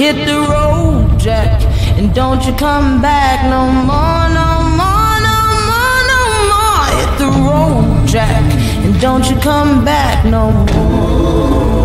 Hit the road, Jack, and don't you come back no more, no more, no more, no more. Hit the road, Jack, and don't you come back no more.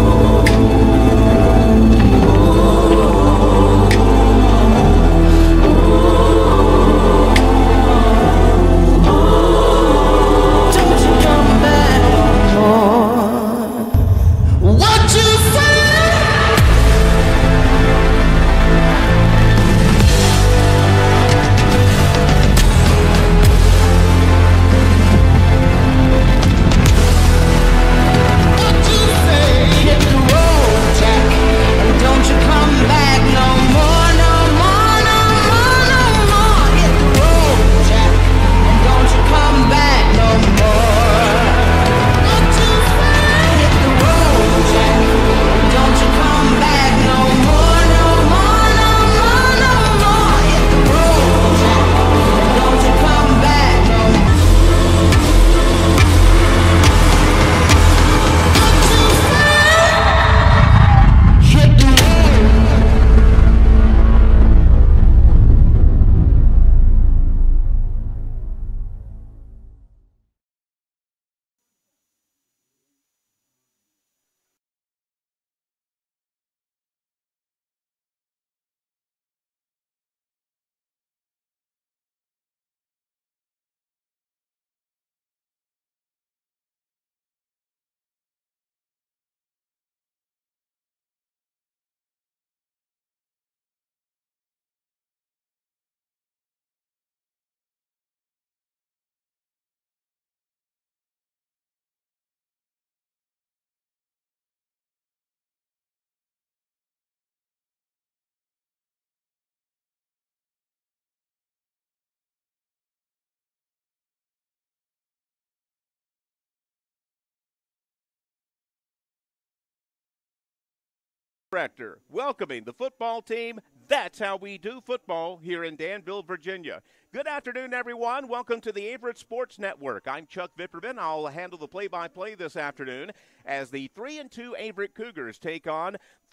Director, welcoming the football team. That's how we do football here in Danville, Virginia. Good afternoon, everyone. Welcome to the Averett Sports Network. I'm Chuck Vipperman. I'll handle the play-by-play this afternoon as the 3-2 Averett Cougars take on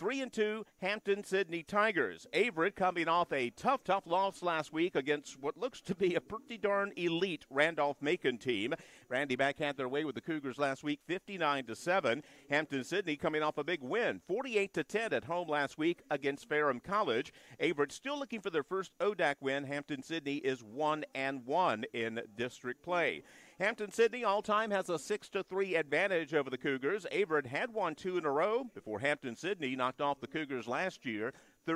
3-2 Hampden-Sydney Tigers. Averett coming off a tough loss last week against what looks to be a pretty darn elite Randolph-Macon team. Randy Mack had their way with the Cougars last week, 59-7. Hampden-Sydney coming off a big win, 48-10 at home last week against Ferrum College. Averett still looking for their first ODAC win. Hampden-Sydney is 1-1 in district play. Hampden-Sydney all-time has a 6-3 advantage over the Cougars. Averett had won 2 in a row before Hampden-Sydney knocked off the Cougars last year,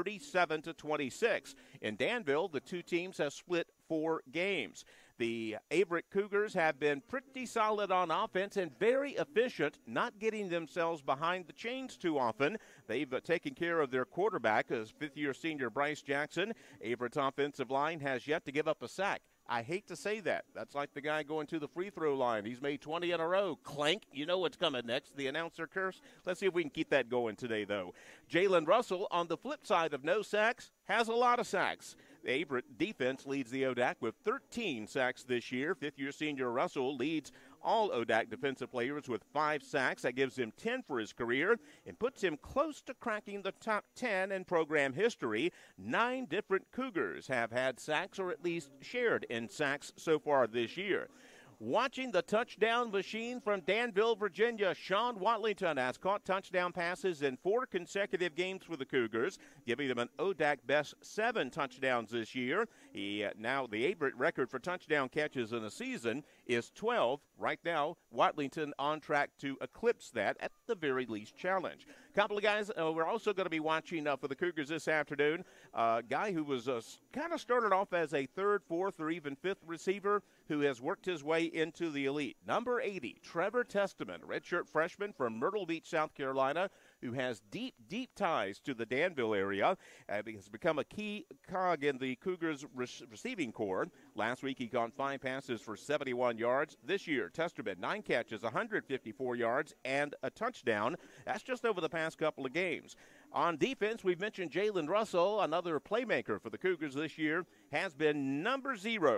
37-26. In Danville, the two teams have split 4 games. The Averett Cougars have been pretty solid on offense and very efficient, not getting themselves behind the chains too often. They've taken care of their quarterback, as fifth-year senior Bryce Jackson. Averett's offensive line has yet to give up a sack. I hate to say that. That's like the guy going to the free throw line. He's made 20 in a row. Clank. You know what's coming next. The announcer curse. Let's see if we can keep that going today, though. Jalen Russell, on the flip side of no sacks, has a lot of sacks. The Averett defense leads the ODAC with 13 sacks this year. Fifth-year senior Russell leads all ODAC defensive players with 5 sacks. That gives him 10 for his career and puts him close to cracking the top 10 in program history. 9 different Cougars have had sacks or at least shared in sacks so far this year. Watching the touchdown machine from Danville, Virginia, Sean Watlington has caught touchdown passes in 4 consecutive games for the Cougars, giving them an ODAC best 7 touchdowns this year. Now the Averett record for touchdown catches in a season is 12. Right now, Watlington on track to eclipse that, at the very least challenge. A couple of guys we're also going to be watching for the Cougars this afternoon. A guy who was kind of started off as a 3rd, 4th, or even 5th receiver who has worked his way into the elite. Number 80, Trevor Testament, redshirt freshman from Myrtle Beach, South Carolina, who has deep ties to the Danville area. He has become a key cog in the Cougars' receiving corps. Last week, he caught 5 passes for 71 yards. This year, Testament, 9 catches, 154 yards, and a touchdown. That's just over the past couple of games. On defense, we've mentioned Jalen Russell, another playmaker for the Cougars this year, has been number 0.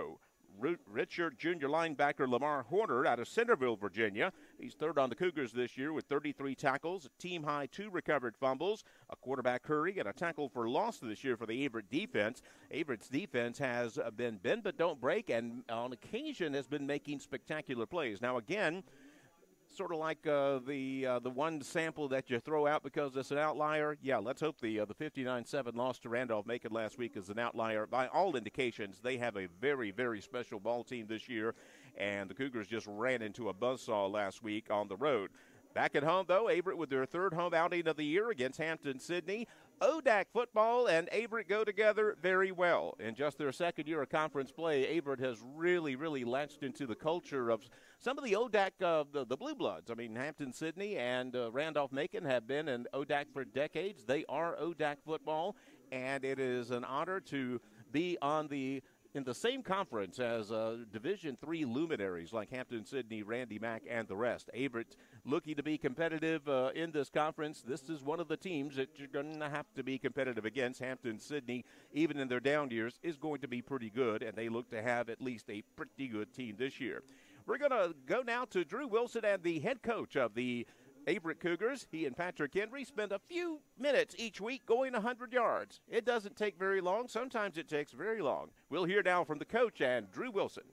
redshirt junior linebacker Lamar Horner out of Centerville, Virginia. He's third on the Cougars this year with 33 tackles, team-high 2 recovered fumbles, a quarterback hurry, and a tackle for loss this year for the Averett defense. Averett's defense has been bend but don't break, and on occasion has been making spectacular plays. Now, again, sort of like the one sample that you throw out because it's an outlier. Yeah, let's hope the 59-7 loss to Randolph-Macon last week is an outlier. By all indications, they have a very, very special ball team this year, and the Cougars just ran into a buzzsaw last week on the road. Back at home, though, Averett with their third home outing of the year against Hampden-Sydney. ODAC football and Averett go together very well. In just their second year of conference play, Averett has really, really latched into the culture of some of the ODAC, the Blue Bloods. I mean, Hampden-Sydney and Randolph-Macon have been in ODAC for decades. They are ODAC football, and it is an honor to be in the same conference as Division III luminaries like Hampden-Sydney, Randy Mack, and the rest. Averett looking to be competitive in this conference. This is one of the teams that you're going to have to be competitive against. Hampden-Sydney, even in their down years, is going to be pretty good, and they look to have at least a pretty good team this year. We're going to go now to Drew Wilson and the head coach of the Averett Cougars. He and Patrick Henry spend a few minutes each week going 100 yards. It doesn't take very long. Sometimes it takes very long. We'll hear now from the coach and Drew Wilson.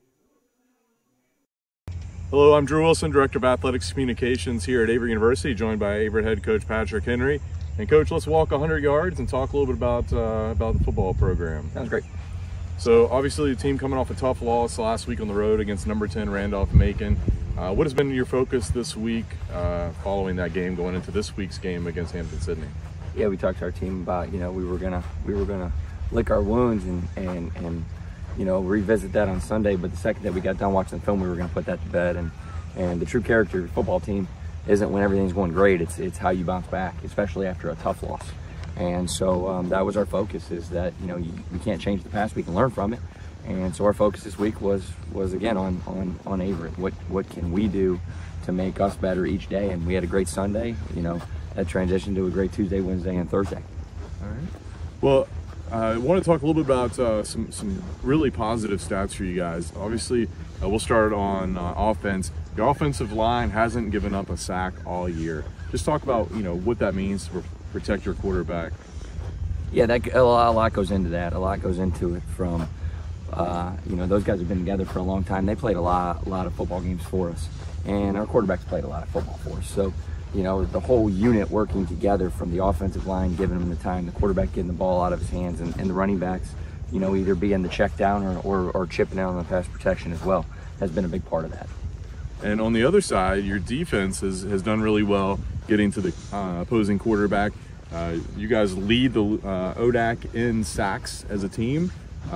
Hello, I'm Drew Wilson, Director of Athletics Communications here at Averett University, joined by Averett head coach Patrick Henry. And Coach, let's walk 100 yards and talk a little bit about the football program. Sounds great. So obviously the team coming off a tough loss last week on the road against number 10 Randolph-Macon. What has been your focus this week following that game, going into this week's game against Hampden-Sydney? Yeah, we talked to our team about, we were gonna lick our wounds and revisit that on Sunday. But the second that we got done watching the film, we were gonna put that to bed. And the true character of the football team isn't when everything's going great. It's how you bounce back, especially after a tough loss. And so that was our focus, is that we can't change the past, we can learn from it. And so our focus this week was again on Averett. What can we do to make us better each day? And we had a great Sunday. That transitioned to a great Tuesday, Wednesday, and Thursday. All right. Well, I want to talk a little bit about some really positive stats for you guys. Obviously, we'll start on offense. The offensive line hasn't given up a sack all year. Just talk about what that means to protect your quarterback. Yeah, a lot goes into that. A lot goes into it from those guys have been together for a long time. They played a lot of football games for us, and our quarterbacks played a lot of football for us. So, the whole unit working together, from the offensive line giving them the time, the quarterback getting the ball out of his hands, and the running backs, either being the check down or chipping out on the pass protection as well, has been a big part of that. And on the other side, your defense has done really well getting to the opposing quarterback. You guys lead the ODAC in sacks as a team.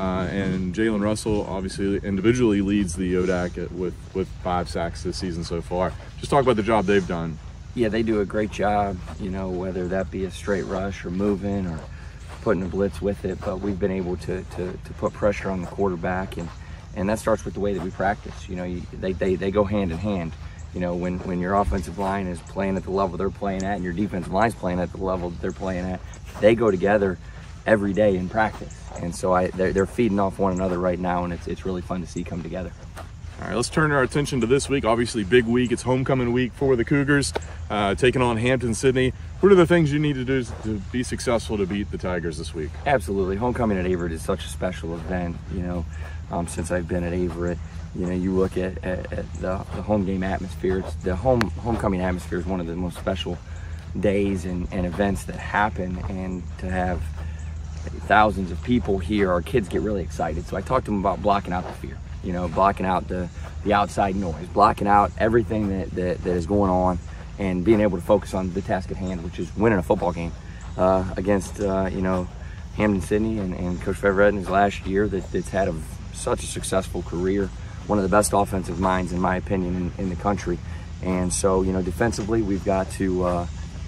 And Jalen Russell obviously individually leads the ODAC with 5 sacks this season so far. Just talk about the job they've done. Yeah, they do a great job, whether that be a straight rush or moving or putting a blitz with it. But we've been able to put pressure on the quarterback, and that starts with the way that we practice. They go hand in hand. When your offensive line is playing at the level they're playing at and your defensive line's playing at the level that they're playing at, they go together every day in practice. And so they're feeding off one another right now, and it's really fun to see come together. All right, let's turn our attention to this week. Obviously, big week. It's homecoming week for the Cougars, taking on Hampden-Sydney. What are the things you need to do to be successful to beat the Tigers this week? Absolutely. Homecoming at Averett is such a special event. Since I've been at Averett, you look at the home game atmosphere. The homecoming atmosphere is one of the most special days and events that happen, and to have thousands of people here, our kids get really excited. So I talked to them about blocking out the fear, blocking out the outside noise, blocking out everything that is going on, and being able to focus on the task at hand, which is winning a football game against Hampden-Sydney and Coach Averett in his last year that's had such a successful career, one of the best offensive minds in my opinion in the country. And so defensively we've got to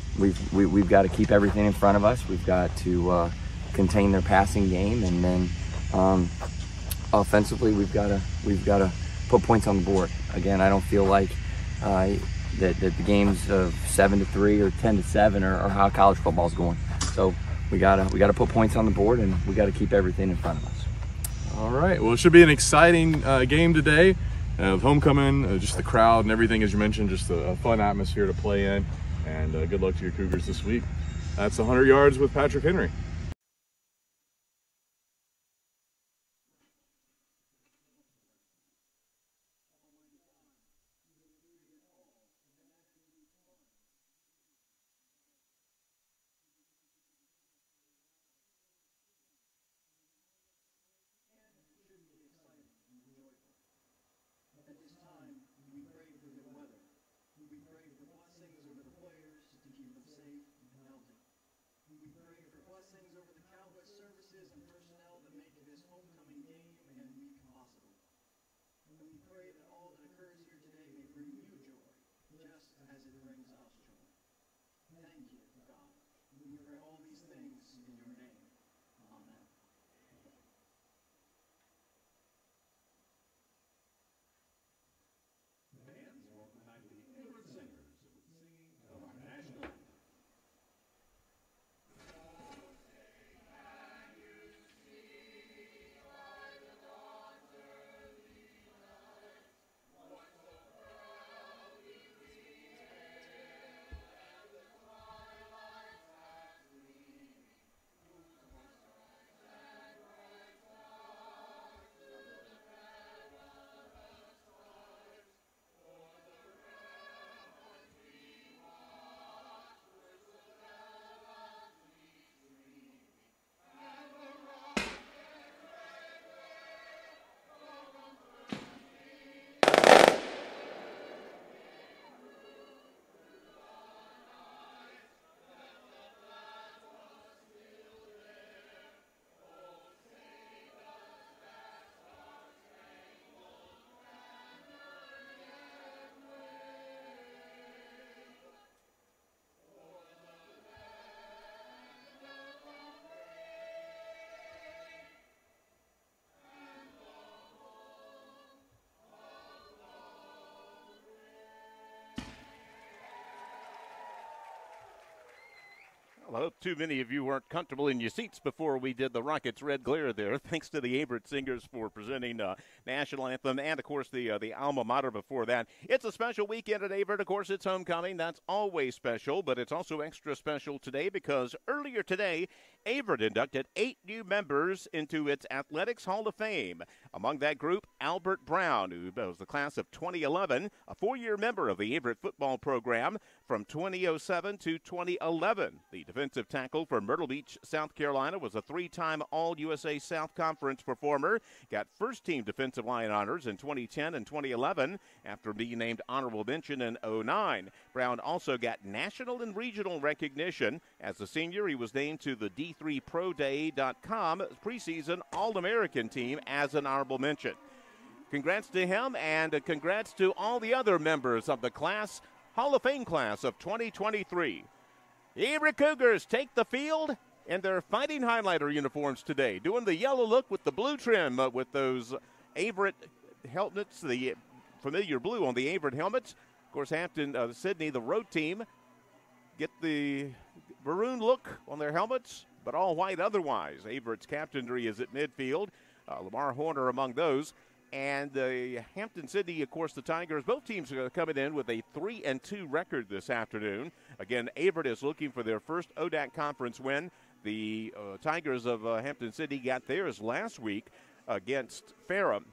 we've got to keep everything in front of us. We've got to contain their passing game, and then offensively we've got to put points on the board. Again, I don't feel like that the games of 7-3 or 10-7 are how college football's going. So we gotta put points on the board, and we gotta keep everything in front of us. All right. Well, it should be an exciting game today. Homecoming, just the crowd and everything, as you mentioned, just a fun atmosphere to play in. And good luck to your Cougars this week. That's 100 yards with Patrick Henry. Well, I hope too many of you weren't comfortable in your seats before we did the Rockets' Red Glare there. Thanks to the Averett Singers for presenting National Anthem and, of course, the alma mater before that. It's a special weekend at Averett. Of course, it's homecoming. That's always special, but it's also extra special today because earlier today, Averett inducted 8 new members into its Athletics Hall of Fame. Among that group, Albert Brown, who was the class of 2011, a 4-year member of the Averett football program from 2007 to 2011. The defensive tackle for Myrtle Beach, South Carolina, was a 3-time All-USA South Conference performer, got first-team defensive line honors in 2010 and 2011 after being named honorable mention in 2009. Brown also got national and regional recognition. As a senior, he was named to the D3ProDay.com preseason All-American team as an honorable mention. Congrats to him, and congrats to all the other members of the class, Hall of Fame class of 2023. The Averett Cougars take the field in their Fighting Highlighter uniforms today, doing the yellow look with the blue trim with those Averett helmets, the familiar blue on the Averett helmets. Of course, Hampden-Sydney, the road team, get the maroon look on their helmets, but all white otherwise. Averett's captainry is at midfield. Lamar Horner among those. And Hampden-Sydney, of course, the Tigers, both teams are coming in with a 3-2 record this afternoon. Again, Averett is looking for their first ODAC conference win. The Tigers of Hampden-Sydney got theirs last week against Ferrum.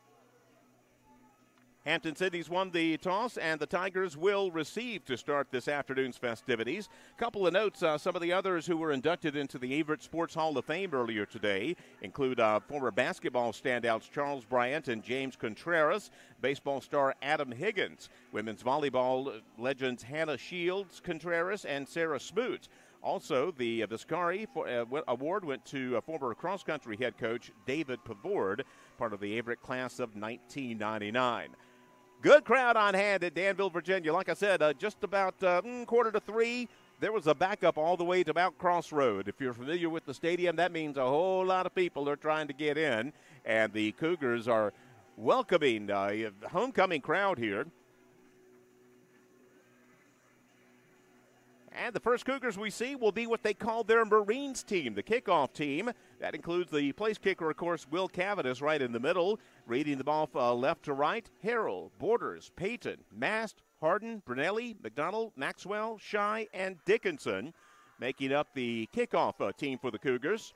Hampden-Sydney's won the toss, and the Tigers will receive to start this afternoon's festivities. Couple of notes, some of the others who were inducted into the Averett Sports Hall of Fame earlier today include former basketball standouts Charles Bryant and James Contreras, baseball star Adam Higgins, women's volleyball legends Hannah Shields Contreras and Sarah Smoot. Also, the Viscari Award went to former cross-country head coach David Pavord, part of the Averett class of 1999. Good crowd on hand at Danville, Virginia. Like I said, just about 2:45, there was a backup all the way to Mount Cross Road. If you're familiar with the stadium, that means a whole lot of people are trying to get in, and the Cougars are welcoming a homecoming crowd here. And the first Cougars we see will be what they call their Marines team, the kickoff team. That includes the place kicker, of course, Will Cavadas right in the middle. Reading the ball left to right, Harrell, Borders, Payton, Mast, Harden, Brunelli, McDonald, Maxwell, Shy, and Dickinson making up the kickoff team for the Cougars.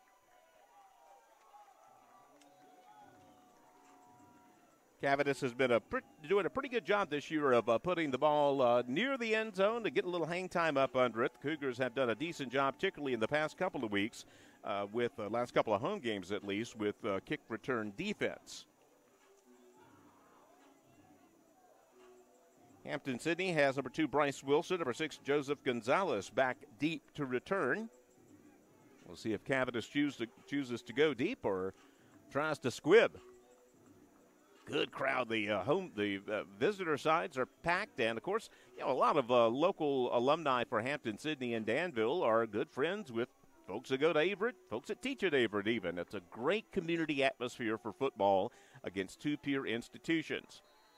Cavadas has been doing a pretty good job this year of putting the ball near the end zone to get a little hang time up under it. The Cougars have done a decent job, particularly in the past couple of weeks, with the last couple of home games at least, with kick return defense. Hampden-Sydney has number 2, Bryce Wilson, number 6, Joseph Gonzalez back deep to return. We'll see if Cavadas chooses to go deep or tries to squib. Good crowd. The visitor sides are packed, and of course, a lot of local alumni for Hampden-Sydney and Danville are good friends with folks that go to Averett, folks that teach at Averett even. It's a great community atmosphere for football against two peer institutions.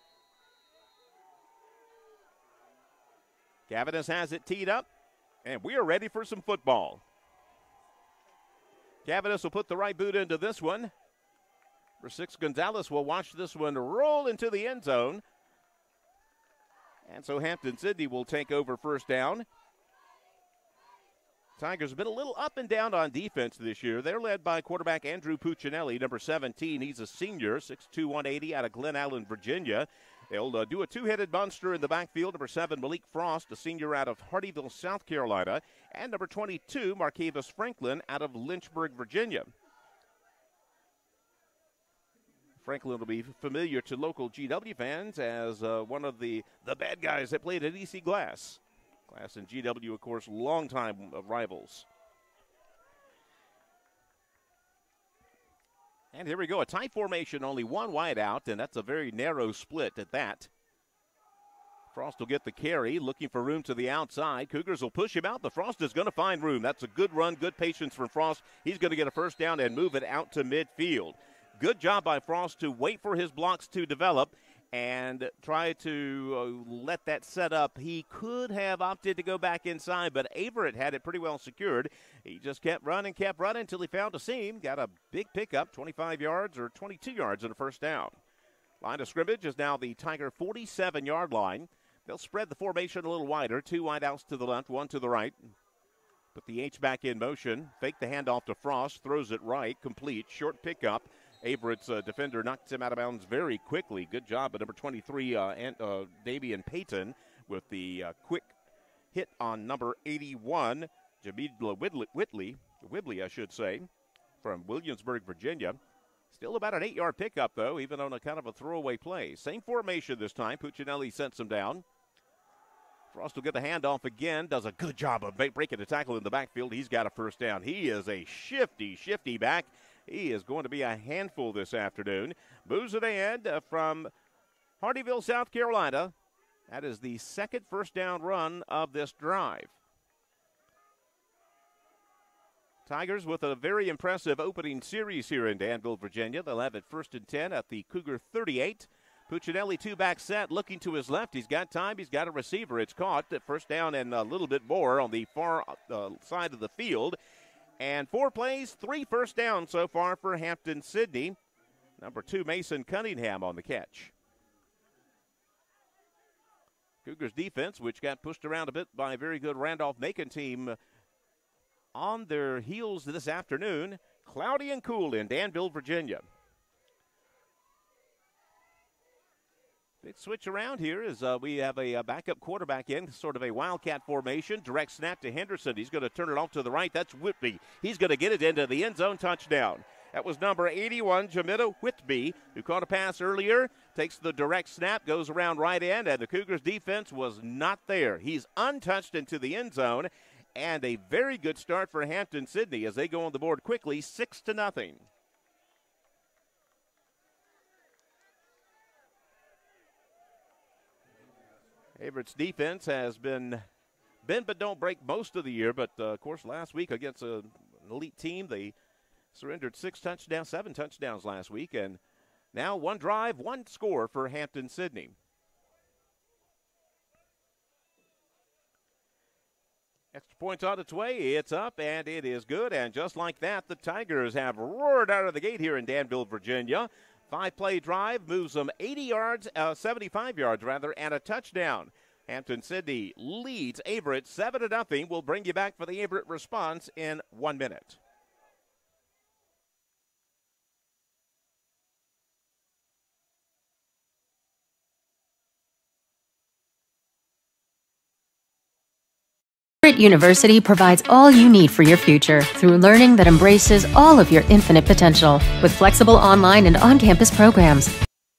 Cavadas has it teed up, and we are ready for some football. Cavadas will put the right boot into this one. Number 6, Gonzalez will watch this one roll into the end zone. And so Hampden-Sydney will take over first down. Tigers have been a little up and down on defense this year. They're led by quarterback Andrew Puccinelli, number 17. He's a senior, 6'2", 180 out of Glen Allen, Virginia. They'll do a two-headed monster in the backfield. Number 7, Malik Frost, a senior out of Hardyville, South Carolina. And number 22, Markevis Franklin out of Lynchburg, Virginia. Franklin will be familiar to local GW fans as one of the bad guys that played at EC Glass. Glass and GW, of course, longtime rivals. And here we go, a tight formation, only one wide out, and that's a very narrow split at that. Frost will get the carry, looking for room to the outside. Cougars will push him out, but Frost is going to find room. That's a good run, good patience from Frost. He's going to get a first down and move it out to midfield. Good job by Frost to wait for his blocks to develop and try to let that set up. He could have opted to go back inside, but Averett had it pretty well secured. He just kept running until he found a seam. Got a big pickup, 25 yards or 22 yards and a first down. Line of scrimmage is now the Tiger 47-yard line. They'll spread the formation a little wider. 2 wideouts to the left, 1 to the right. Put the H back in motion. Fake the handoff to Frost. Throws it right. Complete. Short pickup. Averett's defender knocks him out of bounds very quickly. Good job by number 23, Davian Payton, with the quick hit on number 81, Jamidla Whibley, I should say, from Williamsburg, Virginia. Still about an 8-yard pickup, though, even on a kind of a throwaway play. Same formation this time. Puccinelli sends him down. Frost will get the handoff again. Does a good job of breaking the tackle in the backfield. He's got a first down. He is a shifty back. He is going to be a handful this afternoon. Moves it ahead from Hardyville, South Carolina. That is the second first down run of this drive. Tigers with a very impressive opening series here in Danville, Virginia. They'll have it 1st and 10 at the Cougar 38. Puccinelli, 2-back set, looking to his left. He's got time. He's got a receiver. It's caught at first down and a little bit more on the far side of the field. And 4 plays, 3 first downs so far for Hampden-Sydney. Number 2, Mason Cunningham on the catch. Cougars defense, which got pushed around a bit by a very good Randolph-Macon team, on their heels this afternoon. Cloudy and cool in Danville, Virginia. Big switch around here as we have a backup quarterback in, sort of a wildcat formation. Direct snap to Henderson. He's going to turn it off to the right. That's Whitby. He's going to get it into the end zone, touchdown. That was number 81, Jamida Whitby, who caught a pass earlier. Takes the direct snap, goes around right end, and the Cougars defense was not there. He's untouched into the end zone, and a very good start for Hampden-Sydney as they go on the board quickly, 6-0. Averett's defense has been but don't break most of the year. But, of course, last week against an elite team, they surrendered 7 touchdowns last week. And now 1 drive, 1 score for Hampden-Sydney. Extra point's on its way. It's up, and it is good. And just like that, the Tigers have roared out of the gate here in Danville, Virginia. 5-play drive moves them 75 yards, and a touchdown. Hampden-Sydney leads Averett 7-0. We'll bring you back for the Averett response in 1 minute. Averett University provides all you need for your future through learning that embraces all of your infinite potential with flexible online and on-campus programs.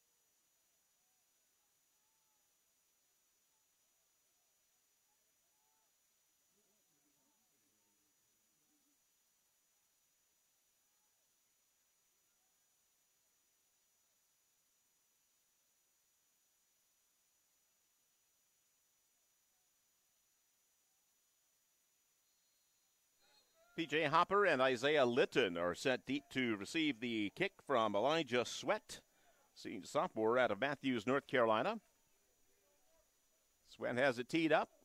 P.J. Hopper and Isaiah Litton are set deep to receive the kick from Elijah Sweat, senior sophomore out of Matthews, North Carolina. Sweat has it teed up.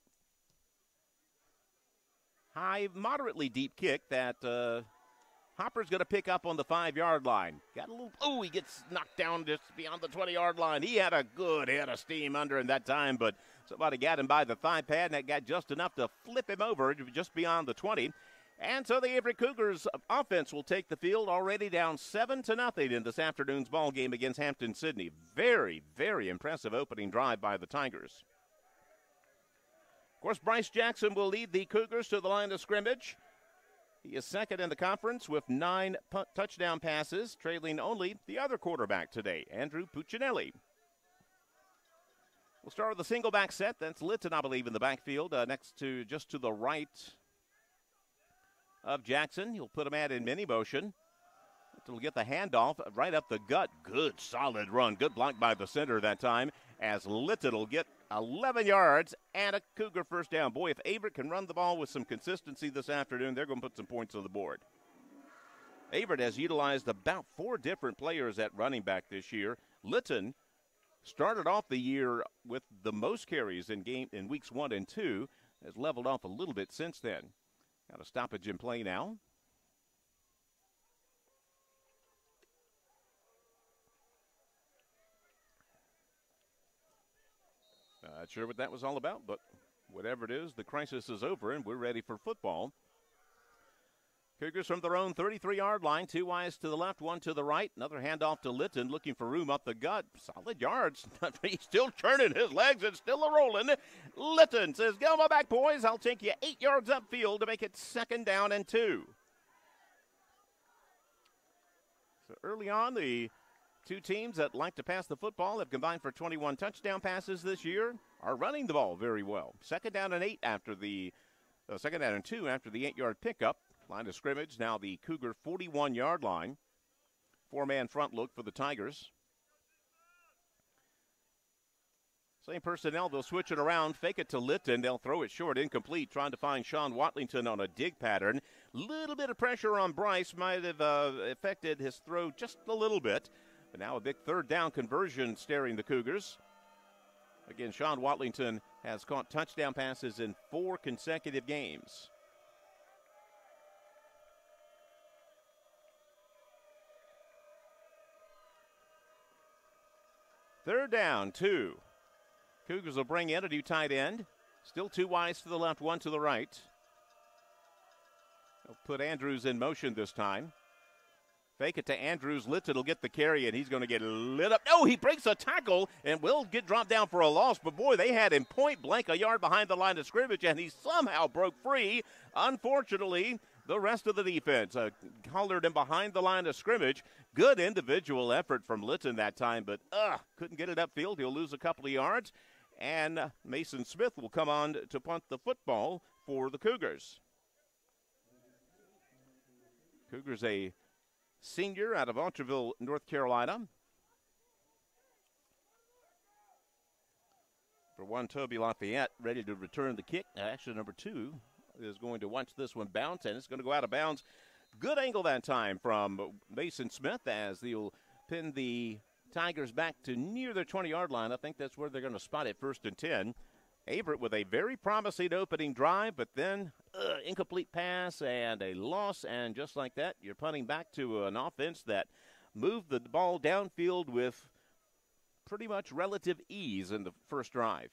High, moderately deep kick that Hopper's going to pick up on the 5-yard line. Got a little, he gets knocked down just beyond the 20-yard line. He had a good head of steam under him that time, but somebody got him by the thigh pad, and that got just enough to flip him over just beyond the 20. And so the Averett Cougars offense will take the field, already down 7-0 in this afternoon's ball game against Hampden-Sydney. Very, very impressive opening drive by the Tigers. Of course, Bryce Jackson will lead the Cougars to the line of scrimmage. He is second in the conference with 9 touchdown passes, trailing only the other quarterback today, Andrew Puccinelli. We'll start with the single back set. That's Litton, I believe, in the backfield, just to the right of Jackson. He'll put him in mini motion. He'll get the handoff right up the gut. Good, solid run. Good block by the center that time, as Litton will get 11 yards and a Cougar first down. Boy, if Averett can run the ball with some consistency this afternoon, they're going to put some points on the board. Averett has utilized about 4 different players at running back this year. Litton started off the year with the most carries in weeks 1 and 2, has leveled off a little bit since then. Got a stoppage in play now. Not sure what that was all about, but whatever it is, the crisis is over and we're ready for football. Cougars from their own 33-yard line, 2 wides to the left, 1 to the right. Another handoff to Litton, looking for room up the gut. Solid yards. He's still turning his legs and still a-rolling. Litton says, "Get on my back, boys. I'll take you 8 yards upfield to make it 2nd down and 2. So early on, the 2 teams that like to pass the football have combined for 21 touchdown passes this year, are running the ball very well. 2nd down and 8 after the 2nd down and 2 after the 8-yard pickup. Line of scrimmage, now the Cougar 41-yard line. 4-man front look for the Tigers. Same personnel, they'll switch it around, fake it to Litton. They'll throw it short, incomplete, trying to find Sean Watlington on a dig pattern. Little bit of pressure on Bryce might have affected his throw just a little bit. But now a big 3rd down conversion staring the Cougars. Again, Sean Watlington has caught touchdown passes in 4 consecutive games. Third down, 2. Cougars will bring in a new tight end. Still 2 wides to the left, 1 to the right. They'll put Andrews in motion this time. Fake it to Andrews. Litton will get the carry, and he's going to get lit up. No, he breaks a tackle and will get dropped down for a loss. But, boy, they had him point blank a yard behind the line of scrimmage, and he somehow broke free. Unfortunately, the rest of the defense collared him behind the line of scrimmage. Good individual effort from Litton that time, but couldn't get it upfield. He'll lose a couple of yards, and Mason Smith will come on to punt the football for the Cougars. Cougars a senior out of Entreville, North Carolina. For one, Toby Lafayette ready to return the kick. Actually, number 2 is going to watch this one bounce, and it's going to go out of bounds. Good angle that time from Mason Smith as he'll pin the Tigers back to near their 20-yard line. I think that's where they're going to spot it, 1st and 10. Averett with a very promising opening drive, but then incomplete pass and a loss, and just like that, you're punting back to an offense that moved the ball downfield with pretty much relative ease in the first drive.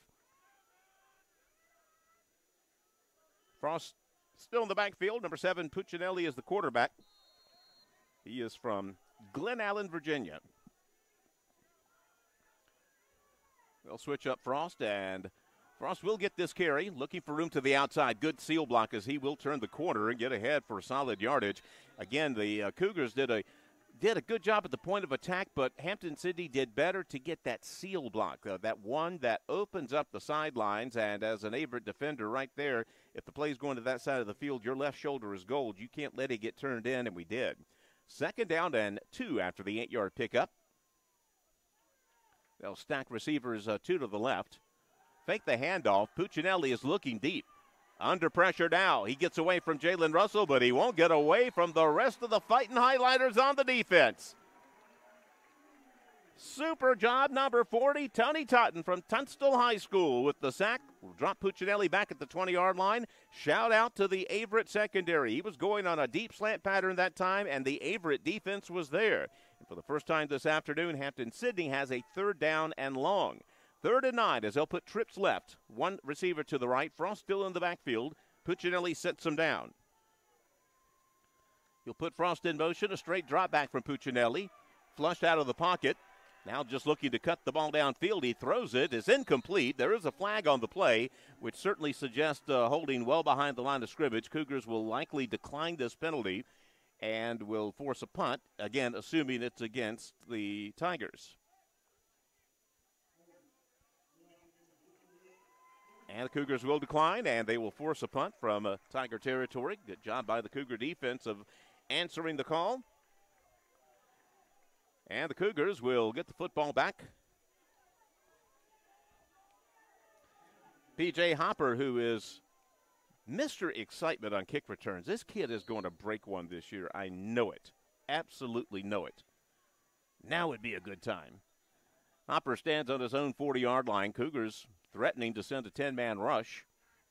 Frost still in the backfield. Number 7, Puccinelli is the quarterback. He is from Glen Allen, Virginia. They'll switch up Frost, and Frost will get this carry, looking for room to the outside. Good seal block as he will turn the corner and get ahead for solid yardage. Again, the Cougars did a good job at the point of attack, but Hampden-Sydney did better to get that seal block, that one that opens up the sidelines. And as an Averett defender right there, if the play's going to that side of the field, your left shoulder is gold. You can't let it get turned in, and we did. 2nd down and 2 after the 8-yard pickup. They'll stack receivers 2 to the left. Fake the handoff. Puccinelli is looking deep. Under pressure now. He gets away from Jalen Russell, but he won't get away from the rest of the fighting highlighters on the defense. Super job, number 40, Tony Totten from Tunstall High School with the sack. We'll drop Puccinelli back at the 20-yard line. Shout out to the Averett secondary. He was going on a deep slant pattern that time, and the Averett defense was there. And for the first time this afternoon, Hampden-Sydney has a 3rd down and long. 3rd and 9 as they'll put trips left. One receiver to the right. Frost still in the backfield. Puccinelli sets him down. He'll put Frost in motion. A straight drop back from Puccinelli. Flushed out of the pocket. Now just looking to cut the ball downfield. He throws it. It's incomplete. There is a flag on the play, which certainly suggests holding well behind the line of scrimmage. Cougars will likely decline this penalty and will force a punt, again, assuming it's against the Tigers. And the Cougars will decline, and they will force a punt from Tiger territory. Good job by the Cougar defense of answering the call. And the Cougars will get the football back. P.J. Hopper, who is Mr. Excitement on kick returns. This kid is going to break one this year. I know it. Absolutely know it. Now would be a good time. Hopper stands on his own 40-yard line. Cougars threatening to send a 10-man rush.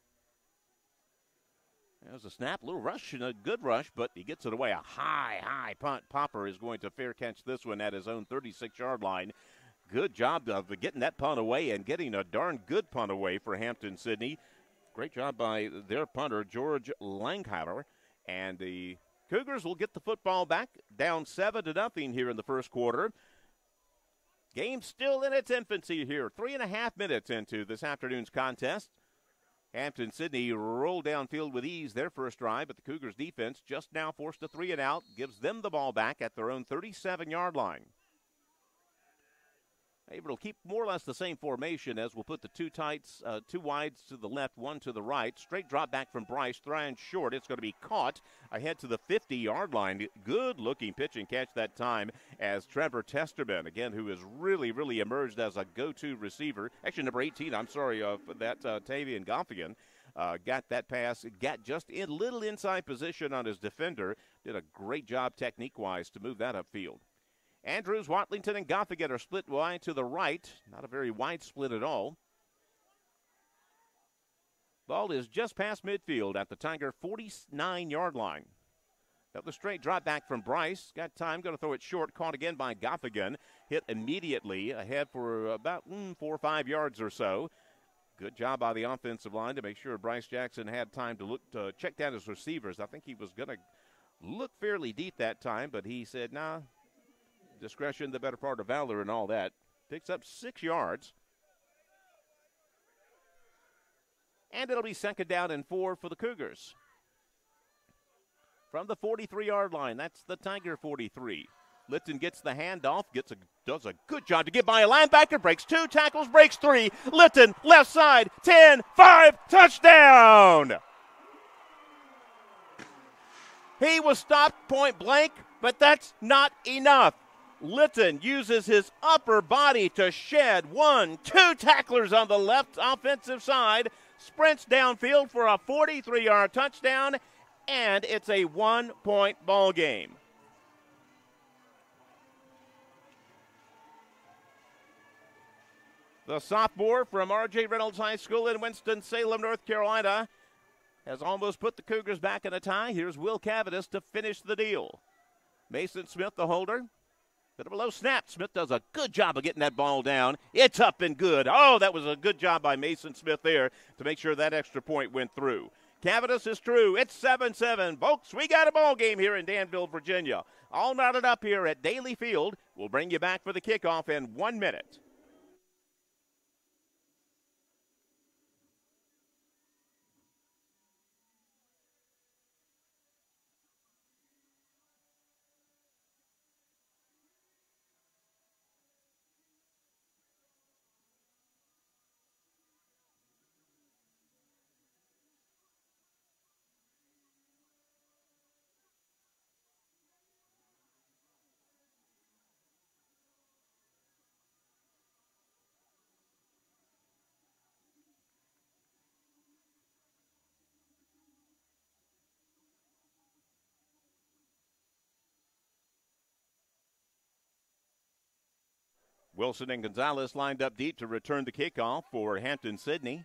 There's a snap, a little rush, and a good rush, but he gets it away. A high punt. Popper is going to fair catch this one at his own 36-yard line. Good job of getting that punt away and getting a darn good punt away for Hampden-Sydney. Great job by their punter, George Langheimer. And the Cougars will get the football back, down 7-0 here in the first quarter. Game still in its infancy here, 3.5 minutes into this afternoon's contest. Hampden-Sydney rolled downfield with ease their first drive, but the Cougars defense just now forced a 3-and-out, gives them the ball back at their own 37-yard line. Averett will keep more or less the same formation as we'll put the two wides to the left, one to the right. Straight drop back from Bryce, throwing short. It's going to be caught ahead to the 50-yard line. Good-looking pitch and catch that time as Trevor Testerman, again, who has really emerged as a go-to receiver. Actually, number 18, Tavian Goffigan, got that pass, got just a little inside position on his defender. Did a great job technique-wise to move that upfield. Andrews, Watlington, and Goffigan are split wide to the right. Not a very wide split at all. Ball is just past midfield at the Tiger 49-yard line. That was a straight drop back from Bryce. Got time, going to throw it short. Caught again by Goffigan. Hit immediately ahead for about 4 or 5 yards or so. Good job by the offensive line to make sure Bryce Jackson had time to look to check down his receivers. I think he was going to look fairly deep that time, but he said, nah. Discretion, the better part of valor and all that. Picks up 6 yards. And it'll be 2nd down and 4 for the Cougars. From the 43-yard line, that's the Tiger 43. Litton gets the handoff, does a good job to get by a linebacker, breaks 2 tackles, breaks 3. Litton, left side, 10, 5, touchdown! He was stopped point blank, but that's not enough. Litton uses his upper body to shed 1, 2 tacklers on the left offensive side, sprints downfield for a 43-yard touchdown, and it's a 1-point ball game. The sophomore from R.J. Reynolds High School in Winston-Salem, North Carolina, has almost put the Cougars back in a tie. Here's Will Cavanis to finish the deal. Mason Smith, the holder. Bit of a low snap. Smith does a good job of getting that ball down. It's up and good. Oh, that was a good job by Mason Smith there to make sure that extra point went through. Cavanis is true. It's 7-7. Folks, we got a ball game here in Danville, Virginia. All knotted up here at Daly Field. We'll bring you back for the kickoff in 1 minute. Wilson and Gonzalez lined up deep to return the kickoff for Hampden-Sydney.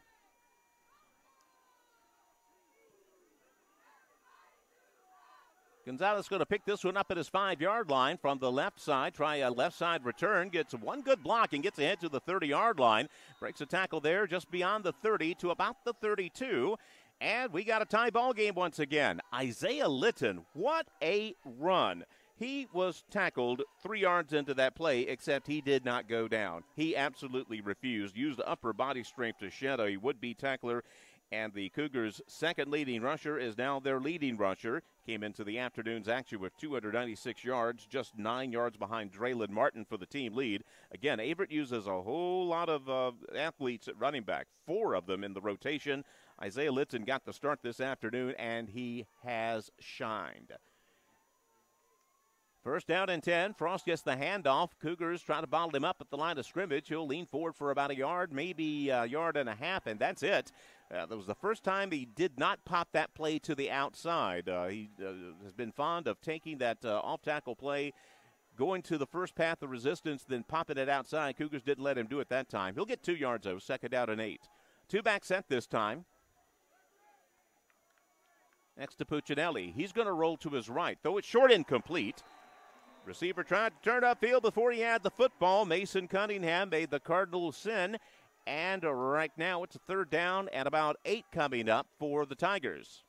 Gonzalez going to pick this one up at his 5-yard line from the left side. Try a left side return. Gets one good block and gets ahead to the 30-yard line. Breaks a tackle there just beyond the 30 to about the 32. And we got a tie ball game once again. Isaiah Litton, what a run. He was tackled 3 yards into that play, except he did not go down. He absolutely refused. Used upper body strength to shed a would-be tackler. And the Cougars' second leading rusher is now their leading rusher. Came into the afternoon's action with 296 yards, just 9 yards behind Draylon Martin for the team lead. Again, Averett uses a whole lot of athletes at running back, 4 of them in the rotation. Isaiah Litton got the start this afternoon, and he has shined. First down and 10. Frost gets the handoff. Cougars try to bottle him up at the line of scrimmage. He'll lean forward for about a yard, maybe a yard and a half, and that's it. That was the first time he did not pop that play to the outside. He has been fond of taking that off-tackle play, going to the first path of resistance, then popping it outside. Cougars didn't let him do it that time. He'll get 2 yards, though, second down and 8. 2-back set this time. Next to Puccinelli. He's going to roll to his right, though it's short incomplete. Receiver tried to turn upfield before he had the football. Mason Cunningham made the cardinal sin. And right now it's a third down and about 8 coming up for the Tigers.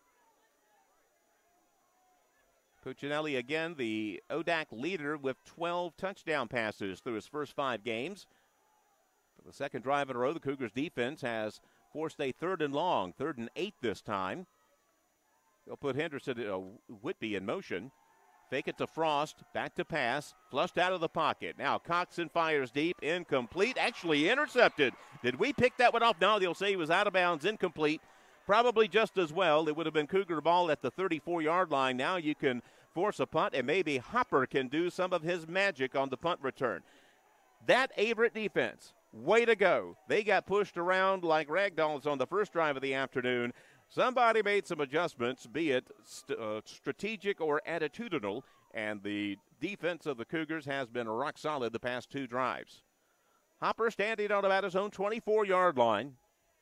Puccinelli again, the ODAC leader with 12 touchdown passes through his first 5 games. For the second drive in a row, the Cougars defense has forced a 3rd and long, 3rd and 8 this time. They'll put Whitby in motion. Fake it to Frost, back to pass, flushed out of the pocket. Now Coxon fires deep, incomplete, actually intercepted. Did we pick that one off? No, they'll say he was out of bounds, incomplete. Probably just as well. It would have been Cougar ball at the 34-yard line. Now you can force a punt, and maybe Hopper can do some of his magic on the punt return. That Averett defense, way to go. They got pushed around like ragdolls on the first drive of the afternoon. Somebody made some adjustments, be it strategic or attitudinal, and the defense of the Cougars has been rock solid the past 2 drives. Hopper standing on about his own 24-yard line.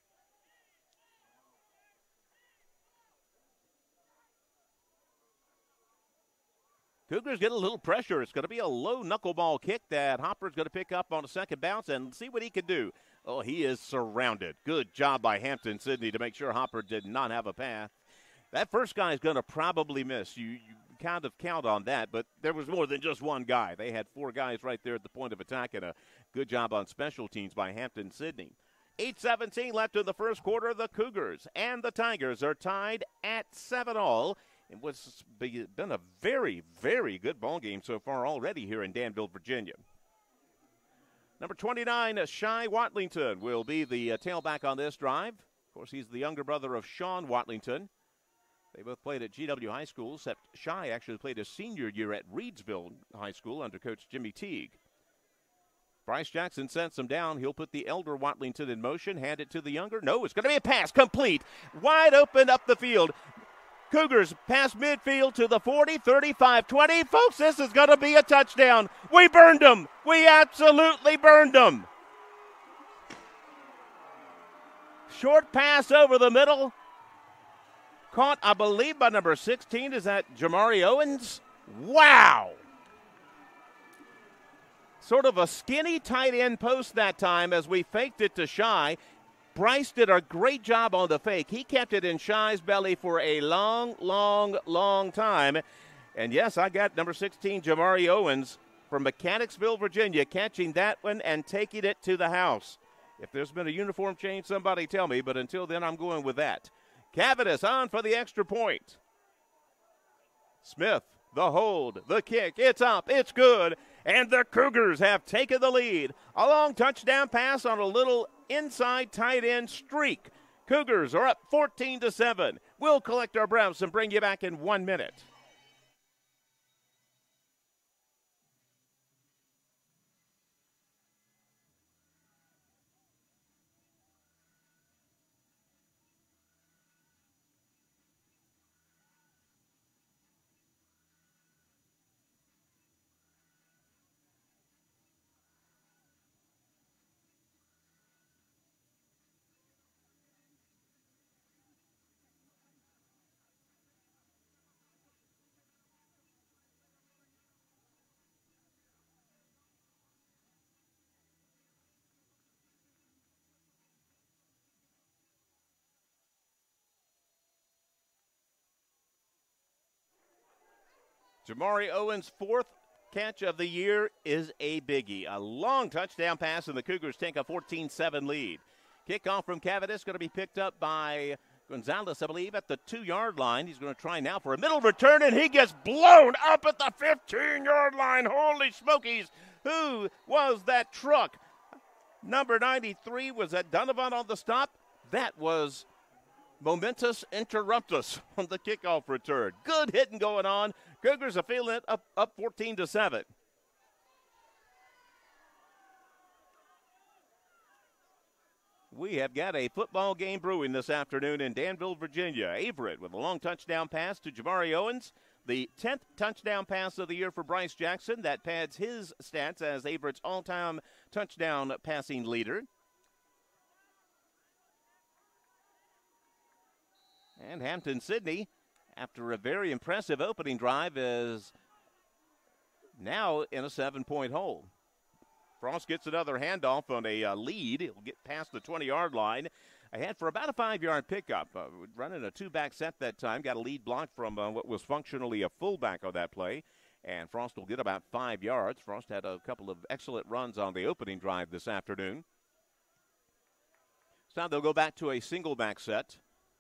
Cougars get a little pressure. It's going to be a low knuckleball kick that Hopper's going to pick up on a second bounce and see what he can do. Oh, he is surrounded. Good job by Hampden-Sydney to make sure Hopper did not have a path. That first guy is going to probably miss. You kind of count on that, but there was more than just one guy. They had 4 guys right there at the point of attack, and a good job on special teams by Hampden-Sydney. 8:17 left in the first quarter. The Cougars and the Tigers are tied at 7-all. It was been a very, very good ball game so far already here in Danville, Virginia. Number 29, Shai Watlington, will be the tailback on this drive. Of course, he's the younger brother of Sean Watlington. They both played at GW High School, except Shai actually played his senior year at Reedsville High School under Coach Jimmy Teague. Bryce Jackson sends him down. He'll put the elder Watlington in motion, hand it to the younger. No, it's going to be a pass, complete, wide open up the field. Cougars pass midfield to the 40, 35, 20. Folks, this is going to be a touchdown. We burned them. We absolutely burned them. Short pass over the middle. Caught, I believe, by number 16. Is that Jamari Owens? Wow! Sort of a skinny tight end post that time as we faked it to Shy. Bryce did a great job on the fake. He kept it in Shy's belly for a long, long, long time. And yes, I got number 16, Jamari Owens from Mechanicsville, Virginia, catching that one and taking it to the house. If there's been a uniform change, somebody tell me, but until then, I'm going with that. Cavanis on for the extra point. Smith, the hold, the kick, it's up, it's good, and the Cougars have taken the lead. A long touchdown pass on a little inside tight end streak. Cougars are up 14-7. We'll collect our breaths and bring you back in 1 minute. Jamari Owens' fourth catch of the year is a biggie. A long touchdown pass, and the Cougars take a 14-7 lead. Kickoff from Cavanis going to be picked up by Gonzalez, I believe, at the 2-yard line. He's going to try now for a middle return, and he gets blown up at the 15-yard line. Holy smokies. Who was that truck? Number 93, was that Donovan on the stop? That was Momentous Interruptus on the kickoff return. Good hitting going on. Cougars are feeling it, up 14-7. We have got a football game brewing this afternoon in Danville, Virginia. Averett with a long touchdown pass to Jamari Owens. The 10th touchdown pass of the year for Bryce Jackson. That pads his stats as Averett's all-time touchdown passing leader. And Hampden-Sydney, after a very impressive opening drive, is now in a 7-point hole. Frost gets another handoff on a lead. He'll get past the 20-yard line. I had for about a 5-yard pickup. Running a 2-back set that time. Got a lead block from what was functionally a fullback on that play. And Frost will get about 5 yards. Frost had a couple of excellent runs on the opening drive this afternoon. So now they'll go back to a single-back set.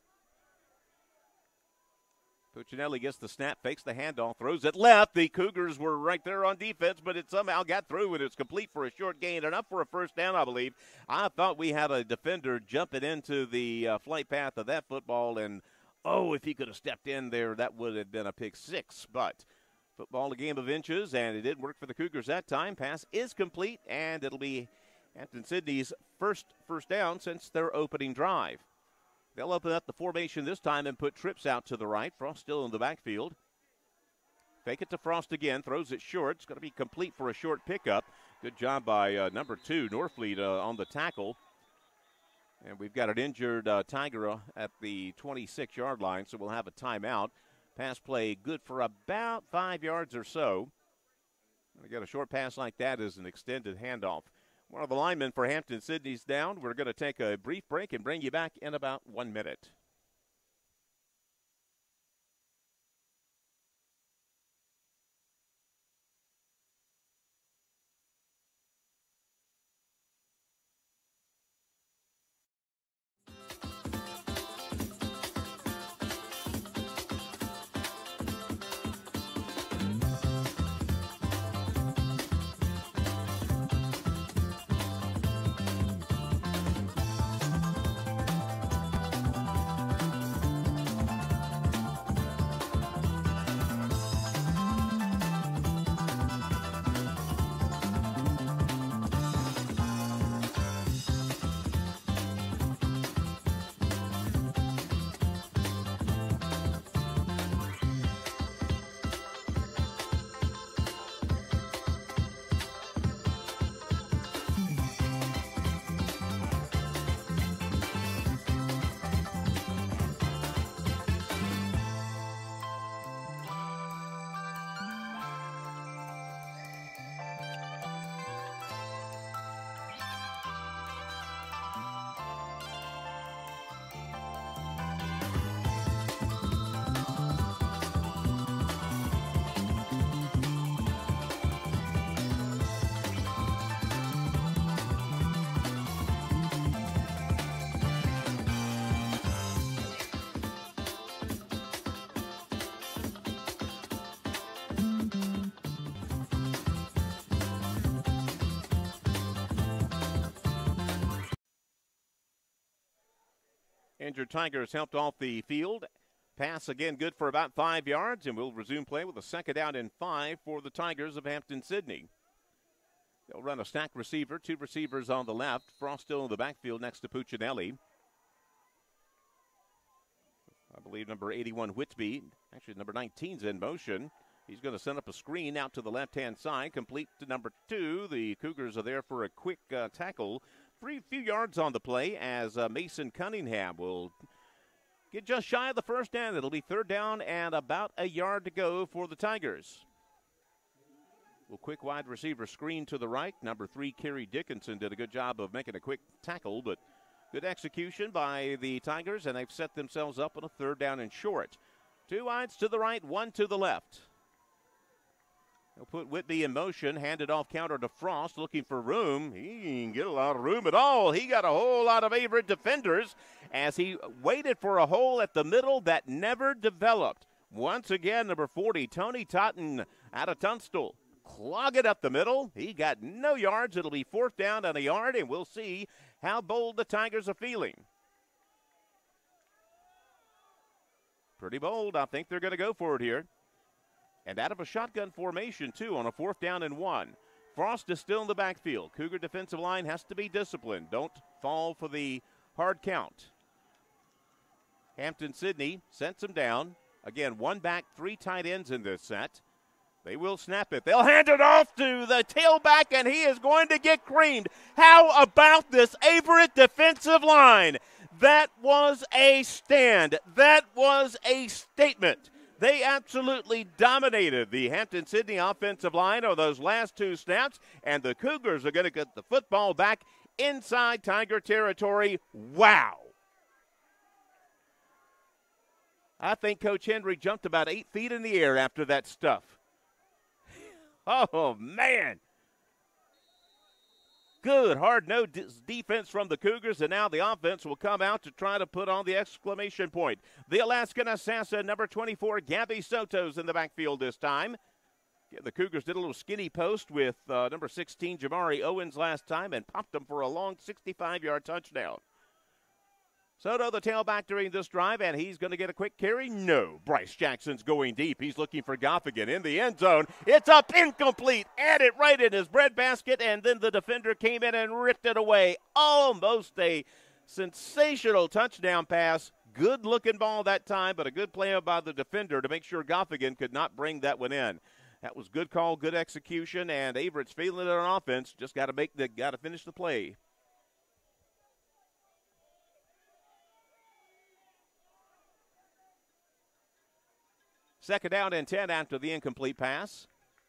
Puccinelli gets the snap, fakes the handoff, throws it left. The Cougars were right there on defense, but it somehow got through, and it's complete for a short gain. Enough for a first down, I believe. I thought we had a defender jumping into the flight path of that football, and, if he could have stepped in there, that would have been a pick six. But football, a game of inches, and it didn't work for the Cougars that time. Pass is complete, and it'll be Hampden-Sydney's first down since their opening drive. They'll open up the formation this time and put trips out to the right. Frost still in the backfield. Fake it to Frost again. Throws it short. It's going to be complete for a short pickup. Good job by number 2, Norfleet, on the tackle. And we've got an injured Tiger at the 26-yard line, so we'll have a timeout. Pass play good for about 5 yards or so. We got a short pass like that as an extended handoff. One of the linemen for Hampden-Sydney's down. We're going to take a brief break and bring you back in about 1 minute. Injured Tigers helped off the field. Pass again good for about 5 yards, and we'll resume play with a 2nd down and 5 for the Tigers of Hampden-Sydney. They'll run a stack receiver, 2 receivers on the left. Frost still in the backfield next to Puccinelli. I believe number 81, Whitby, actually number 19's in motion. He's going to send up a screen out to the left-hand side, complete to number 2. The Cougars are there for a quick tackle. Few yards on the play as Mason Cunningham will get just shy of the first down. It'll be 3rd down and about a yard to go for the Tigers. Well, quick wide receiver screen to the right. Number 3, Kerry Dickinson, did a good job of making a quick tackle, but good execution by the Tigers, and they've set themselves up on a 3rd down and short. 2 wides to the right, 1 to the left. They'll put Whitby in motion, hand it off counter to Frost, looking for room. He didn't get a lot of room at all. He got a whole lot of Averett defenders as he waited for a hole at the middle that never developed. Once again, number 40, Tony Totten out of Tunstall. Clog it up the middle. He got no yards. It'll be 4th down and a yard, and we'll see how bold the Tigers are feeling. Pretty bold. I think they're going to go for it here. And out of a shotgun formation, too, on a 4th down and 1. Frost is still in the backfield. Cougar defensive line has to be disciplined. Don't fall for the hard count. Hampden-Sydney sends him down. Again, 1 back, 3 tight ends in this set. They will snap it. They'll hand it off to the tailback, and he is going to get creamed. How about this Averett defensive line? That was a stand. That was a statement. They absolutely dominated the Hampden-Sydney offensive line on those last 2 snaps, and the Cougars are going to get the football back inside Tiger territory. Wow. I think Coach Henry jumped about 8 feet in the air after that stuff. Oh, man. Good hard-nosed defense from the Cougars, and now the offense will come out to try to put on the exclamation point. The Alaskan assassin, number 24, Gabby Soto's in the backfield this time. Yeah, the Cougars did a little skinny post with number 16, Jamari Owens, last time and popped them for a long 65-yard touchdown. Soto, the tailback during this drive, and he's going to get a quick carry? No. Bryce Jackson's going deep. He's looking for Goffigan in the end zone. It's up, incomplete, and it right in his breadbasket, and then the defender came in and ripped it away. Almost a sensational touchdown pass. Good-looking ball that time, but a good play by the defender to make sure Goffigan could not bring that one in. That was good call, good execution, and Averett's feeling it on offense. Just got to finish the play. Second down and 10 after the incomplete pass.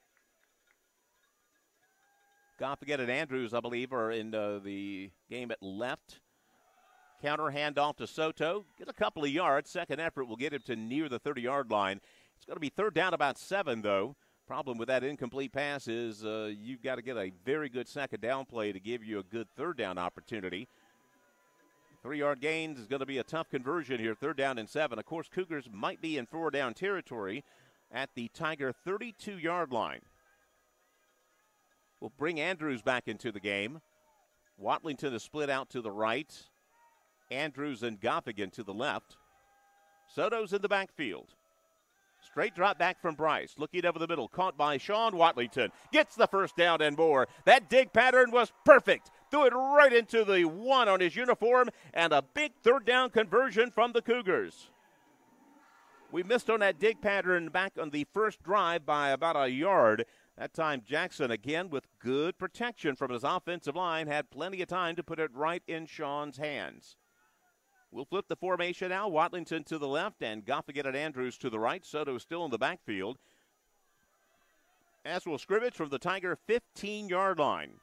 Goffigan and Andrews, I believe, are in the game at left. Counter handoff to Soto. Get a couple of yards. Second effort will get him to near the 30-yard line. It's going to be 3rd down about 7, though. Problem with that incomplete pass is you've got to get a very good second down play to give you a good 3rd down opportunity. 3-yard gains is going to be a tough conversion here, 3rd down and 7. Of course, Cougars might be in 4-down territory at the Tiger 32-yard line. We'll bring Andrews back into the game. Watlington is split out to the right. Andrews and Goffigan to the left. Soto's in the backfield. Straight drop back from Bryce. Looking over the middle. Caught by Sean Watlington. Gets the 1st down and more. That dig pattern was perfect. Threw it right into the 1 on his uniform, and a big 3rd down conversion from the Cougars. We missed on that dig pattern back on the first drive by about a yard. That time Jackson, again, with good protection from his offensive line, had plenty of time to put it right in Sean's hands. We'll flip the formation now. Watlington to the left and Goffigan and Andrews to the right. Soto still in the backfield. As will scrimmage from the Tiger 15-yard line.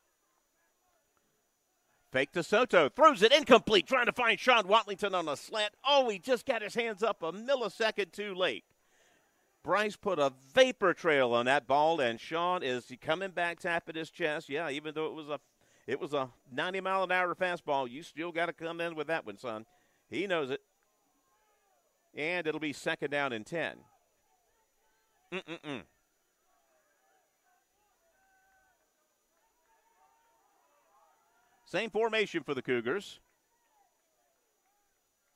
Fake to Soto. Throws it incomplete. Trying to find Sean Watlington on a slant. Oh, he just got his hands up a millisecond too late. Bryce put a vapor trail on that ball, and Sean is coming back, tapping his chest. Yeah, even though it was a 90-mile-an-hour fastball, you still got to come in with that one, son. He knows it. And it'll be 2nd down and 10. Same formation for the Cougars.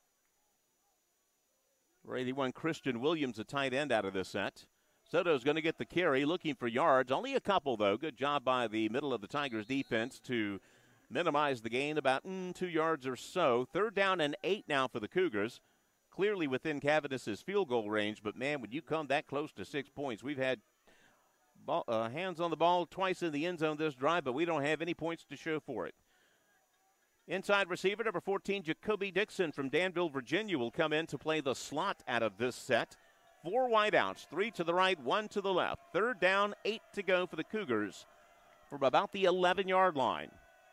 For 81, Christian Williams, a tight end out of this set. Soto's going to get the carry, looking for yards. Only a couple, though. Good job by the middle of the Tigers defense to minimize the gain, about 2 yards or so. 3rd down and 8 now for the Cougars. Clearly within Cavadis's field goal range, but, man, when you come that close to 6 points, we've had hands on the ball twice in the end zone this drive, but we don't have any points to show for it. Inside receiver, number 14, Jacoby Dixon from Danville, Virginia, will come in to play the slot out of this set. 4 wideouts, 3 to the right, 1 to the left. 3rd down, 8 to go for the Cougars from about the 11-yard line.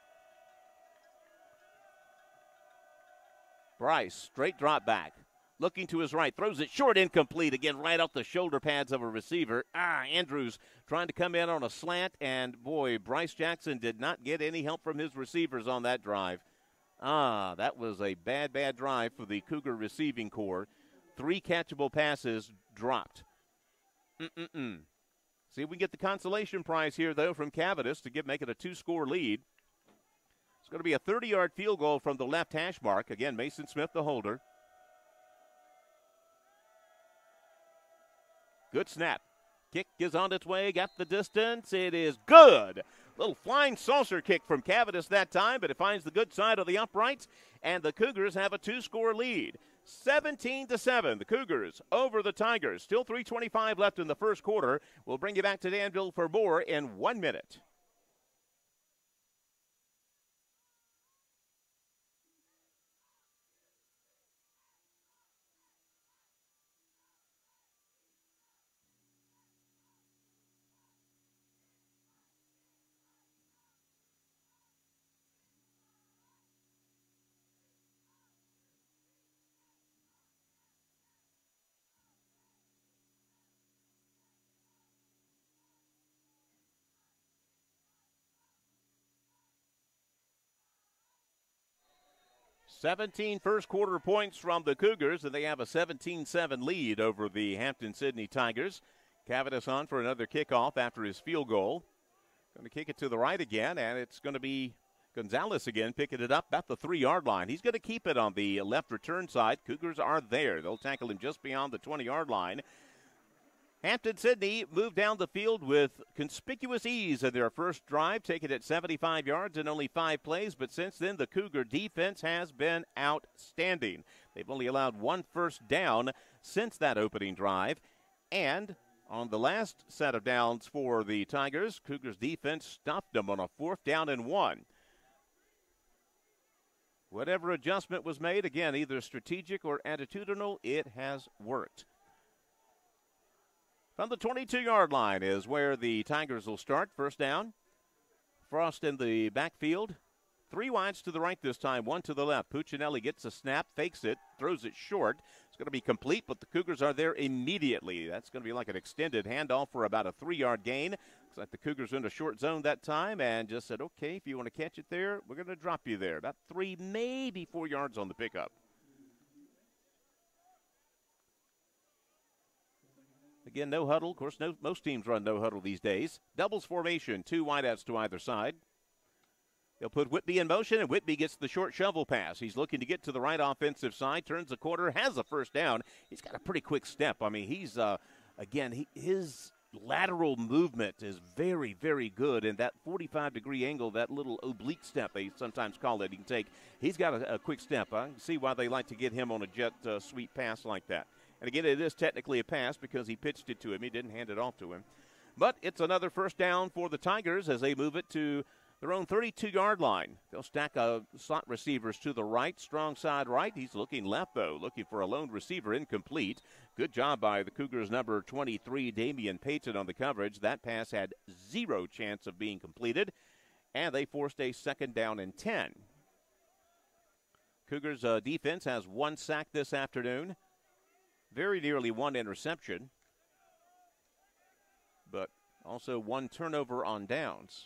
Bryce, straight drop back. Looking to his right, throws it short, incomplete. Again, right off the shoulder pads of a receiver. Andrews trying to come in on a slant, and boy, Bryce Jackson did not get any help from his receivers on that drive. That was a bad drive for the Cougar receiving corps. 3 catchable passes dropped. See if we can get the consolation prize here, though, from Cavadis to make it a 2-score lead. It's going to be a 30-yard field goal from the left hash mark. Again, Mason Smith, the holder. Good snap. Kick is on its way. Got the distance. It is good. Little flying saucer kick from Cavadis that time, but it finds the good side of the uprights, and the Cougars have a 2-score lead. 17-7, the Cougars over the Tigers. Still 3:25 left in the first quarter. We'll bring you back to Danville for more in 1 minute. Seventeen first-quarter points from the Cougars, and they have a 17-7 lead over the Hampden-Sydney Tigers. Cavadis on for another kickoff after his field goal. Going to kick it to the right again, and it's going to be Gonzalez again picking it up at the 3-yard line. He's going to keep it on the left return side. Cougars are there. They'll tackle him just beyond the 20-yard line. Hampden-Sydney moved down the field with conspicuous ease in their first drive, taking it 75 yards in only 5 plays. But since then, the Cougar defense has been outstanding. They've only allowed 1 first down since that opening drive. And on the last set of downs for the Tigers, Cougars defense stopped them on a 4th down and 1. Whatever adjustment was made, again, either strategic or attitudinal, it has worked. From the 22-yard line is where the Tigers will start. First down. Frost in the backfield. 3 wides to the right this time, 1 to the left. Puccinelli gets a snap, fakes it, throws it short. It's going to be complete, but the Cougars are there immediately. That's going to be like an extended handoff for about a 3-yard gain. Looks like the Cougars in a short zone that time and just said, okay, if you want to catch it there, we're going to drop you there. About 3, maybe 4 yards on the pickup. Again, no huddle. Of course, most teams run no huddle these days. Doubles formation, 2 wideouts to either side. They'll put Whitby in motion, and Whitby gets the short shovel pass. He's looking to get to the right offensive side, turns the corner, has a first down. He's got a pretty quick step. I mean, he's, his lateral movement is very, very good. And that 45-degree angle, that little oblique step they sometimes call it, he can take. He's got a quick step. I can see why they like to get him on a jet sweep pass like that. And again, it is technically a pass because he pitched it to him. He didn't hand it off to him. But it's another first down for the Tigers as they move it to their own 32-yard line. They'll stack slot receivers to the right, strong side right. He's looking left, though, looking for a lone receiver, incomplete. Good job by the Cougars' number 23, Damian Payton, on the coverage. That pass had 0 chance of being completed, and they forced a 2nd down and 10. Cougars' defense has 1 sack this afternoon. Very nearly 1 interception, but also 1 turnover on downs.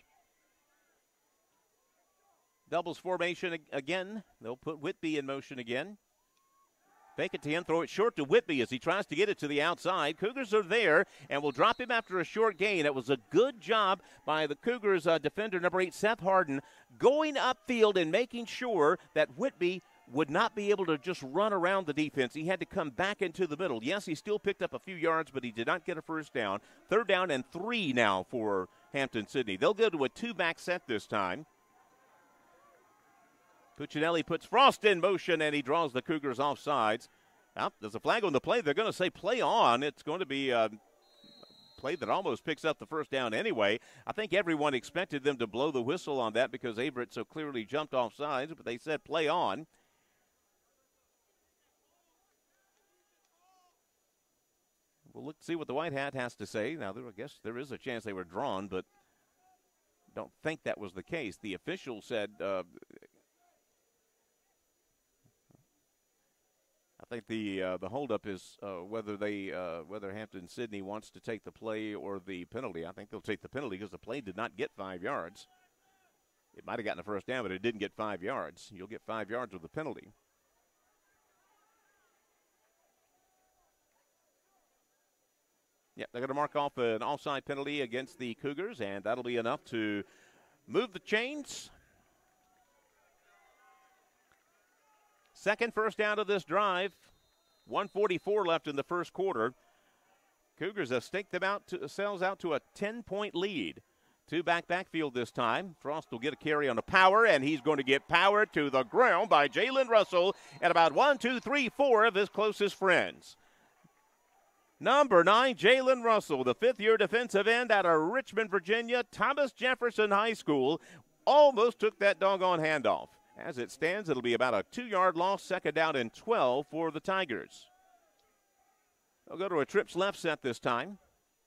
Doubles formation again. They'll put Whitby in motion again. Fake it to him, throw it short to Whitby as he tries to get it to the outside. Cougars are there and will drop him after a short gain. It was a good job by the Cougars defender, number 8, Seth Harden, going upfield and making sure that Whitby would not be able to just run around the defense. He had to come back into the middle. Yes, he still picked up a few yards, but he did not get a first down. 3rd down and 3 now for Hampden-Sydney. They'll go to a 2-back set this time. Puccinelli puts Frost in motion, and he draws the Cougars off sides. Now, there's a flag on the play. They're going to say play on. It's going to be a play that almost picks up the first down anyway. I think everyone expected them to blow the whistle on that because Averett so clearly jumped off sides, but they said play on. We'll look see what the White Hat has to say. Now, I guess there is a chance they were drawn, but don't think that was the case. The official said I think the holdup is whether Hampden-Sydney wants to take the play or the penalty. I think they'll take the penalty because the play did not get 5 yards. It might have gotten a first down, but it didn't get 5 yards. You'll get 5 yards with the penalty. Yeah, they're going to mark off an offside penalty against the Cougars, and that'll be enough to move the chains. Second first down of this drive. 1:44 left in the first quarter. Cougars have staked themselves out to a 10-point lead. 2-back backfield this time. Frost will get a carry on a power, and he's going to get powered to the ground by Jalen Russell and about 1, 2, 3, 4 of his closest friends. Number 9, Jalen Russell, the 5th-year defensive end out of Richmond, Virginia, Thomas Jefferson High School, almost took that doggone handoff. As it stands, it'll be about a 2-yard loss, 2nd down and 12 for the Tigers. They'll go to a trips left set this time.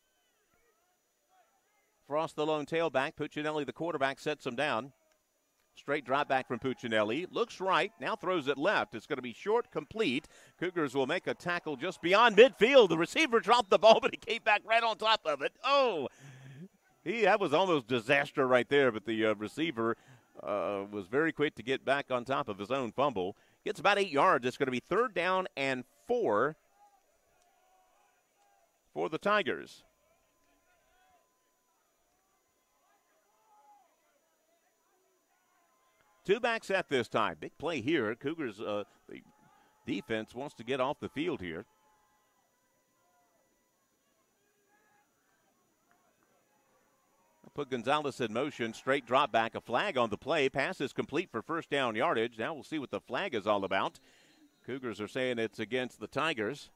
Frost, the lone tailback. Puccinelli, the quarterback, sets him down. Straight drop back from Puccinelli. Looks right, now throws it left. It's going to be short, complete. Cougars will make a tackle just beyond midfield. The receiver dropped the ball, but he came back right on top of it. Oh, that was almost disaster right there, but the receiver was very quick to get back on top of his own fumble. Gets about 8 yards. It's going to be 3rd down and 4 for the Tigers. Two back set this time. Big play here. Cougars, the defense wants to get off the field here. Put Gonzalez in motion. Straight drop back. A flag on the play. Pass is complete for first down yardage. Now we'll see what the flag is all about. Cougars are saying it's against the Tigers.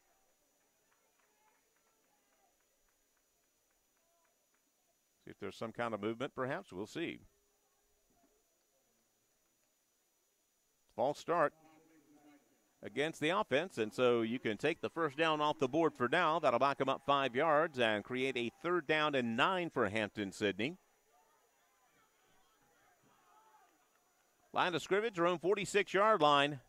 See if there's some kind of movement, perhaps. We'll see. False start against the offense, and so you can take the first down off the board for now. That'll back them up 5 yards and create a 3rd down and 9 for Hampden-Sydney. Line of scrimmage, their own 46-yard line.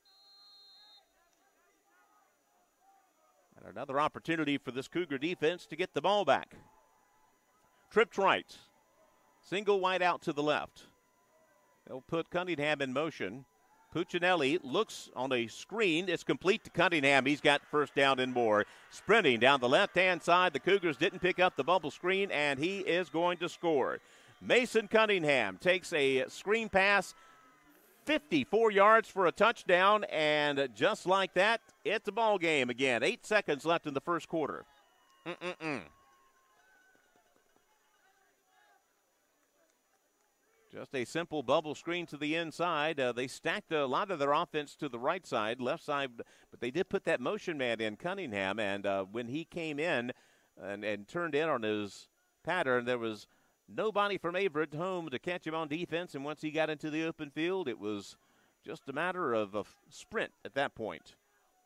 And another opportunity for this Cougar defense to get the ball back. Tripped right. Single wide out to the left. They'll put Cunningham in motion. Puccinelli looks on a screen. It's complete to Cunningham. He's got first down and more. Sprinting down the left-hand side. The Cougars didn't pick up the bubble screen, and he is going to score. Mason Cunningham takes a screen pass, 54 yards for a touchdown, and just like that, it's a ball game again. 8 seconds left in the first quarter. Just a simple bubble screen to the inside. They stacked a lot of their offense to the right side, left side, but they did put that motion man in, Cunningham, and when he came in and turned in on his pattern, there was nobody from Averett home to catch him on defense, and once he got into the open field, it was just a matter of a sprint at that point.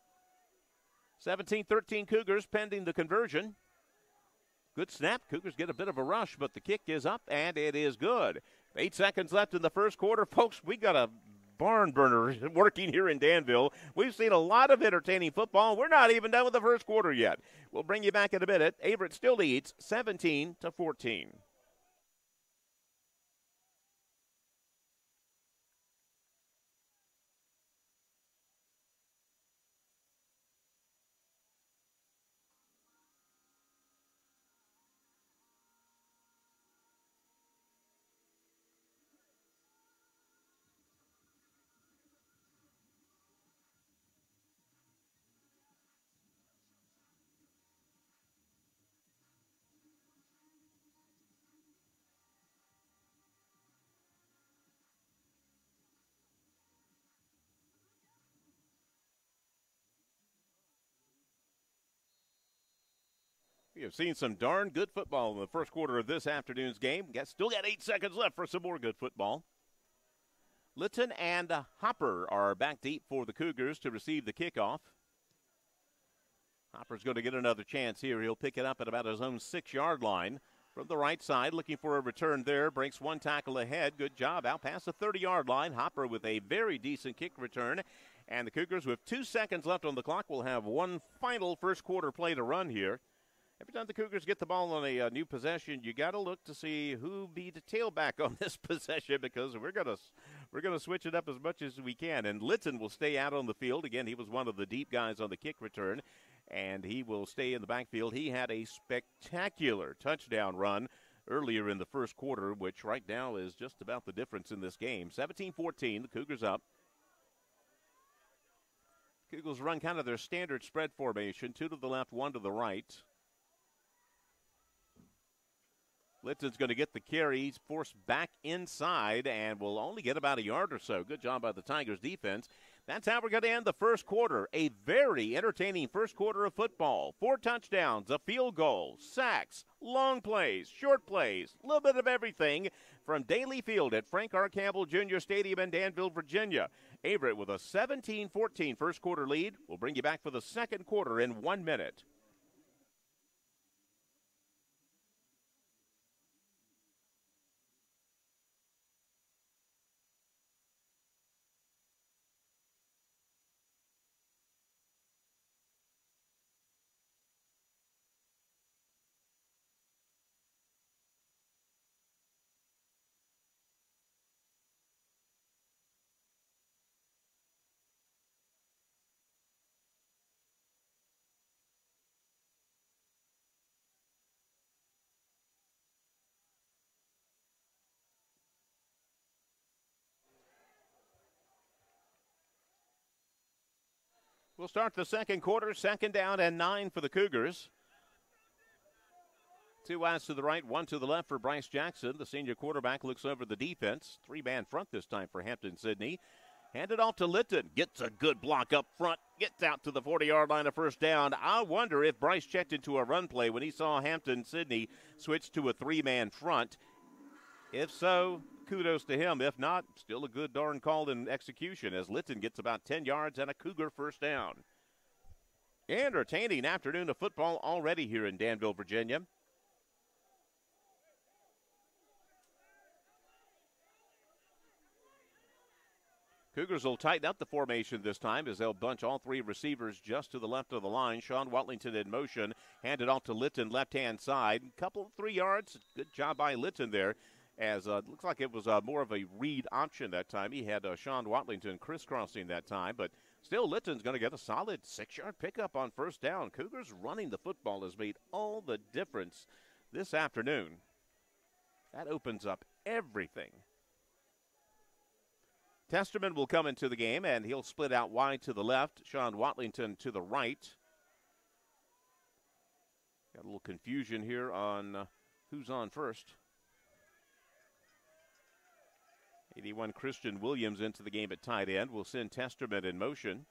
17-13 Cougars pending the conversion. Good snap. Cougars get a bit of a rush, but the kick is up, and it is good. 8 seconds left in the first quarter. Folks, we got a barn burner working here in Danville. We've seen a lot of entertaining football. We're not even done with the first quarter yet. We'll bring you back in a minute. Averett still leads 17-14. We have seen some darn good football in the first quarter of this afternoon's game. Still got 8 seconds left for some more good football. Litton and Hopper are back deep for the Cougars to receive the kickoff. Hopper's going to get another chance here. He'll pick it up at about his own 6-yard line. From the right side, looking for a return there. Breaks one tackle ahead. Good job out past the 30-yard line. Hopper with a very decent kick return. And the Cougars, with 2 seconds left on the clock, will have one final first quarter play to run here. Every time the Cougars get the ball on a new possession, you got to look to see who be the tailback on this possession, because we're gonna switch it up as much as we can. And Litton will stay out on the field. Again, he was one of the deep guys on the kick return, and he will stay in the backfield. He had a spectacular touchdown run earlier in the first quarter, which right now is just about the difference in this game. 17-14, the Cougars up. Cougars run kind of their standard spread formation, 2 to the left, 1 to the right. Litton's going to get the carry. He's forced back inside and will only get about a yard or so. Good job by the Tigers defense. That's how we're going to end the first quarter. A very entertaining first quarter of football. 4 touchdowns, a field goal, sacks, long plays, short plays, a little bit of everything from Daly Field at Frank R. Campbell Jr. Stadium in Danville, Virginia. Averett with a 17-14 first quarter lead. We'll bring you back for the second quarter in 1 minute. We'll start the second quarter, 2nd down and 9 for the Cougars. 2 wides to the right, 1 to the left for Bryce Jackson. The senior quarterback looks over the defense. 3-man front this time for Hampden-Sydney. Handed off to Litton. Gets a good block up front. Gets out to the 40-yard line of first down. I wonder if Bryce checked into a run play when he saw Hampden-Sydney switch to a 3-man front. If so, kudos to him. If not, still a good darn call in execution, as Litton gets about 10 yards and a Cougar first down. Entertaining afternoon of football already here in Danville, Virginia. Cougars will tighten up the formation this time as they'll bunch all 3 receivers just to the left of the line. Sean Watlington in motion, handed off to Litton, left-hand side. Couple of 3 yards. Good job by Litton there, as looks like it was more of a read option that time. He had Sean Watlington crisscrossing that time, but still Litton's going to get a solid 6-yard pickup on first down. Cougars running the football has made all the difference this afternoon. That opens up everything. Testerman will come into the game, and he'll split out wide to the left. Sean Watlington to the right. Got a little confusion here on who's on first. 81 Christian Williams into the game at tight end. Will send Testerman in motion.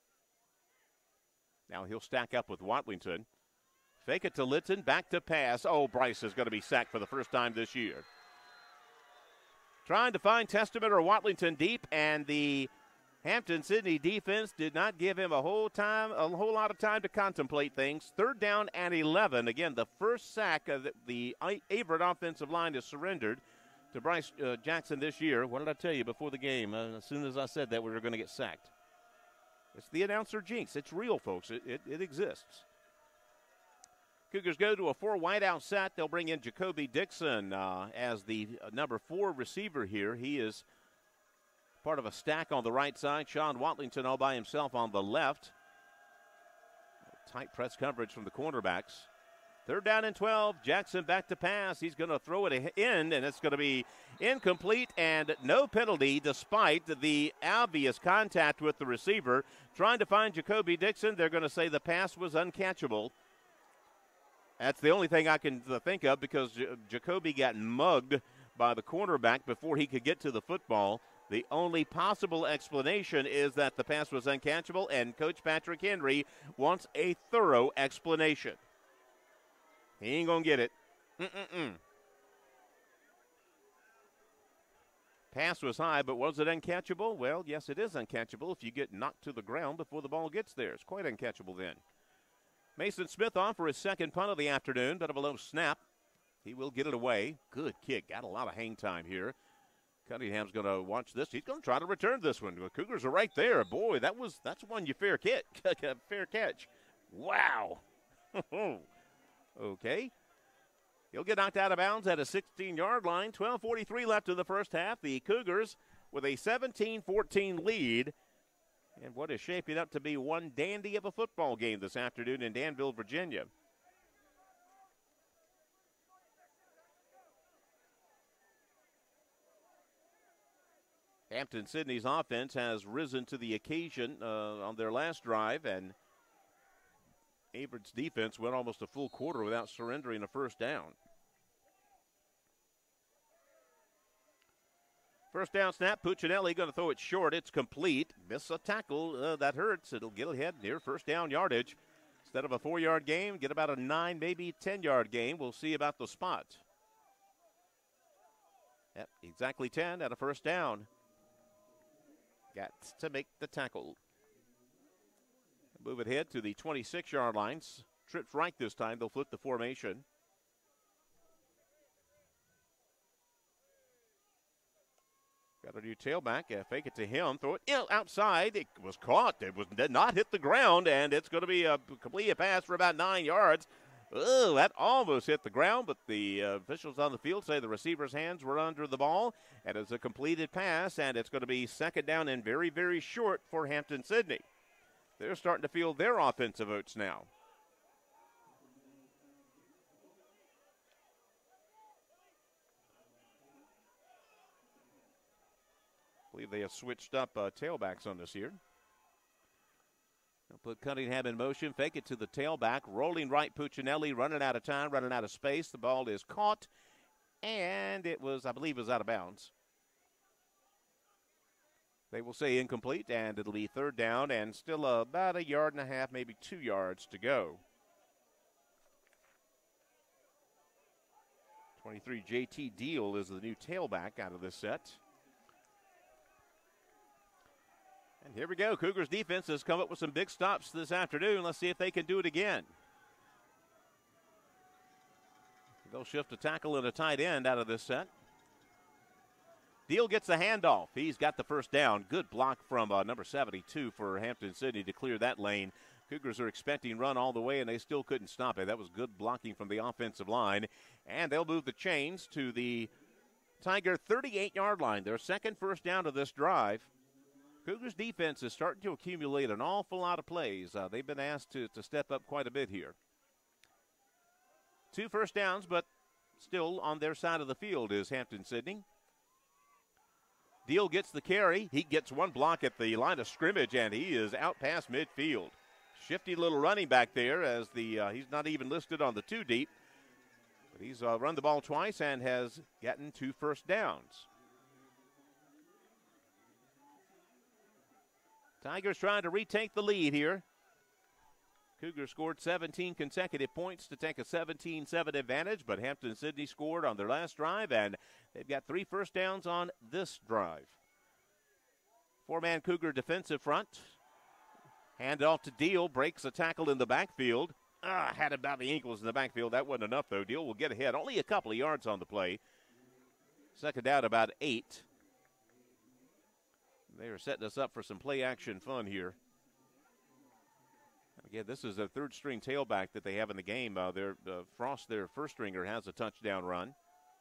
Now he'll stack up with Watlington. Fake it to Litton, back to pass. Oh, Bryce is going to be sacked for the first time this year. Trying to find Testerman or Watlington deep, and the Hampden-Sydney defense did not give him a whole lot of time to contemplate things. 3rd down and 11. Again, the first sack of the Averett offensive line is surrendered to Bryce Jackson this year. What did I tell you before the game? As soon as I said that, we were going to get sacked. It's the announcer jinx. It's real, folks. It exists. Cougars go to a 4 wideout set. They'll bring in Jacoby Dixon as the number 4 receiver here. He is part of a stack on the right side. Sean Watlington all by himself on the left. Tight press coverage from the cornerbacks. 3rd down and 12. Jackson back to pass. He's going to throw it in, and it's going to be incomplete and no penalty despite the obvious contact with the receiver. Trying to find Jacoby Dixon. They're going to say the pass was uncatchable. That's the only thing I can think of, because Jacoby got mugged by the cornerback before he could get to the football. The only possible explanation is that the pass was uncatchable, and Coach Patrick Henry wants a thorough explanation. He ain't going to get it. Mm-mm-mm. Pass was high, but was it uncatchable? Well, yes, it is uncatchable if you get knocked to the ground before the ball gets there. It's quite uncatchable then. Mason Smith on for his second punt of the afternoon. Bit of a low snap. He will get it away. Good kick. Got a lot of hang time here. Cunningham's going to watch this. He's going to try to return this one. The Cougars are right there. Boy, that's one you fair catch. Wow. Okay. He'll get knocked out of bounds at a 16-yard line. 12:43 left in the first half. The Cougars with a 17-14 lead. And what is shaping up to be one dandy of a football game this afternoon in Danville, Virginia. Hampden-Sydney's offense has risen to the occasion on their last drive, and Averett's defense went almost a full quarter without surrendering a first down. First down snap, Puccinelli going to throw it short. It's complete. Miss a tackle. That hurts. It'll get ahead near first down yardage. Instead of a 4-yard game, get about a 9, maybe 10-yard game. We'll see about the spot. Yep, exactly 10 at a first down. Got to make the tackle. Move it ahead to the 26-yard lines. Trips right this time. They'll flip the formation. Got a new tailback. Fake it to him. Throw it outside. It was caught. Did not hit the ground, and it's going to be a complete pass for about 9 yards. Oh, that almost hit the ground, but the officials on the field say the receiver's hands were under the ball, and it's a completed pass, and it's going to be second down and very, very short for Hampden-Sydney. They're starting to feel their offensive oats now. I believe they have switched up tailbacks on this here. They'll put Cunningham in motion, fake it to the tailback, rolling right Puccinelli, running out of time, running out of space. The ball is caught, and it was, I believe, out of bounds. They will say incomplete, and it'll be third down and still about 1.5 yards, maybe 2 yards to go. 23 JT Deal is the new tailback out of this set. And here we go. Cougars defense has come up with some big stops this afternoon. Let's see if they can do it again. They'll shift a tackle and a tight end out of this set. Deal gets the handoff. He's got the first down. Good block from number 72 for Hampden-Sydney to clear that lane. Cougars are expecting run all the way, and they still couldn't stop it. That was good blocking from the offensive line. And they'll move the chains to the Tiger 38-yard line. Their second first down of this drive. Cougars defense is starting to accumulate an awful lot of plays. They've been asked to step up quite a bit here. 2 first downs, but still on their side of the field is Hampden-Sydney. Deal gets the carry. He gets one block at the line of scrimmage, and he is out past midfield. Shifty little running back there as he's not even listed on the 2 deep. But he's run the ball twice and has gotten 2 first downs. Tigers trying to retake the lead here. Cougars scored 17 consecutive points to take a 17-7 advantage, but Hampden-Sydney scored on their last drive, and they've got 3 first downs on this drive. 4-man Cougar defensive front. Hand off to Deal, breaks a tackle in the backfield. Had about the ankles in the backfield. That wasn't enough, though. Deal will get ahead. Only a couple of yards on the play. Second down, about 8. They are setting us up for some play-action fun here. Again, this is a third-string tailback that they have in the game. Frost, their first stringer, has a touchdown run.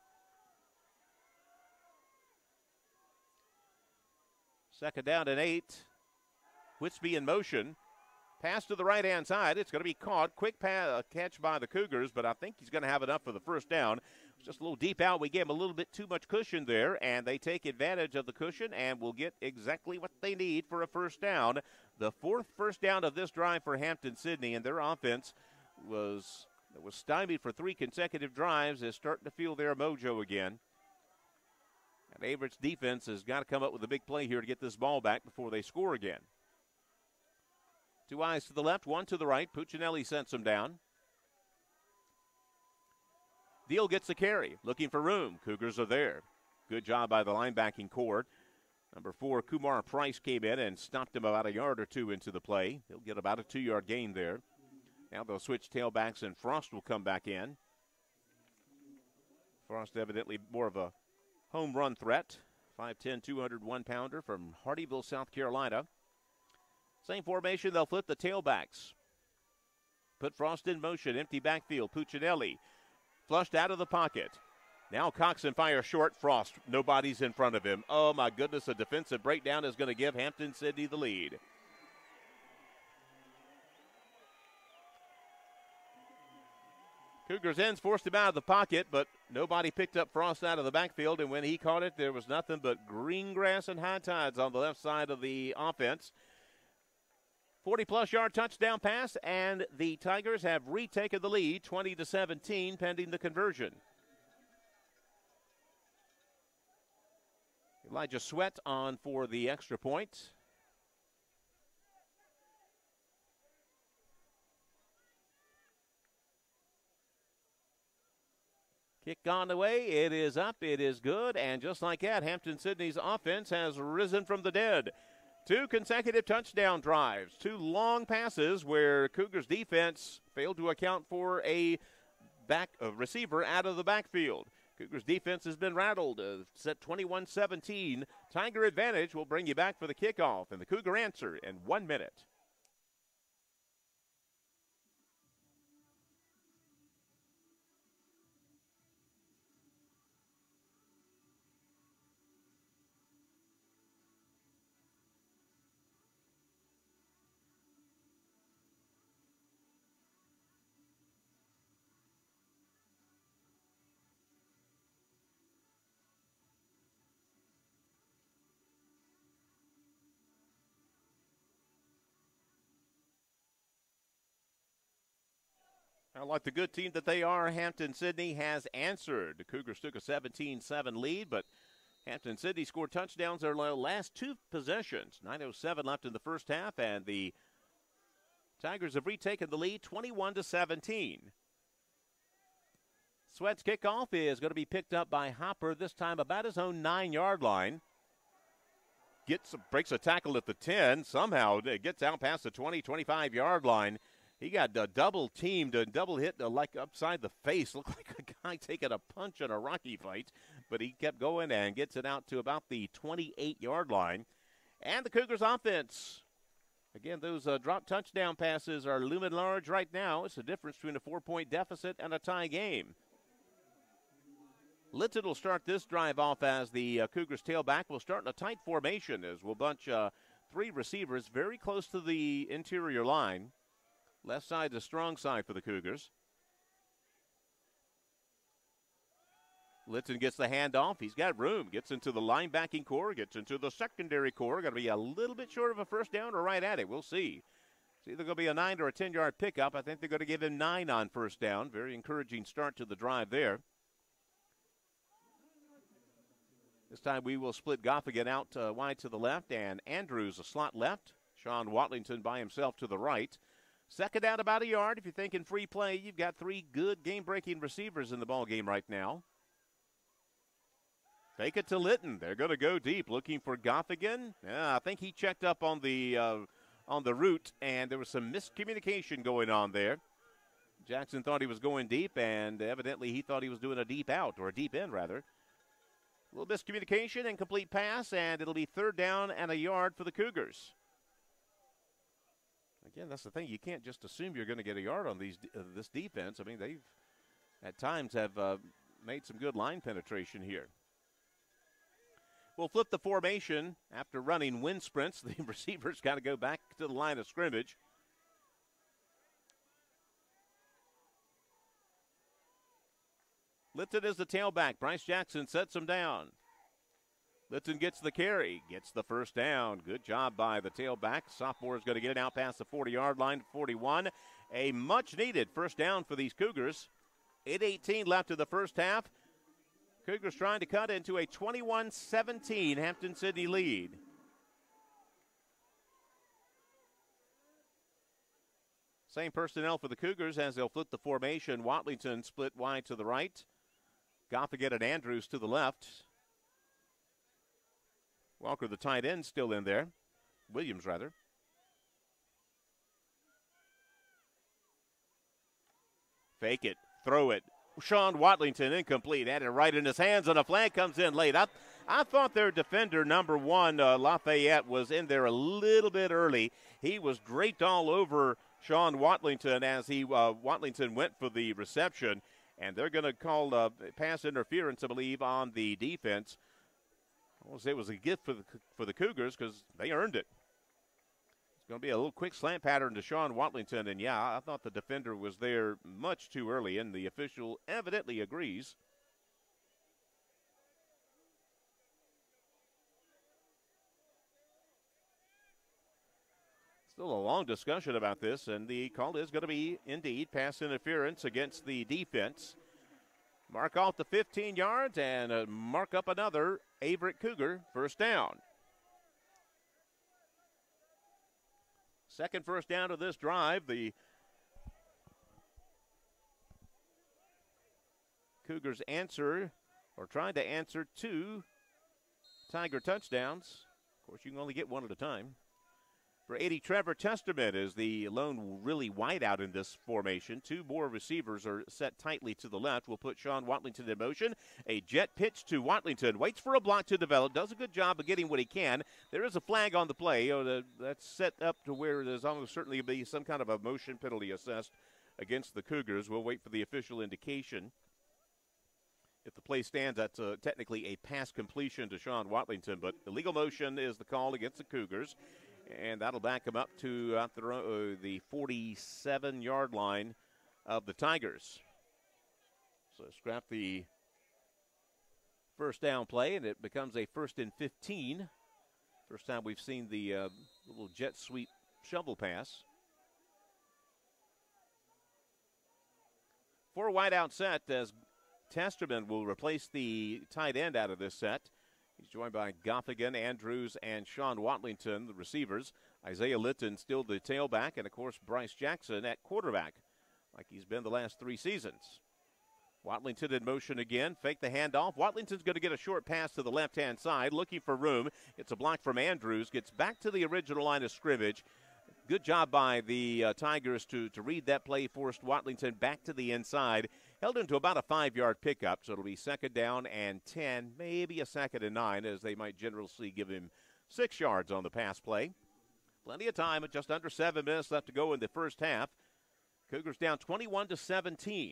Second down and 8. Whitby in motion. Pass to the right-hand side. It's going to be caught. Quick catch by the Cougars, but I think he's going to have enough for the first down. It's just a little deep out. We gave him a little bit too much cushion there, and they take advantage of the cushion and will get exactly what they need for a first down. The 4th first down of this drive for Hampden-Sydney, and their offense was stymied for 3 consecutive drives, is starting to feel their mojo again. And Averett's defense has got to come up with a big play here to get this ball back before they score again. 2 eyes to the left, 1 to the right. Puccinelli sends him down. Deal gets the carry, looking for room. Cougars are there. Good job by the linebacking core. Number 4, Kumar Price came in and stopped him about a yard or two into the play. He'll get about a 2-yard gain there. Now they'll switch tailbacks, and Frost will come back in. Frost evidently more of a home run threat. 5'10", 201-pounder from Hardyville, South Carolina. Same formation, they'll flip the tailbacks. Put Frost in motion, empty backfield. Puccinelli flushed out of the pocket. Now Coxon fires short. Frost, nobody's in front of him. Oh, my goodness, a defensive breakdown is going to give Hampden-Sydney the lead. Cougars ends forced him out of the pocket, but nobody picked up Frost out of the backfield, and when he caught it, there was nothing but green grass and high tides on the left side of the offense. 40-plus yard touchdown pass, and the Tigers have retaken the lead, 20-17, pending the conversion. Elijah Sweat on for the extra point. Kick on the way. It is up. It is good. And just like that, Hampden-Sydney's offense has risen from the dead. 2 consecutive touchdown drives. 2 long passes where Cougars defense failed to account for a receiver out of the backfield. Cougars defense has been rattled. Set 21-17. Tiger advantage will bring you back for the kickoff. And the Cougar answer in 1 minute. Like the good team that they are, Hampden-Sydney has answered. The Cougars took a 17-7 lead, but Hampden-Sydney scored touchdowns their last 2 possessions. 9:07 left in the first half, and the Tigers have retaken the lead 21-17. Sweat's kickoff is going to be picked up by Hopper, this time about his own 9-yard line. Breaks a tackle at the 10. Somehow it gets out past the 20, 25-yard line. He got double teamed, a double hit like upside the face. Looked like a guy taking a punch in a Rocky fight. But he kept going and gets it out to about the 28-yard line. And the Cougars offense. Again, those drop touchdown passes are looming large right now. It's the difference between a 4-point deficit and a tie game. Litton will start this drive off as the Cougars tailback. Will start in a tight formation as we'll bunch 3 receivers very close to the interior line. Left side's a strong side for the Cougars. Litton gets the handoff. He's got room. Gets into the linebacking core. Gets into the secondary core. Going to be a little bit short of a first down or right at it. We'll see. It's either going to be a 9 or a 10-yard pickup. I think they're going to give him 9 on first down. Very encouraging start to the drive there. This time we will split Goffigan out wide to the left, and Andrews a slot left. Sean Watlington by himself to the right. Second down about a yard. If you're thinking free play, you've got 3 good game-breaking receivers in the ball game right now. Take it to Litton. They're going to go deep, looking for Goffigan. Yeah, I think he checked up on the route, and there was some miscommunication going on there. Jackson thought he was going deep, and evidently he thought he was doing a deep out, or a deep in, rather. A little miscommunication, incomplete pass, and it'll be 3rd down and a yard for the Cougars. Again, that's the thing. You can't just assume you're going to get a yard on this defense. I mean, they've at times have made some good line penetration here. We'll flip the formation after running wind sprints. The receivers got to go back to the line of scrimmage. Litton is the tailback. Bryce Jackson sets him down. Litton gets the carry, gets the first down. Good job by the tailback. Sophomore is going to get it out past the 40-yard line, 41. A much-needed first down for these Cougars. 8:18 left in the first half. Cougars trying to cut into a 21-17 Hampden-Sydney lead. Same personnel for the Cougars as they'll flip the formation. Watlington split wide to the right. Goffigan and Andrews to the left. Walker, the tight end, still in there. Williams, rather. Fake it, throw it. Sean Watlington incomplete. Had it right in his hands, and a flag comes in late. I thought their defender, number 1, Lafayette, was in there a little bit early. He was draped all over Sean Watlington as Watlington went for the reception, and they're going to call pass interference, I believe, on the defense. I won't say it was a gift for the Cougars because they earned it. It's going to be a little quick slant pattern to Sean Watlington, and yeah, I thought the defender was there much too early, and the official evidently agrees. Still a long discussion about this, and the call is going to be, indeed, pass interference against the defense. Mark off the 15 yards and mark up another Averett Cougar first down. Second first down of this drive. The Cougars tried to answer 2 Tiger touchdowns. Of course, you can only get one at a time. For 80, Trevor Testerman is the lone really wide out in this formation. 2 more receivers are set tightly to the left. We'll put Sean Watlington in motion. A jet pitch to Watlington. Waits for a block to develop. Does a good job of getting what he can. There is a flag on the play. That's set up to where there's almost certainly be some kind of a motion penalty assessed against the Cougars. We'll wait for the official indication. If the play stands, that's technically a pass completion to Sean Watlington. But illegal motion is the call against the Cougars. And that'll back him up to the 47-yard line of the Tigers. So scrap the first down play, and it becomes a 1st and 15. First time we've seen the little jet sweep shovel pass. 4 wide out set as Testerman will replace the tight end out of this set. He's joined by Goffigan, Andrews, and Sean Watlington, the receivers. Isaiah Litton still the tailback, and, of course, Bryce Jackson at quarterback, like he's been the last 3 seasons. Watlington in motion again. Fake the handoff. Watlington's going to get a short pass to the left-hand side, looking for room. It's a block from Andrews. Gets back to the original line of scrimmage. Good job by the Tigers to read that play, forced Watlington back to the inside. Held into about a 5-yard pickup, so it'll be 2nd down and 10, maybe a 2nd and 9, as they might generously give him 6 yards on the pass play. Plenty of time, with just under 7 minutes left to go in the first half. Cougars down 21-17.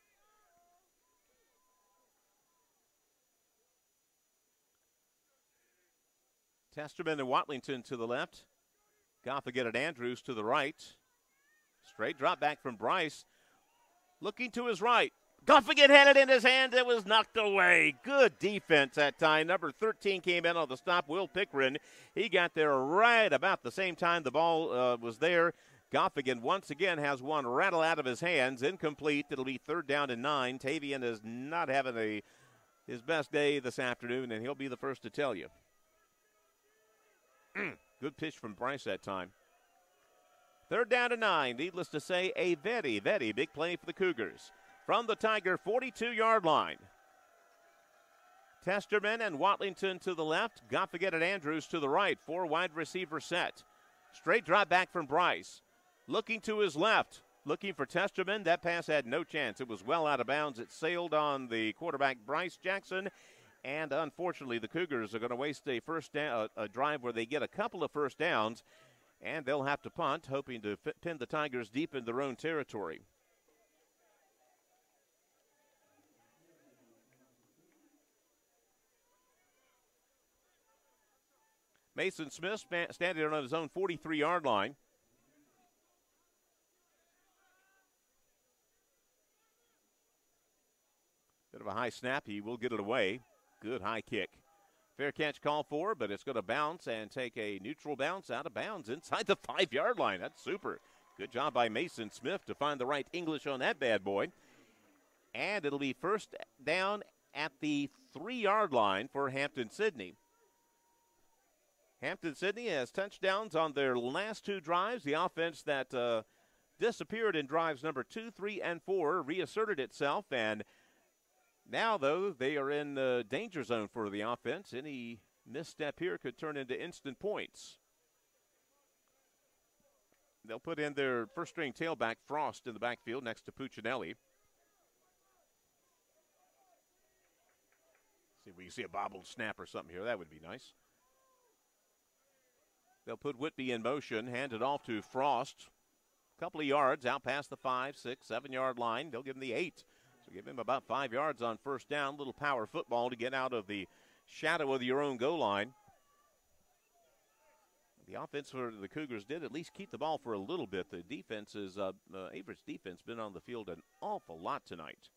Testerman and Watlington to the left. Goffigan and Andrews to the right. Straight drop back from Bryce. Looking to his right. Goffigan had it in his hand. It was knocked away. Good defense that time. Number 13 came in on the stop, Will Pickren. He got there right about the same time the ball was there. Goffigan once again has one rattle out of his hands. Incomplete. It'll be 3rd down and 9. Tavian is not having his best day this afternoon, and he'll be the first to tell you. Good pitch from Bryce that time. 3rd down and 9. Needless to say, a very, very big play for the Cougars. From the Tiger 42-yard line. Testerman and Watlington to the left. Goffigan and Andrews to the right. 4 wide receiver set. Straight drop back from Bryce. Looking to his left. Looking for Testerman. That pass had no chance. It was well out of bounds. It sailed on the quarterback, Bryce Jackson. And unfortunately, the Cougars are going to waste a drive where they get a couple of first downs. And they'll have to punt, hoping to pin the Tigers deep in their own territory. Mason Smith standing on his own 43-yard line. Bit of a high snap. He will get it away. Good high kick. Fair catch call for, but it's going to bounce and take a neutral bounce out of bounds inside the 5-yard line. That's super. Good job by Mason Smith to find the right English on that bad boy. And it'll be 1st down at the 3-yard line for Hampden-Sydney. Hampden-Sydney has touchdowns on their last 2 drives. The offense that disappeared in drives number 2, 3, and 4 reasserted itself, and Now, though, they are in the danger zone for the offense. Any misstep here could turn into instant points. They'll put in their first-string tailback, Frost, in the backfield next to Puccinelli. See if we can see a bobbled snap or something here. That would be nice. They'll put Whitby in motion, hand it off to Frost. A couple of yards out past the 5, 6, 7-yard line. They'll give him the 8. So give him about 5 yards on first down. Little power football to get out of the shadow of your own goal line. The offense for the Cougars did at least keep the ball for a little bit. The defense is, Averett's defense been on the field an awful lot tonight.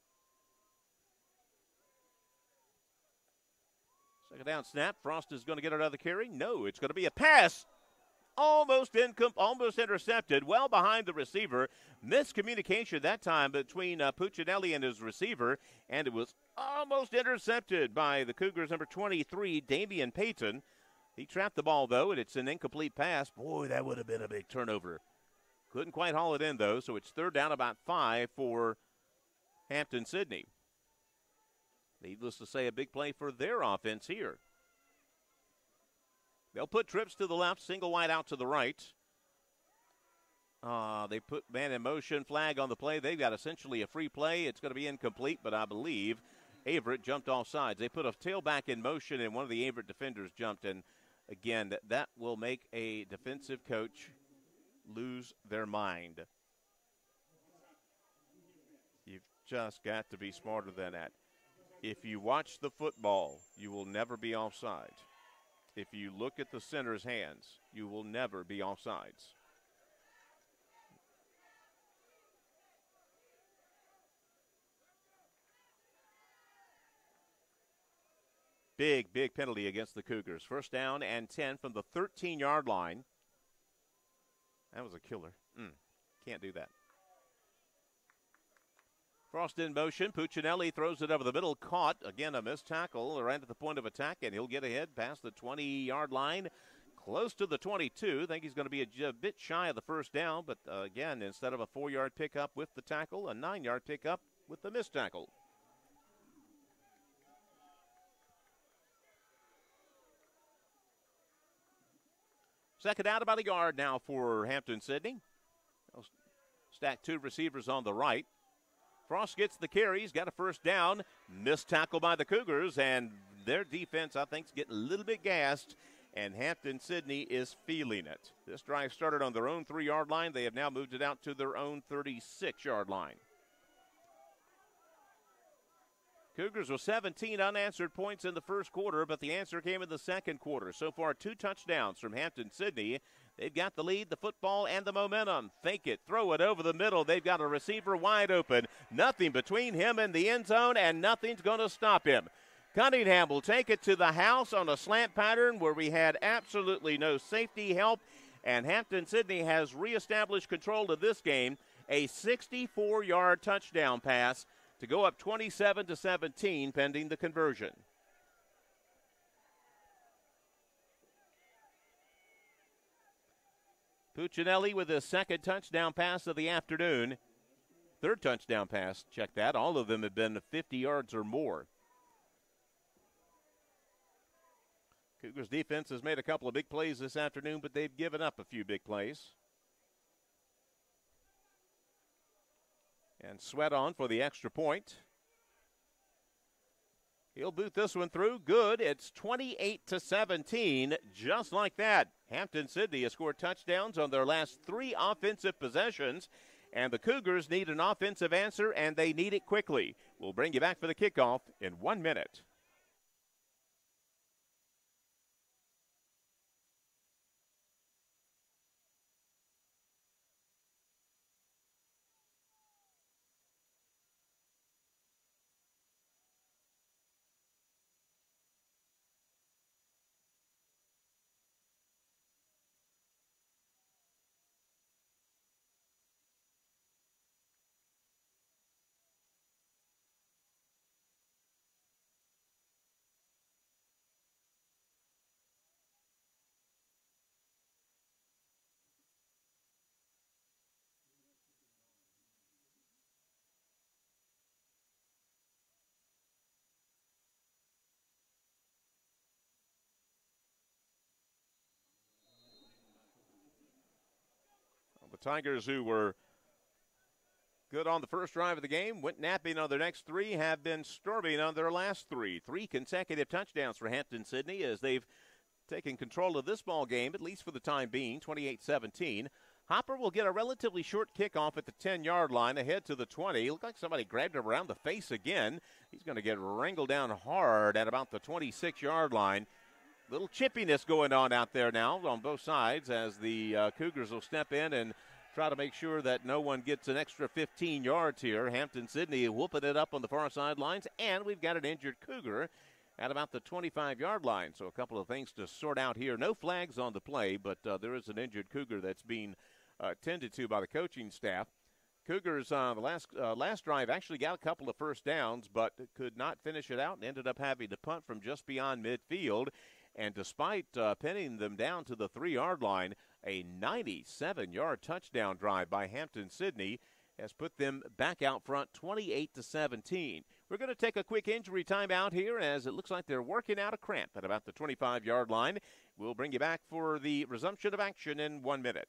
Second down snap. Frost is going to get another carry. No, it's going to be a pass. Almost intercepted, well behind the receiver. Miscommunication that time between Puccinelli and his receiver, and it was almost intercepted by the Cougars' number 23, Damian Payton. He trapped the ball, though, and it's an incomplete pass. Boy, that would have been a big turnover. Couldn't quite haul it in, though, so it's third down about 5 for Hampden-Sydney. Needless to say, a big play for their offense here. They'll put trips to the left, single wide out to the right. They put man in motion, flag on the play. They've got essentially a free play. It's going to be incomplete, but I believe Averett jumped off sides. They put a tailback in motion, and one of the Averett defenders jumped. And, again, that will make a defensive coach lose their mind. You've just got to be smarter than that. If you watch the football, you will never be offside. If you look at the center's hands, you will never be offsides. Big penalty against the Cougars. First down and 10 from the 13-yard line. That was a killer. Can't do that. Frost in motion. Puccinelli throws it over the middle. Caught. Again, a missed tackle right at the point of attack, and he'll get ahead past the 20-yard line. Close to the 22. I think he's going to be a bit shy of the first down, but again, instead of a 4-yard pickup with the tackle, a 9-yard pickup with the missed tackle. Second out, about a yard now for Hampden-Sydney. Stack 2 receivers on the right. Frost gets the carry. He's got a first down. Missed tackle by the Cougars, and their defense, I think, is getting a little bit gassed, and Hampden-Sydney is feeling it. This drive started on their own 3-yard line. They have now moved it out to their own 36-yard line. Cougars with 17 unanswered points in the first quarter, but the answer came in the second quarter. So far, 2 touchdowns from Hampden-Sydney. They've got the lead, the football, and the momentum. Fake it, throw it over the middle. They've got a receiver wide open. Nothing between him and the end zone, and nothing's going to stop him. Cunningham will take it to the house on a slant pattern where we had absolutely no safety help, and Hampden-Sydney has reestablished control of this game. A 64-yard touchdown pass to go up 27-17 pending the conversion. Puccinelli with his second touchdown pass of the afternoon. Third touchdown pass, check that. All of them have been 50 yards or more. Cougars defense has made a couple of big plays this afternoon, but they've given up a few big plays. And Sweat on for the extra point. He'll boot this one through. Good. It's 28-17, just like that. Hampden-Sydney has scored touchdowns on their last 3 offensive possessions, and the Cougars need an offensive answer, and they need it quickly. We'll bring you back for the kickoff in 1 minute. Tigers, who were good on the first drive of the game, went napping on their next three, have been storming on their last three. 3 consecutive touchdowns for Hampden-Sydney as they've taken control of this ball game, at least for the time being, 28-17. Hopper will get a relatively short kickoff at the 10-yard line, ahead to the 20. Looked like somebody grabbed him around the face again. He's going to get wrangled down hard at about the 26-yard line. Little chippiness going on out there now on both sides as the Cougars will step in and try to make sure that no one gets an extra 15 yards here. Hampden-Sydney whooping it up on the far sidelines, and we've got an injured Cougar at about the 25-yard line. So a couple of things to sort out here. No flags on the play, but there is an injured Cougar that's being tended to by the coaching staff. Cougars the last drive actually got a couple of first downs, but could not finish it out and ended up having to punt from just beyond midfield. And despite pinning them down to the 3-yard line, a 97-yard touchdown drive by Hampden-Sydney has put them back out front 28-17. We're going to take a quick injury timeout here as it looks like they're working out a cramp at about the 25-yard line. We'll bring you back for the resumption of action in 1 minute.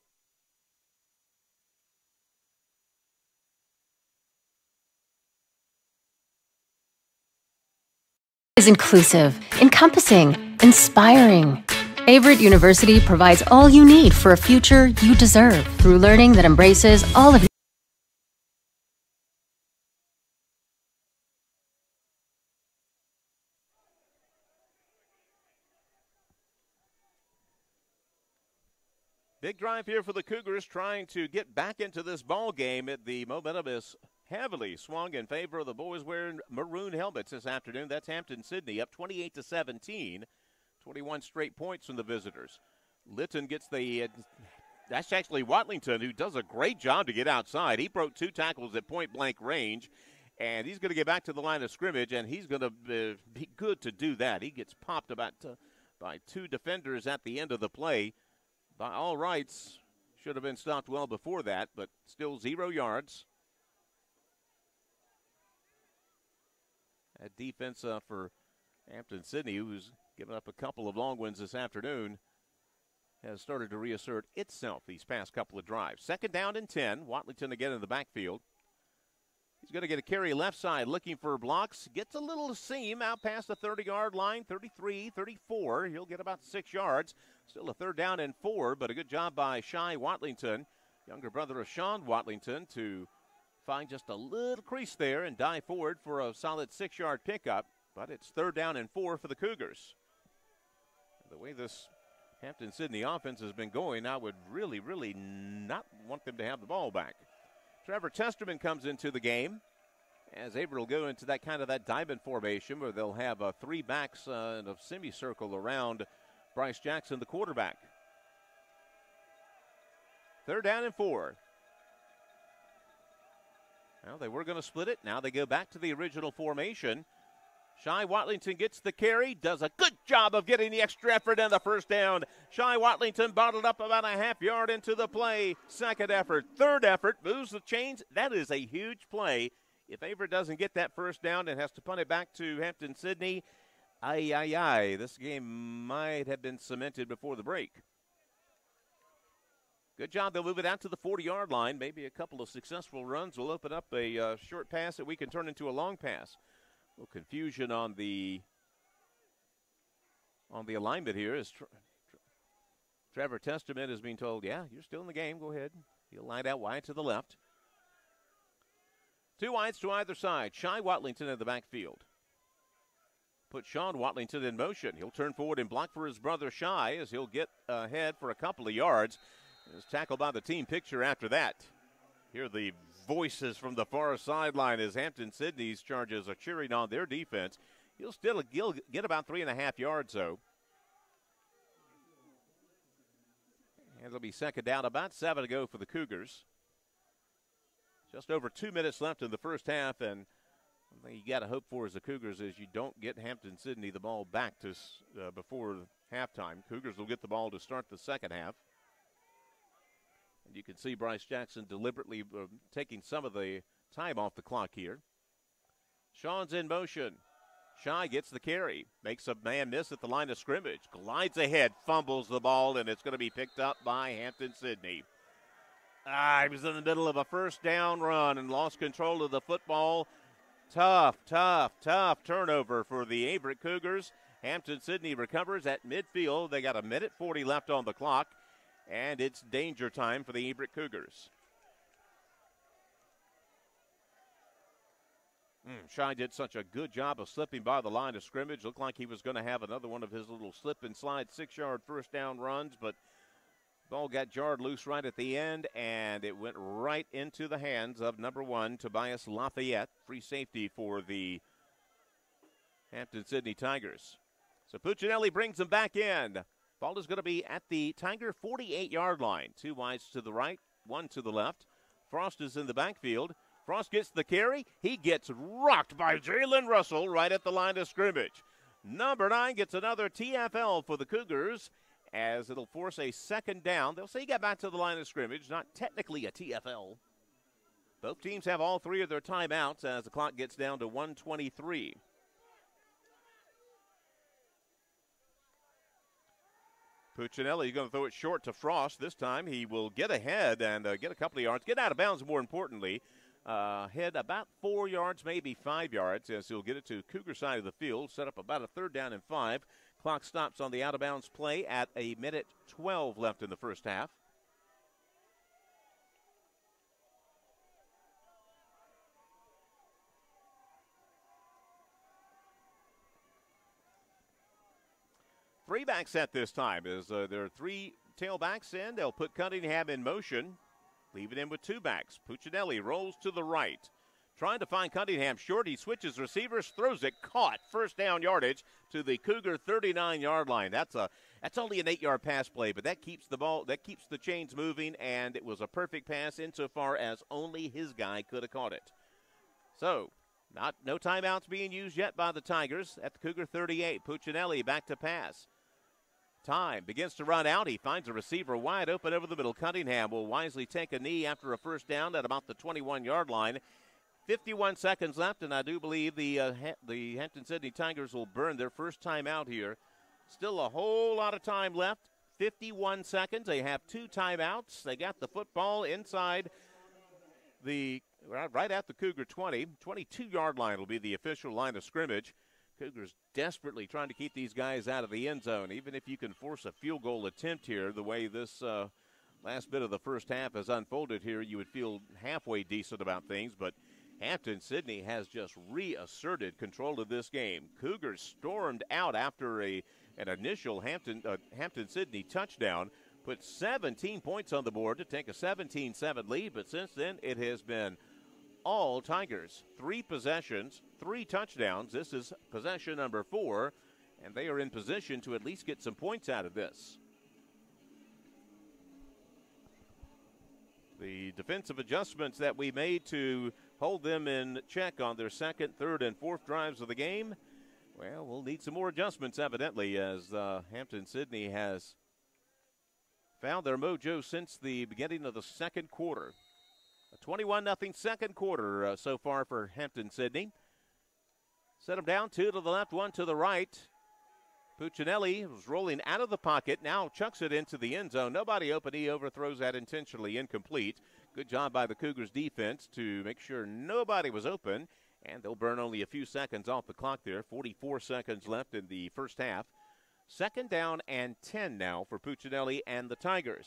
Is inclusive, encompassing, inspiring. Averett University provides all you need for a future you deserve through learning that embraces all of your Big drive here for the Cougars, trying to get back into this ball game. The momentum is heavily swung in favor of the boys wearing maroon helmets this afternoon. That's Hampden-Sydney up 28-17. 21 straight points from the visitors. Litton gets that's actually Watlington, who does a great job to get outside. He broke 2 tackles at point-blank range, and he's going to get back to the line of scrimmage, and he's going to be good to do that. He gets popped about by 2 defenders at the end of the play. By all rights, should have been stopped well before that, but still 0 yards. That defense for Hampden-Sydney, who's given up a couple of long ones this afternoon, has started to reassert itself these past couple of drives. 2nd down and 10. Watlington again in the backfield. He's going to get a carry left side, looking for blocks. Gets a little seam out past the 30-yard line, 33, 34. He'll get about 6 yards. Still a 3rd down and 4, but a good job by Shai Watlington, younger brother of Sean Watlington, to find just a little crease there and dive forward for a solid 6-yard pickup. But it's 3rd down and 4 for the Cougars. The way this Hampden-Sydney offense has been going, I would really, really not want them to have the ball back. Trevor Testerman comes into the game as Averett will go into that diamond formation where they'll have 3 backs in a semicircle around Bryce Jackson, the quarterback. 3rd down and 4. Well, they were going to split it. Now they go back to the original formation. Shai Watlington gets the carry, does a good job of getting the extra effort and the 1st down. Shai Watlington bottled up about a half-yard into the play. 2nd effort, 3rd effort, moves the chains. That is a huge play. If Averett doesn't get that 1st down and has to punt it back to Hampden-Sydney, this game might have been cemented before the break. Good job. They'll move it out to the 40-yard line. Maybe a couple of successful runs will open up a short pass that we can turn into a long pass. A little confusion on the alignment here as Trevor Testerman is being told, yeah, you're still in the game. Go ahead. He'll line out wide to the left. 2 wides to either side. Shai Watlington in the backfield. Put Sean Watlington in motion. He'll turn forward and block for his brother Shai as he'll get ahead for a couple of yards. Is tackled by the team picture after that. Hear the voices from the far sideline as Hampden-Sydney's charges are cheering on their defense. He'll still get about 3.5 yards, though. And it'll be 2nd down, about 7 to go for the Cougars. Just over 2 minutes left in the first half, and the thing you got to hope for as the Cougars is you don't get Hampden-Sydney the ball back to before halftime. Cougars will get the ball to start the second half. And you can see Bryce Jackson deliberately taking some of the time off the clock here. Sean's in motion. Shai gets the carry, makes a man miss at the line of scrimmage, glides ahead, fumbles the ball, and it's going to be picked up by Hampden-Sydney. He was in the middle of a first down run and lost control of the football. Tough turnover for the Averett Cougars. Hampden-Sydney recovers at midfield. They got 1:40 left on the clock, and it's danger time for the Averett Cougars. Shai did such a good job of slipping by the line of scrimmage. Looked like he was going to have another one of his little slip and slide 6-yard first down runs, but ball got jarred loose right at the end, and it went right into the hands of number 1, Tobias Lafayette, free safety for the Hampden-Sydney Tigers. So Puccinelli brings them back in. Ball is going to be at the Tiger 48-yard line. 2 wides to the right, 1 to the left. Frost is in the backfield. Frost gets the carry. He gets rocked by Jalen Russell right at the line of scrimmage. Number 9 gets another TFL for the Cougars, as it'll force a second down. They'll say he got back to the line of scrimmage, not technically a TFL. Both teams have all 3 of their timeouts as the clock gets down to 1:23. Puccinelli going to throw it short to Frost. This time he will get ahead and get a couple of yards. Get out of bounds, more importantly. Head about 4 yards, maybe 5 yards, as he'll get it to Cougar side of the field. Set up about a 3rd down and 5. Clock stops on the out-of-bounds play at 1:12 left in the first half. Three-back set this time. As there are 3 tailbacks in, they'll put Cunningham in motion, leaving him with 2 backs. Puccinelli rolls to the right, trying to find Cunningham short. He switches receivers, throws it, caught. First down yardage to the Cougar 39-yard line. That's only an 8-yard pass play, but that keeps the chains moving, and it was a perfect pass insofar as only his guy could have caught it. So, no timeouts being used yet by the Tigers at the Cougar 38. Puccinelli back to pass. Time begins to run out. He finds a receiver wide open over the middle. Cunningham will wisely take a knee after a first down at about the 21-yard line. 51 seconds left, and I do believe the Hampden-Sydney Tigers will burn their first timeout here. Still a whole lot of time left. 51 seconds. They have 2 timeouts. They got the football inside right at the Cougar 20. 22-yard line will be the official line of scrimmage. Cougars desperately trying to keep these guys out of the end zone. Even if you can force a field goal attempt here, the way this last bit of the first half has unfolded here, you would feel halfway decent about things. But Hampden-Sydney has just reasserted control of this game. Cougars stormed out after an initial Hampden-Sydney touchdown, put 17 points on the board to take a 17-7 lead. But since then, it has been all Tigers. 3 possessions, 3 touchdowns. This is possession number 4, and they are in position to at least get some points out of this. The defensive adjustments that we made to hold them in check on their 2nd, 3rd, and 4th drives of the game, well, we'll need some more adjustments, evidently, as Hampden-Sydney has found their mojo since the beginning of the second quarter. A 21-0 second quarter so far for Hampden-Sydney. Set them down, 2 to the left, 1 to the right. Puccinelli was rolling out of the pocket, now chucks it into the end zone. Nobody open. He overthrows that intentionally, incomplete. Good job by the Cougars defense to make sure nobody was open, and they'll burn only a few seconds off the clock there. 44 seconds left in the first half. 2nd down and 10 now for Puccinelli and the Tigers.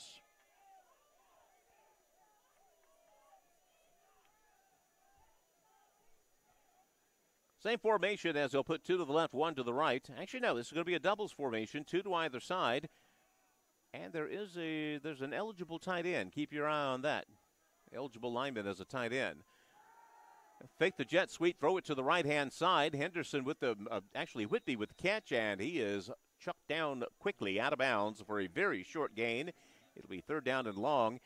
Same formation as they'll put 2 to the left, 1 to the right. Actually, no, this is going to be a doubles formation, 2 to either side. And there's an eligible tight end. Keep your eye on that. Eligible lineman as a tight end. Fake the jet sweep, throw it to the right-hand side. Henderson with actually Whitby with the catch, and he is chucked down quickly out of bounds for a very short gain. It'll be 3rd down and long.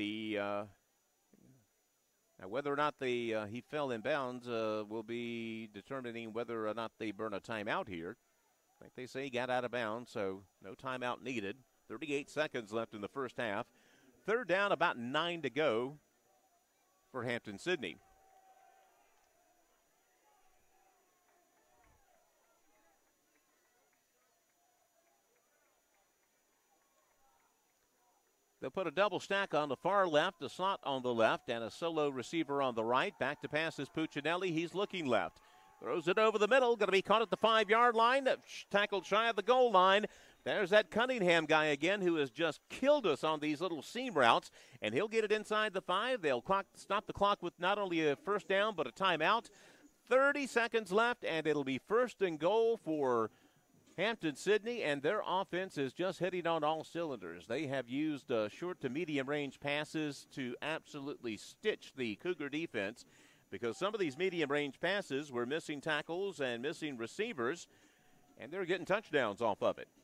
Now, whether or not he fell in bounds will be determining whether or not they burn a timeout here. I think they say he got out of bounds, so no timeout needed. 38 seconds left in the first half. 3rd down, about 9 to go for Hampden-Sydney. They'll put a double stack on the far left, a slot on the left, and a solo receiver on the right. Back to pass is Puccinelli. He's looking left. Throws it over the middle. Going to be caught at the 5-yard line. Tackled shy of the goal line. There's that Cunningham guy again who has just killed us on these little seam routes. And he'll get it inside the 5. They'll stop the clock with not only a first down but a timeout. 30 seconds left, and it'll be first and goal for Hampden-Sydney, and their offense is just hitting on all cylinders. They have used short to medium range passes to absolutely stitch the Cougar defense, because some of these medium-range passes were missing tackles and missing receivers, and they're getting touchdowns off of it.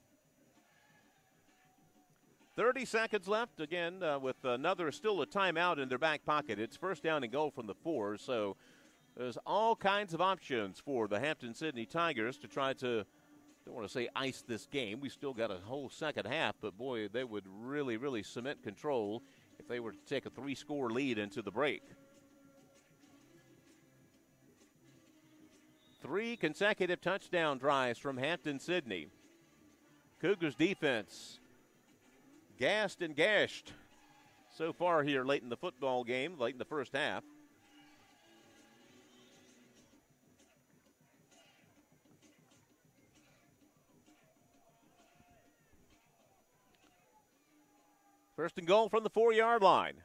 30 seconds left, again, with still a timeout in their back pocket. It's first down and goal from the 4, so there's all kinds of options for the Hampden-Sydney Tigers to try to, don't want to say ice this game. We still got a whole second half, but, boy, they would really, really cement control if they were to take a 3-score lead into the break. 3 consecutive touchdown drives from Hampden-Sydney. Cougars defense gassed and gashed so far here late in the football game, late in the first half. First and goal from the 4-yard line.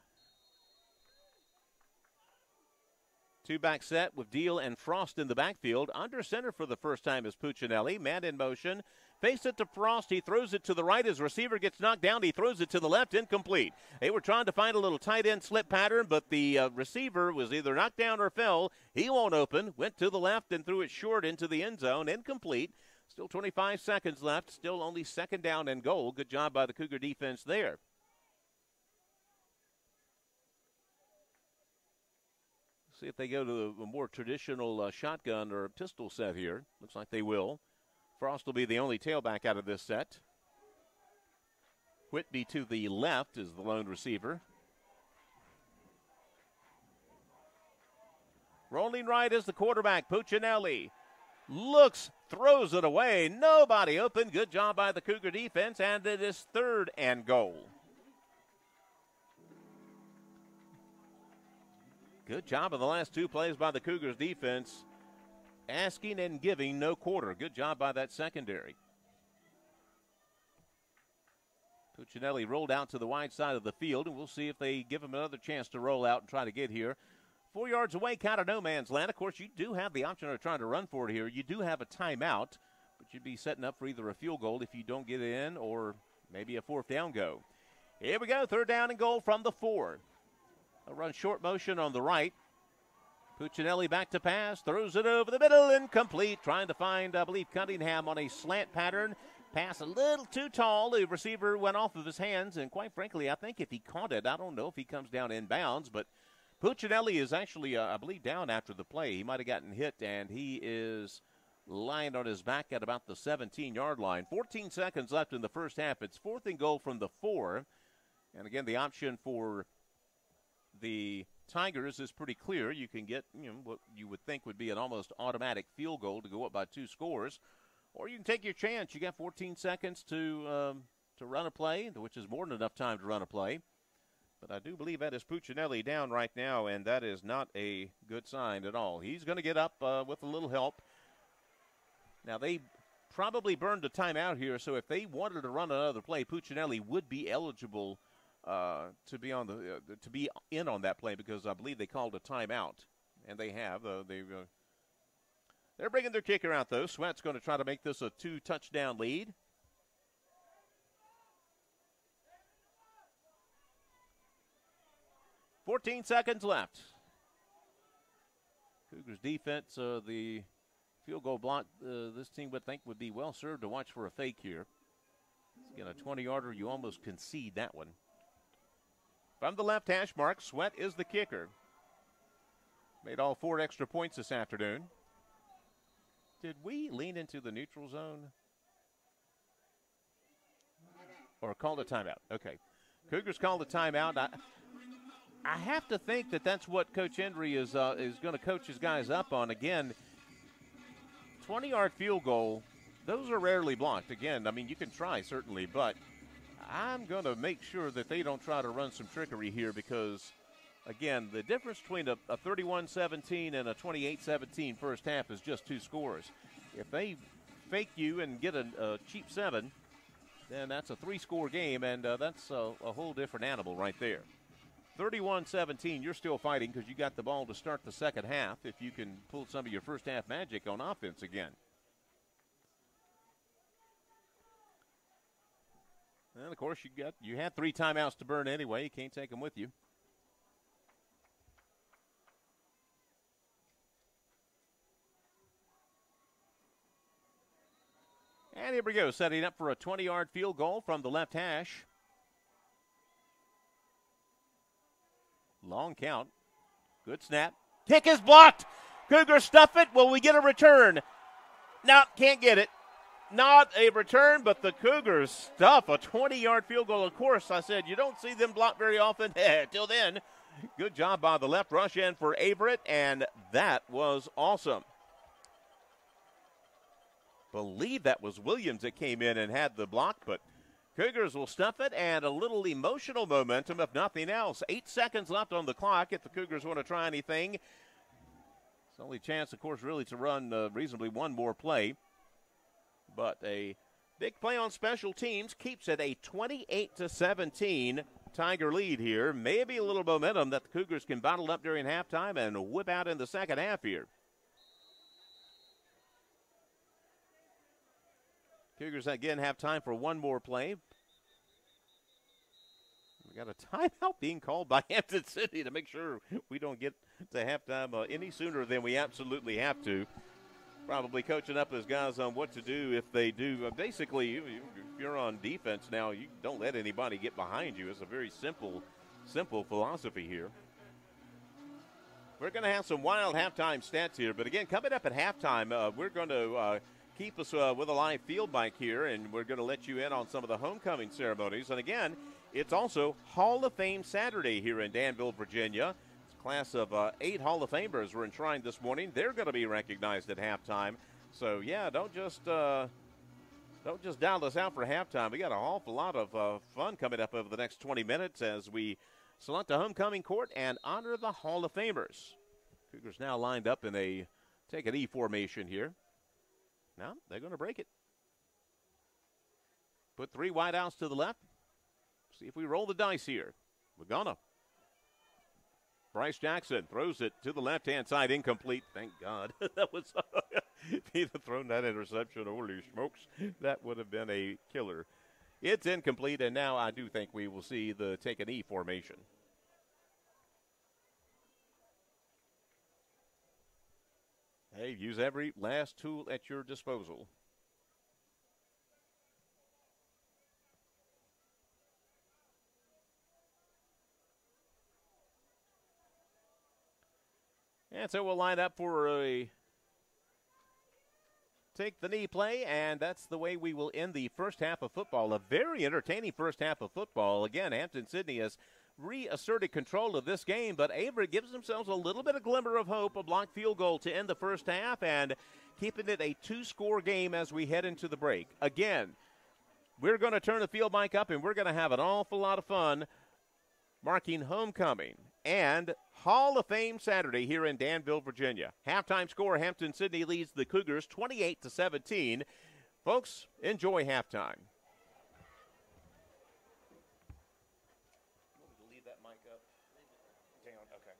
2-back set with Deal and Frost in the backfield. Under center for the first time is Puccinelli. Man in motion. Face it to Frost. He throws it to the right. His receiver gets knocked down. He throws it to the left. Incomplete. They were trying to find a little tight end slip pattern, but the receiver was either knocked down or fell. He won't open. Went to the left and threw it short into the end zone. Incomplete. Still 25 seconds left. Still only second down and goal. Good job by the Cougar defense there. See if they go to a more traditional shotgun or pistol set here. Looks like they will. Frost will be the only tailback out of this set. Whitby to the left is the lone receiver. Rolling right is the quarterback, Puccinelli. Looks, throws it away. Nobody open. Good job by the Cougar defense, and it is third and goal. Good job of the last 2 plays by the Cougars defense. Asking and giving no quarter. Good job by that secondary. Puccinelli rolled out to the wide side of the field, and we'll see if they give him another chance to roll out and try to get here. 4 yards away, kind of no man's land. Of course, you do have the option of trying to run for it here. You do have a timeout, but you'd be setting up for either a field goal if you don't get it in or maybe a 4th down go. Here we go, 3rd down and goal from the 4. A run short motion on the right. Puccinelli back to pass, throws it over the middle, incomplete. Trying to find, I believe, Cunningham on a slant pattern. Pass a little too tall. The receiver went off of his hands, and quite frankly, I think if he caught it, I don't know if he comes down inbounds, but Puccinelli is actually, I believe, down after the play. He might have gotten hit, and he is lying on his back at about the 17-yard line. 14 seconds left in the first half. It's 4th and goal from the 4. And again, the option for the Tigers is pretty clear. You can get, what you would think would be an almost automatic field goal to go up by 2 scores, or you can take your chance. You got 14 seconds to run a play, which is more than enough time to run a play. But I do believe that is Puccinelli down right now, and that is not a good sign at all. He's going to get up with a little help. Now, they probably burned a timeout here, so if they wanted to run another play, Puccinelli would be eligible to be in on that play, because I believe they called a timeout, and they have. They're bringing their kicker out, though. Sweat's going to try to make this a 2-touchdown lead. $14 seconds left. Cougars defense, the field goal block, this team would think would be well served to watch for a fake here. Again, a 20-yarder, you almost concede that one. From the left hash mark, Sweat is the kicker. Made all 4 extra points this afternoon. Did we lean into the neutral zone? Or called a timeout? Okay. Cougars called a timeout. I have to think that that's what Coach Hendry is going to coach his guys up on. Again, 20-yard field goal, those are rarely blocked. Again, I mean, you can try, certainly, but I'm going to make sure that they don't try to run some trickery here because, again, the difference between a 31-17 and a 28-17 first half is just 2 scores. If they fake you and get a cheap 7, then that's a 3-score game, and that's a whole different animal right there. 31-17, you're still fighting because you got the ball to start the second half if you can pull some of your first half magic on offense again. And, of course, you had 3 timeouts to burn anyway. You can't take them with you. And here we go, setting up for a 20-yard field goal from the left hash. Long count. Good snap. Kick is blocked. Cougars stuff it. Will we get a return? No, can't get it. Not a return, but the Cougars stuff a 20-yard field goal. Of course, I said you don't see them block very often. Till then, good job by the left rush end for Averett, and that was awesome. Believe that was Williams that came in and had the block, but Cougars will stuff it, and a little emotional momentum, if nothing else. 8 seconds left on the clock if the Cougars want to try anything. It's only chance, of course, really to run reasonably one more play. But a big play on special teams keeps it a 28-17 Tiger lead here. Maybe a little momentum that the Cougars can bottle up during halftime and whip out in the second half here. Cougars again have time for one more play. We got a timeout being called by Hampden-Sydney to make sure we don't get to halftime any sooner than we absolutely have to. Probably coaching up his guys on what to do if they do. Basically, if you're on defense now, you don't let anybody get behind you. It's a very simple philosophy here. We're going to have some wild halftime stats here, but again, coming up at halftime, we're going to keep us with a live field mic here, and we're going to let you in on some of the homecoming ceremonies. And again, it's also Hall of Fame Saturday here in Danville, Virginia. Class of 8 Hall of Famers were enshrined this morning. They're going to be recognized at halftime. So, yeah, don't just dial us out for halftime. We got an awful lot of fun coming up over the next 20 minutes as we select a homecoming court and honor the Hall of Famers. Cougars now lined up in a take an E formation here. Now they're going to break it. Put 3 wideouts to the left. See if we roll the dice here. We're gonna. Bryce Jackson throws it to the left-hand side, incomplete. Thank God. That was if he'd have thrown that interception, holy smokes, that would have been a killer. It's incomplete, and now I do think we will see the take an E formation. Hey, use every last tool at your disposal. And so we'll line up for a take the knee play, and that's the way we will end the first half of football. A very entertaining first half of football. Again, Hampden-Sydney has reasserted control of this game, but Averett gives themselves a little bit of glimmer of hope, a blocked field goal to end the first half, and keeping it a 2-score game as we head into the break. Again, we're going to turn the field mic up, and we're going to have an awful lot of fun marking homecoming and Hall of Fame Saturday here in Danville, Virginia. Halftime score, Hampden-Sydney leads the Cougars 28-17. Folks, enjoy halftime. Leave that mic up. Down. Okay.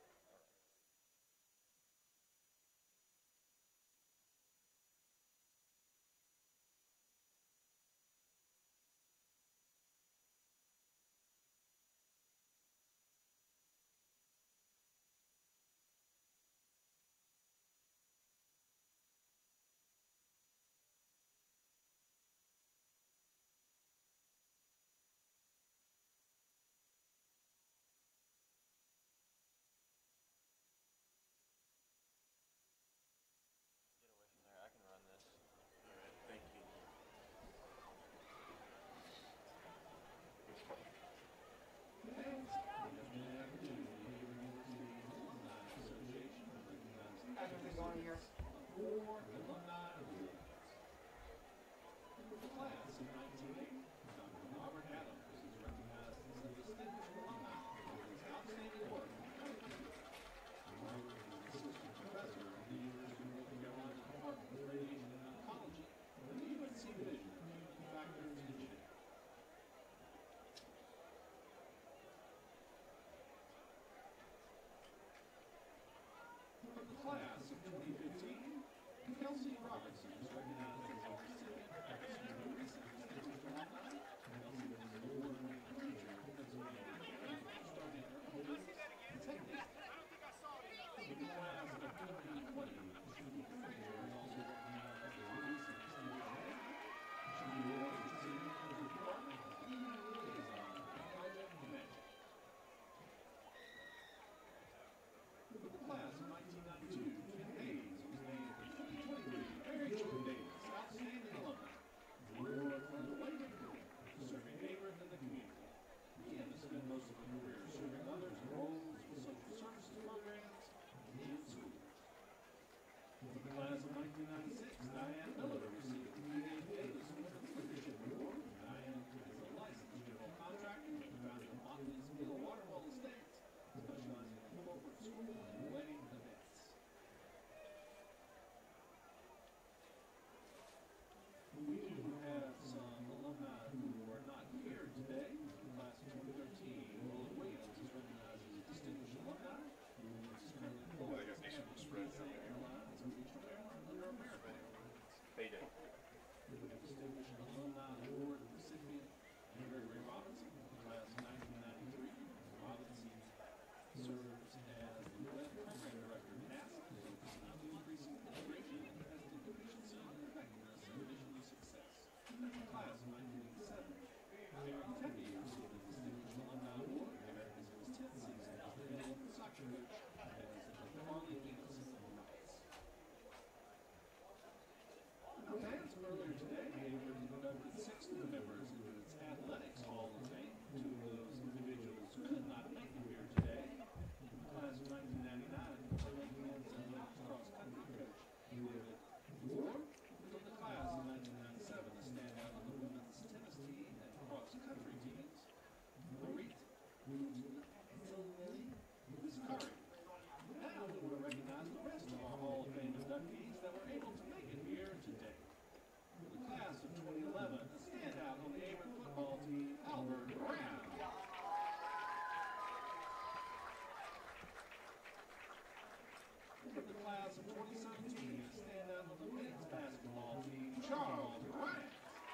of 2017 to stand out on the men's basketball team, Charles Grant.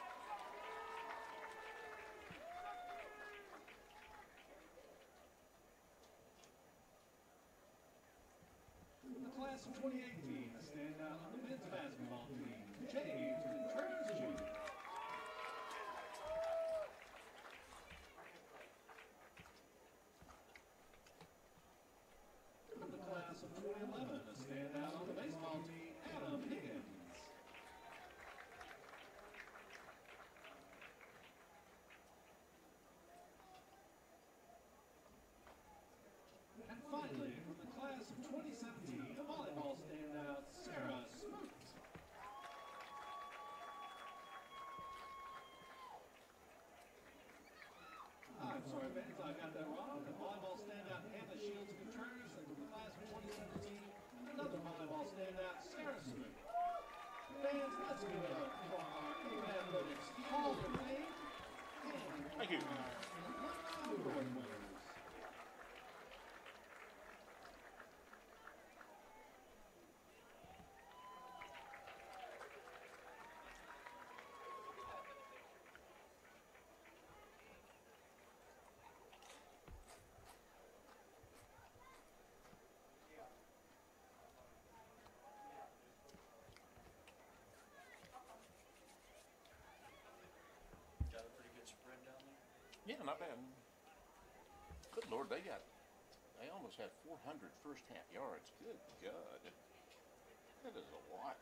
The class of 2018 to stand out on the men's basketball team, James Contreras Jr. The class of 2011 to stand out on the baseball team, Adam Higgins. And finally, from the class of 2017, a volleyball standout, Sarah Smoot. I'm sorry, fans, I got that wrong. The volleyball standout, Hannah Shields Contreras, and from the class of 2017, another volleyball standout, Sarah Smoot. Fans, let's give it up for our Athletics Hall of Fame and Thank you. our award winners. Got a pretty good spread down there. Yeah, not bad. Good Lord, they almost had 400 first half yards. Good God. That is a lot.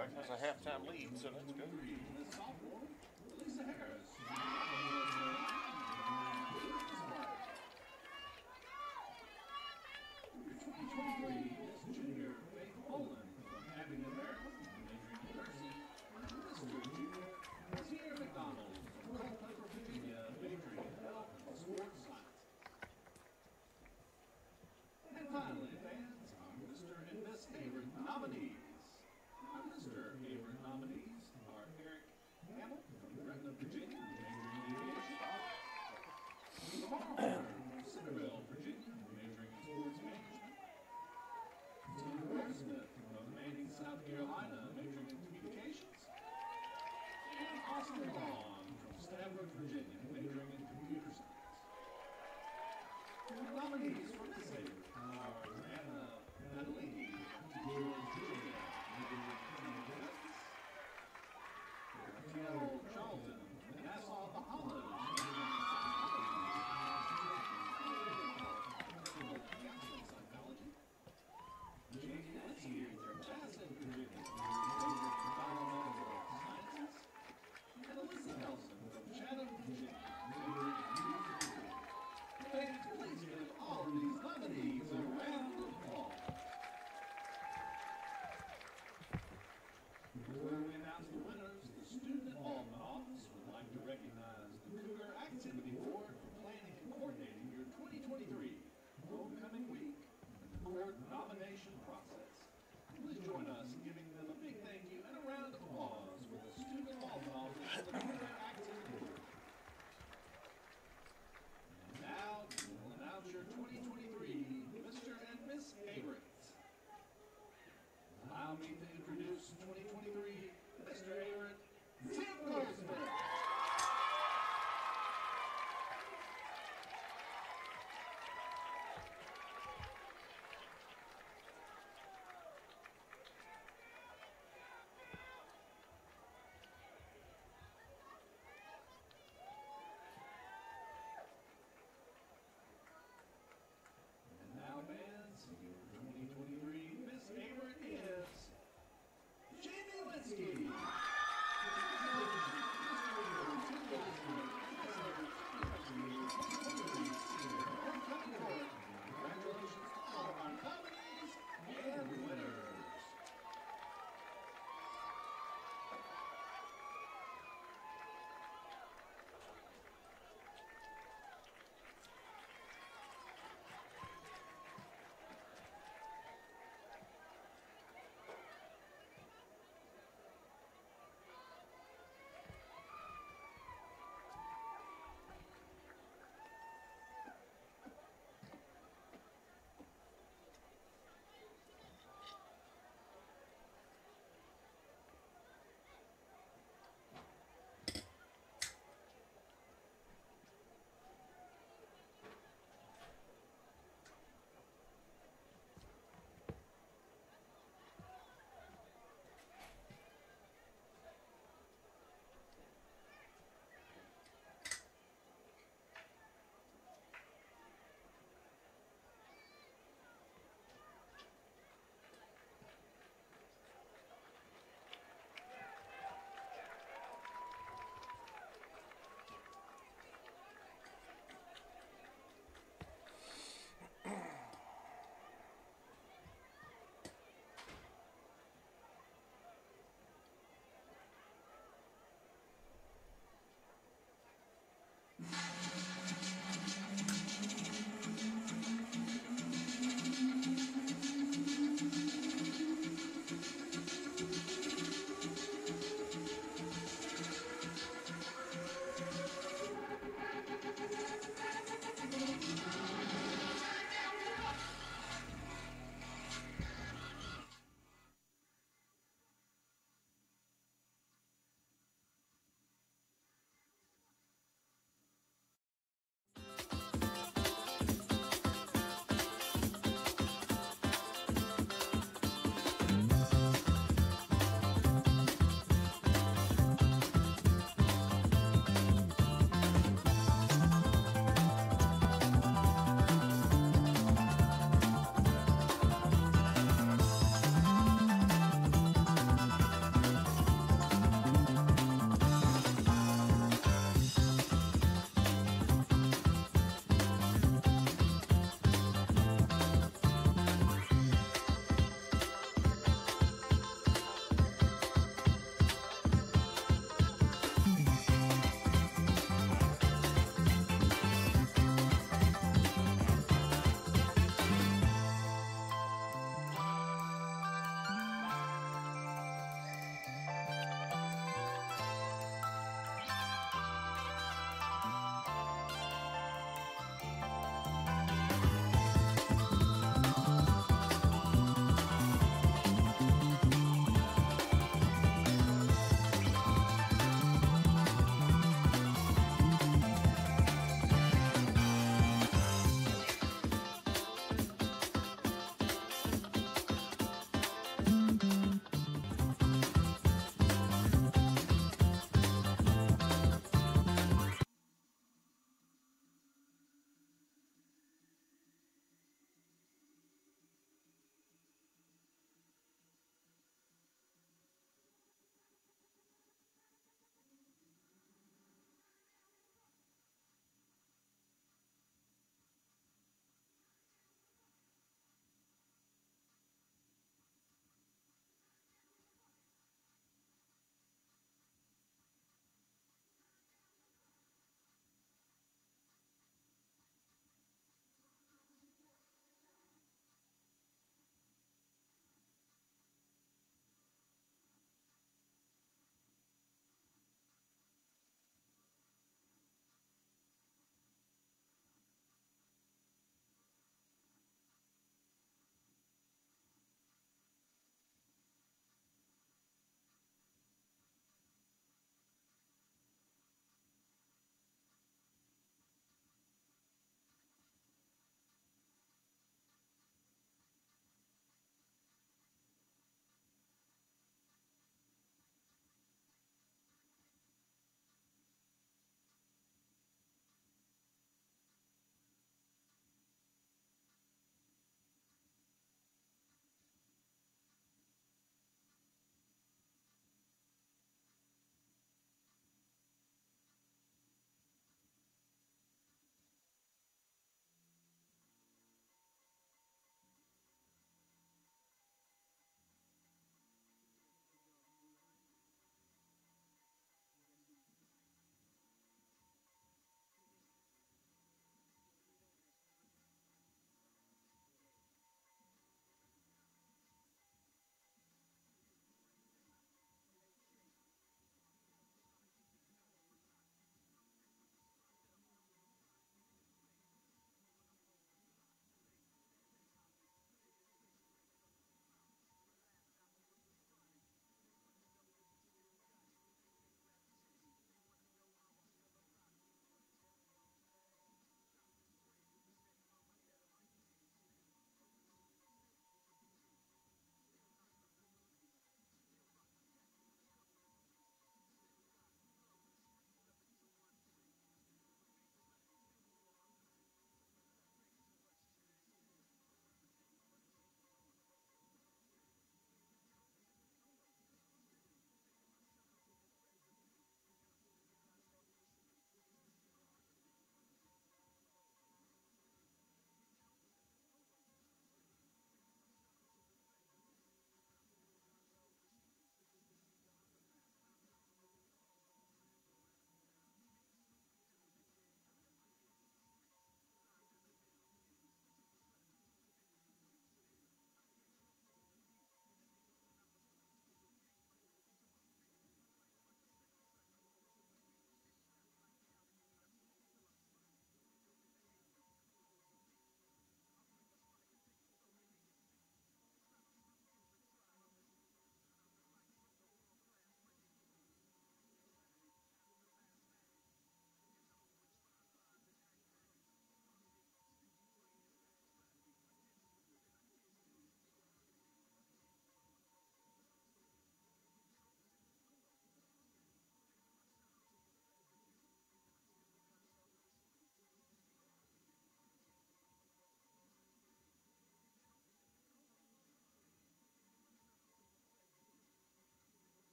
Tech has a halftime lead, so that's good. Lisa Harris. Junior Faith Poland from Hampden-Sydney, Mr. Junior Tina McDonald from Culpeper, Virginia, majoring in health and sports science. And finally, fans, our Mr. and Miss Averett nominees. Our Mr. Averett nominees are Eric Hamill from Gretna, Virginia, majoring in aviation. Lamar Horner from Centerville, Virginia, majoring in sports management. Tim Smith from Manning, South Carolina, majoring in communications. And Austin Long from Stafford, Virginia, majoring in computer science. The nominees for this Averett are Anna Natalie from Virginia, majoring in criminal justice. Raquel Charlton from Nassau, Bahamas, majoring in psychology. Jake Nancy from Jackson, Virginia, majoring in environmental sciences. And Alyssa Nelson from Chatham, Virginia, majoring in music theory. Ladies, please give all of these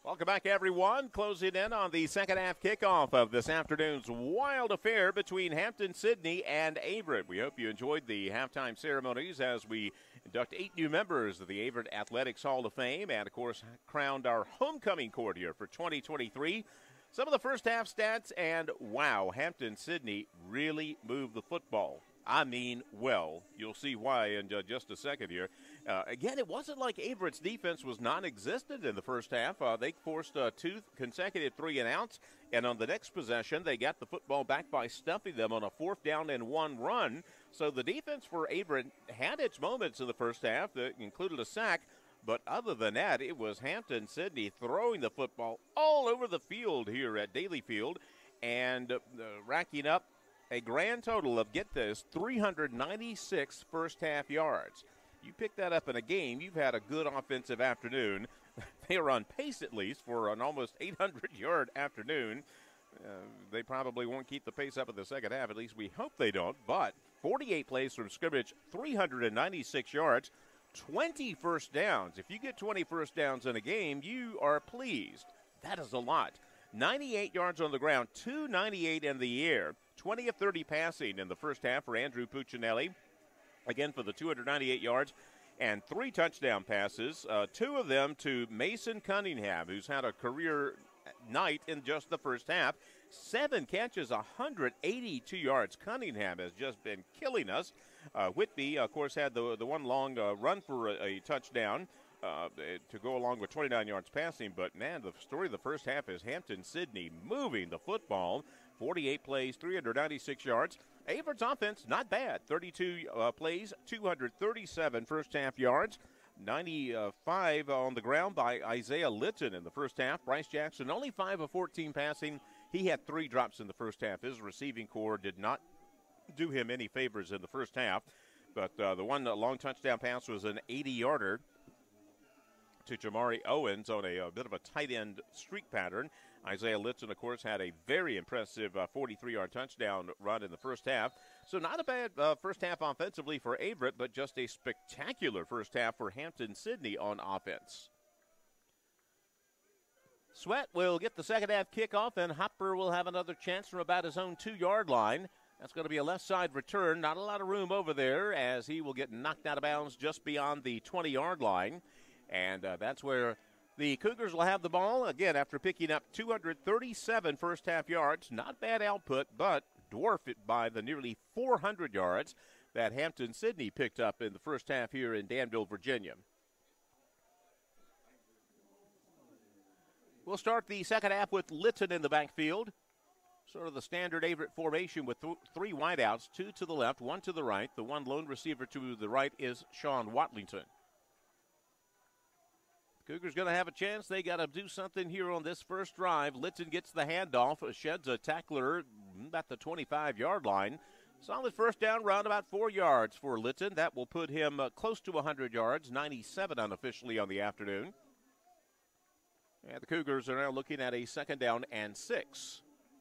Welcome back, everyone. Closing in on the second half kickoff of this afternoon's wild affair between Hampden-Sydney and Averett. We hope you enjoyed the halftime ceremonies as we induct 8 new members of the Averett Athletics Hall of Fame and, of course, crowned our homecoming court here for 2023. Some of the first half stats, and wow, Hampden-Sydney really moved the football. I mean, well, you'll see why in just a second here. Again, it wasn't like Averett's defense was non-existent in the first half. They forced 2 consecutive 3-and-outs, and on the next possession, they got the football back by stuffing them on a 4th down and 1 run. So the defense for Averett had its moments in the first half that included a sack, but other than that, it was Hampden-Sydney throwing the football all over the field here at Daly Field and racking up a grand total of, get this, 396 first-half yards. You pick that up in a game, you've had a good offensive afternoon. They are on pace, at least, for an almost 800-yard afternoon. They probably won't keep the pace up in the second half. At least we hope they don't. But 48 plays from scrimmage, 396 yards, 20 first downs. If you get 20 first downs in a game, you are pleased. That is a lot. 98 yards on the ground, 298 in the air. 20 of 30 passing in the first half for Andrew Puccinelli. Again, for the 298 yards and 3 touchdown passes, 2 of them to Mason Cunningham, who's had a career night in just the first half. 7 catches, 182 yards. Cunningham has just been killing us. Whitby, of course, had the one long run for a touchdown to go along with 29 yards passing. But, man, the story of the first half is Hampden-Sydney moving the football. 48 plays, 396 yards. Averett's offense, not bad. 32 plays, 237 first-half yards. 95 on the ground by Isaiah Litton in the first half. Bryce Jackson, only 5 of 14 passing. He had 3 drops in the first half. His receiving core did not do him any favors in the first half. But the one long touchdown pass was an 80-yarder to Jamari Owens on a bit of a tight end streak pattern. Isaiah Litton, of course, had a very impressive 43-yard touchdown run in the first half. So not a bad first half offensively for Averett, but just a spectacular first half for Hampden-Sydney on offense. Sweat will get the second half kickoff, and Hopper will have another chance from about his own 2-yard line. That's going to be a left side return. Not a lot of room over there as he will get knocked out of bounds just beyond the 20-yard line. And that's where the Cougars will have the ball, again, after picking up 237 first-half yards. Not bad output, but dwarf it by the nearly 400 yards that Hampden-Sydney picked up in the first half here in Danville, Virginia. We'll start the second half with Litton in the backfield. Sort of the standard Averett formation with 3 wideouts, 2 to the left, 1 to the right. The one lone receiver to the right is Sean Watlington. Cougars going to have a chance. They got to do something here on this first drive. Litton gets the handoff, sheds a tackler about the 25-yard line. Solid first down, round about 4 yards for Litton. That will put him close to 100 yards, 97 unofficially on the afternoon. And the Cougars are now looking at a second down and 6.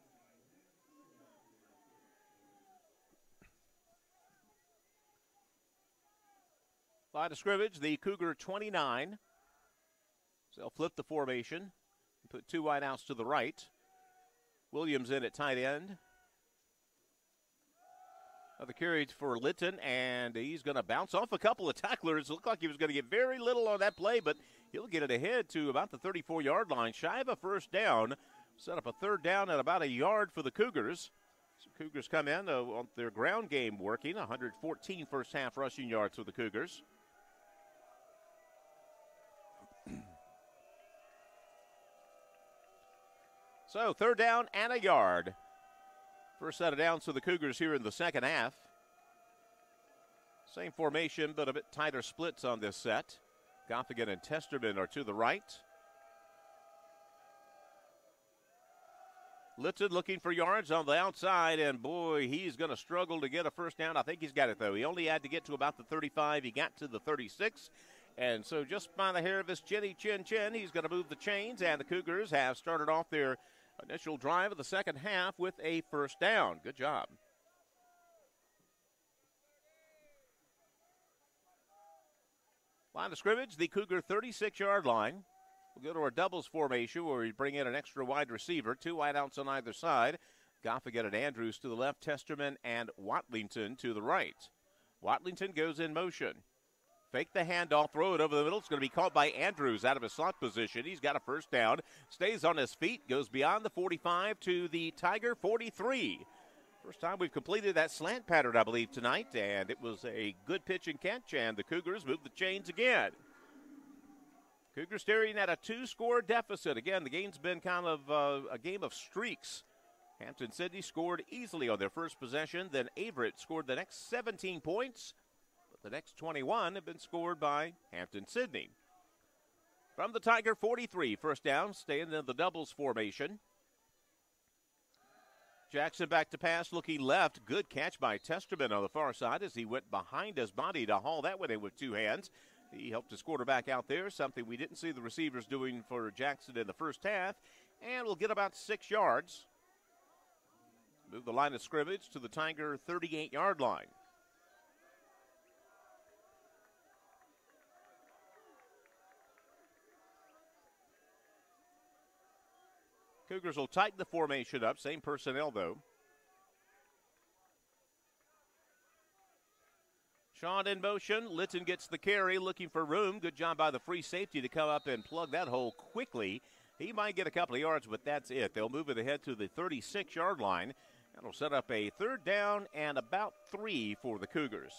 Line of scrimmage, the Cougar 29. So they'll flip the formation and put 2 wideouts to the right. Williams in at tight end. Another carry for Litton, and he's going to bounce off a couple of tacklers. Looked like he was going to get very little on that play, but he'll get it ahead to about the 34-yard line. Shy of a first down. Set up a third down at about a yard for the Cougars. So Cougars come in on their ground game working. 114 first half rushing yards for the Cougars. So, third down and a yard. First set of downs for the Cougars here in the second half. Same formation, but a bit tighter splits on this set. Goffigan and Testerman are to the right. Litton looking for yards on the outside, and boy, he's going to struggle to get a first down. I think he's got it, though. He only had to get to about the 35. He got to the 36. And so just by the hair of his chinny chin, he's going to move the chains, and the Cougars have started off their initial drive of the second half with a first down. Good job. Line of scrimmage, the Cougar 36-yard line. We'll go to our doubles formation where we bring in an extra wide receiver, 2 wideouts on either side. Goffigan and Andrews to the left, Testerman and Watlington to the right. Watlington goes in motion. Fake the handoff, throw it over the middle. It's going to be caught by Andrews out of his slot position. He's got a first down, stays on his feet, goes beyond the 45 to the Tiger 43. First time we've completed that slant pattern, I believe, tonight, and it was a good pitch and catch, and the Cougars move the chains again. Cougars staring at a 2-score deficit. Again, the game's been kind of a game of streaks. Hampden-Sydney scored easily on their first possession, then Averett scored the next 17 points. The next 21 have been scored by Hampden-Sydney. From the Tiger 43, first down, staying in the doubles formation. Jackson back to pass, looking left. Good catch by Testerman on the far side as he went behind his body to haul that one in with 2 hands. He helped his quarterback out there, something we didn't see the receivers doing for Jackson in the first half. And we'll get about 6 yards. Move the line of scrimmage to the Tiger 38-yard line. Cougars will tighten the formation up. Same personnel, though. Sean in motion. Litton gets the carry, looking for room. Good job by the free safety to come up and plug that hole quickly. He might get a couple of yards, but that's it. They'll move it ahead to the 36-yard line. That'll set up a 3rd down and about 3 for the Cougars.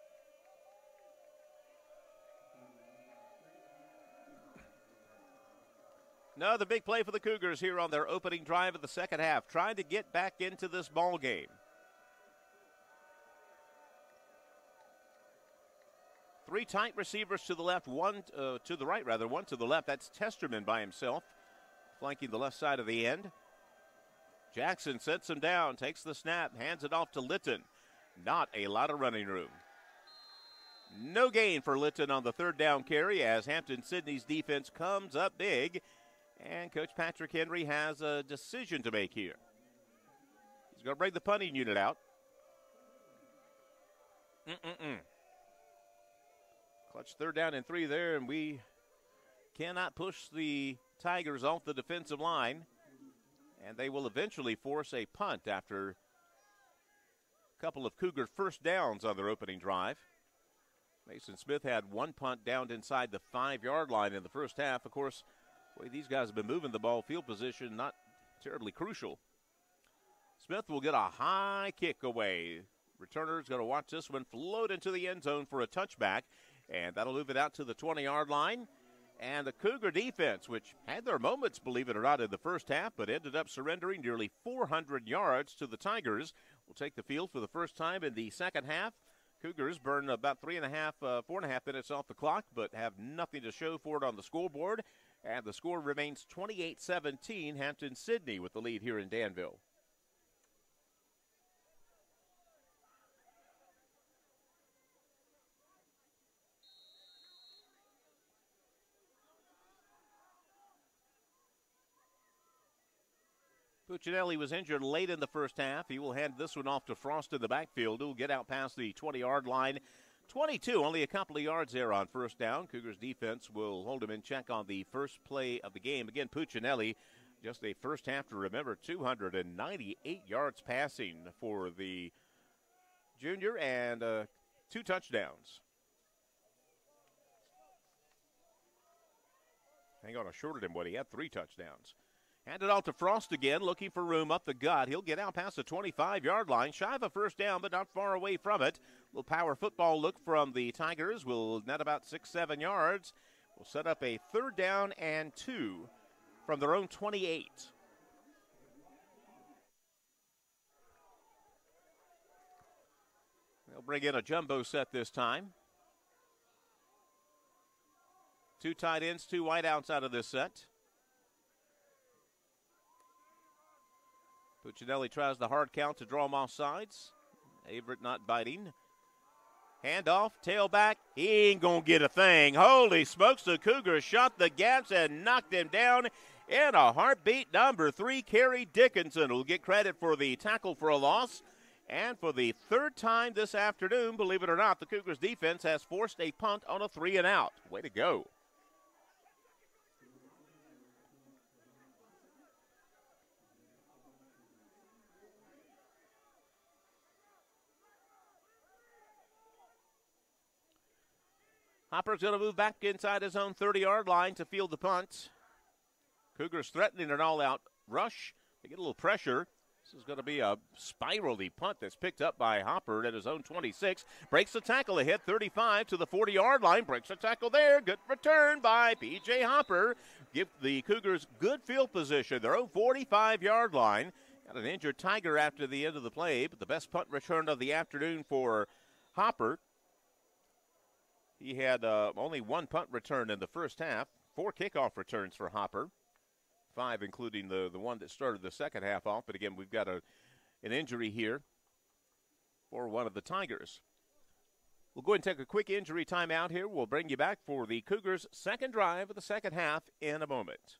Another big play for the Cougars here on their opening drive of the second half, trying to get back into this ball game. 3 tight receivers to the left, 1 to the right, rather. 1 to the left. That's Testerman by himself, flanking the left side of the end. Jackson sets him down, takes the snap, hands it off to Litton. Not a lot of running room. No gain for Litton on the 3rd down carry as Hampden-Sydney's defense comes up big. And Coach Patrick Henry has a decision to make here. He's going to bring the punting unit out. Clutch 3rd down and 3 there, and we cannot push the Tigers off the defensive line. And they will eventually force a punt after a couple of Cougar first downs on their opening drive. Mason Smith had 1 punt down inside the 5-yard line in the first half. Of course, the way these guys have been moving the ball, field position not terribly crucial. Smith will get a high kick away. Returner's going to watch this one float into the end zone for a touchback, and that'll move it out to the 20-yard line. And the Cougar defense, which had their moments, believe it or not, in the first half, but ended up surrendering nearly 400 yards to the Tigers, will take the field for the first time in the second half. Cougars burn about 4.5 minutes off the clock, but have nothing to show for it on the scoreboard. And the score remains 28-17, Hampden-Sydney with the lead here in Danville. Puccinelli was injured late in the first half. He will hand this one off to Frost in the backfield. He'll get out past the 20-yard line. 22, only a couple of yards there on first down. Cougars defense will hold him in check on the first play of the game. Again, Puccinelli, just a first half to remember, 298 yards passing for the junior and 2 touchdowns. Hang on, I shorted him what he had, 3 touchdowns. Hand it off to Frost again, looking for room up the gut. He'll get out past the 25-yard line. Shy of a first down, but not far away from it. Little power football look from the Tigers. Will net about 6-7 yards. Will set up a 3rd down and 2 from their own 28. They'll bring in a jumbo set this time. 2 tight ends, 2 wideouts out of this set. Puccinelli tries the hard count to draw him off sides. Averett not biting. Handoff, tailback. He ain't going to get a thing. Holy smokes, the Cougars shot the gaps and knocked him down in a heartbeat. Number 3, Kerry Dickinson will get credit for the tackle for a loss. And for the 3rd time this afternoon, believe it or not, the Cougars defense has forced a punt on a 3-and-out. Way to go. Hopper's going to move back inside his own 30-yard line to field the punt. Cougars threatening an all-out rush. They get a little pressure. This is going to be a spirally punt that's picked up by Hopper at his own 26. Breaks the tackle ahead, 35 to the 40-yard line. Breaks the tackle there. Good return by P.J. Hopper. Give the Cougars good field position. Their own 45-yard line. Got an injured Tiger after the end of the play, but the best punt return of the afternoon for Hopper. He had only one punt return in the first half. 4 kickoff returns for Hopper. 5 including the one that started the second half off. But again, we've got an injury here for one of the Tigers. We'll go ahead and take a quick injury timeout here. We'll bring you back for the Cougars' second drive of the second half in a moment.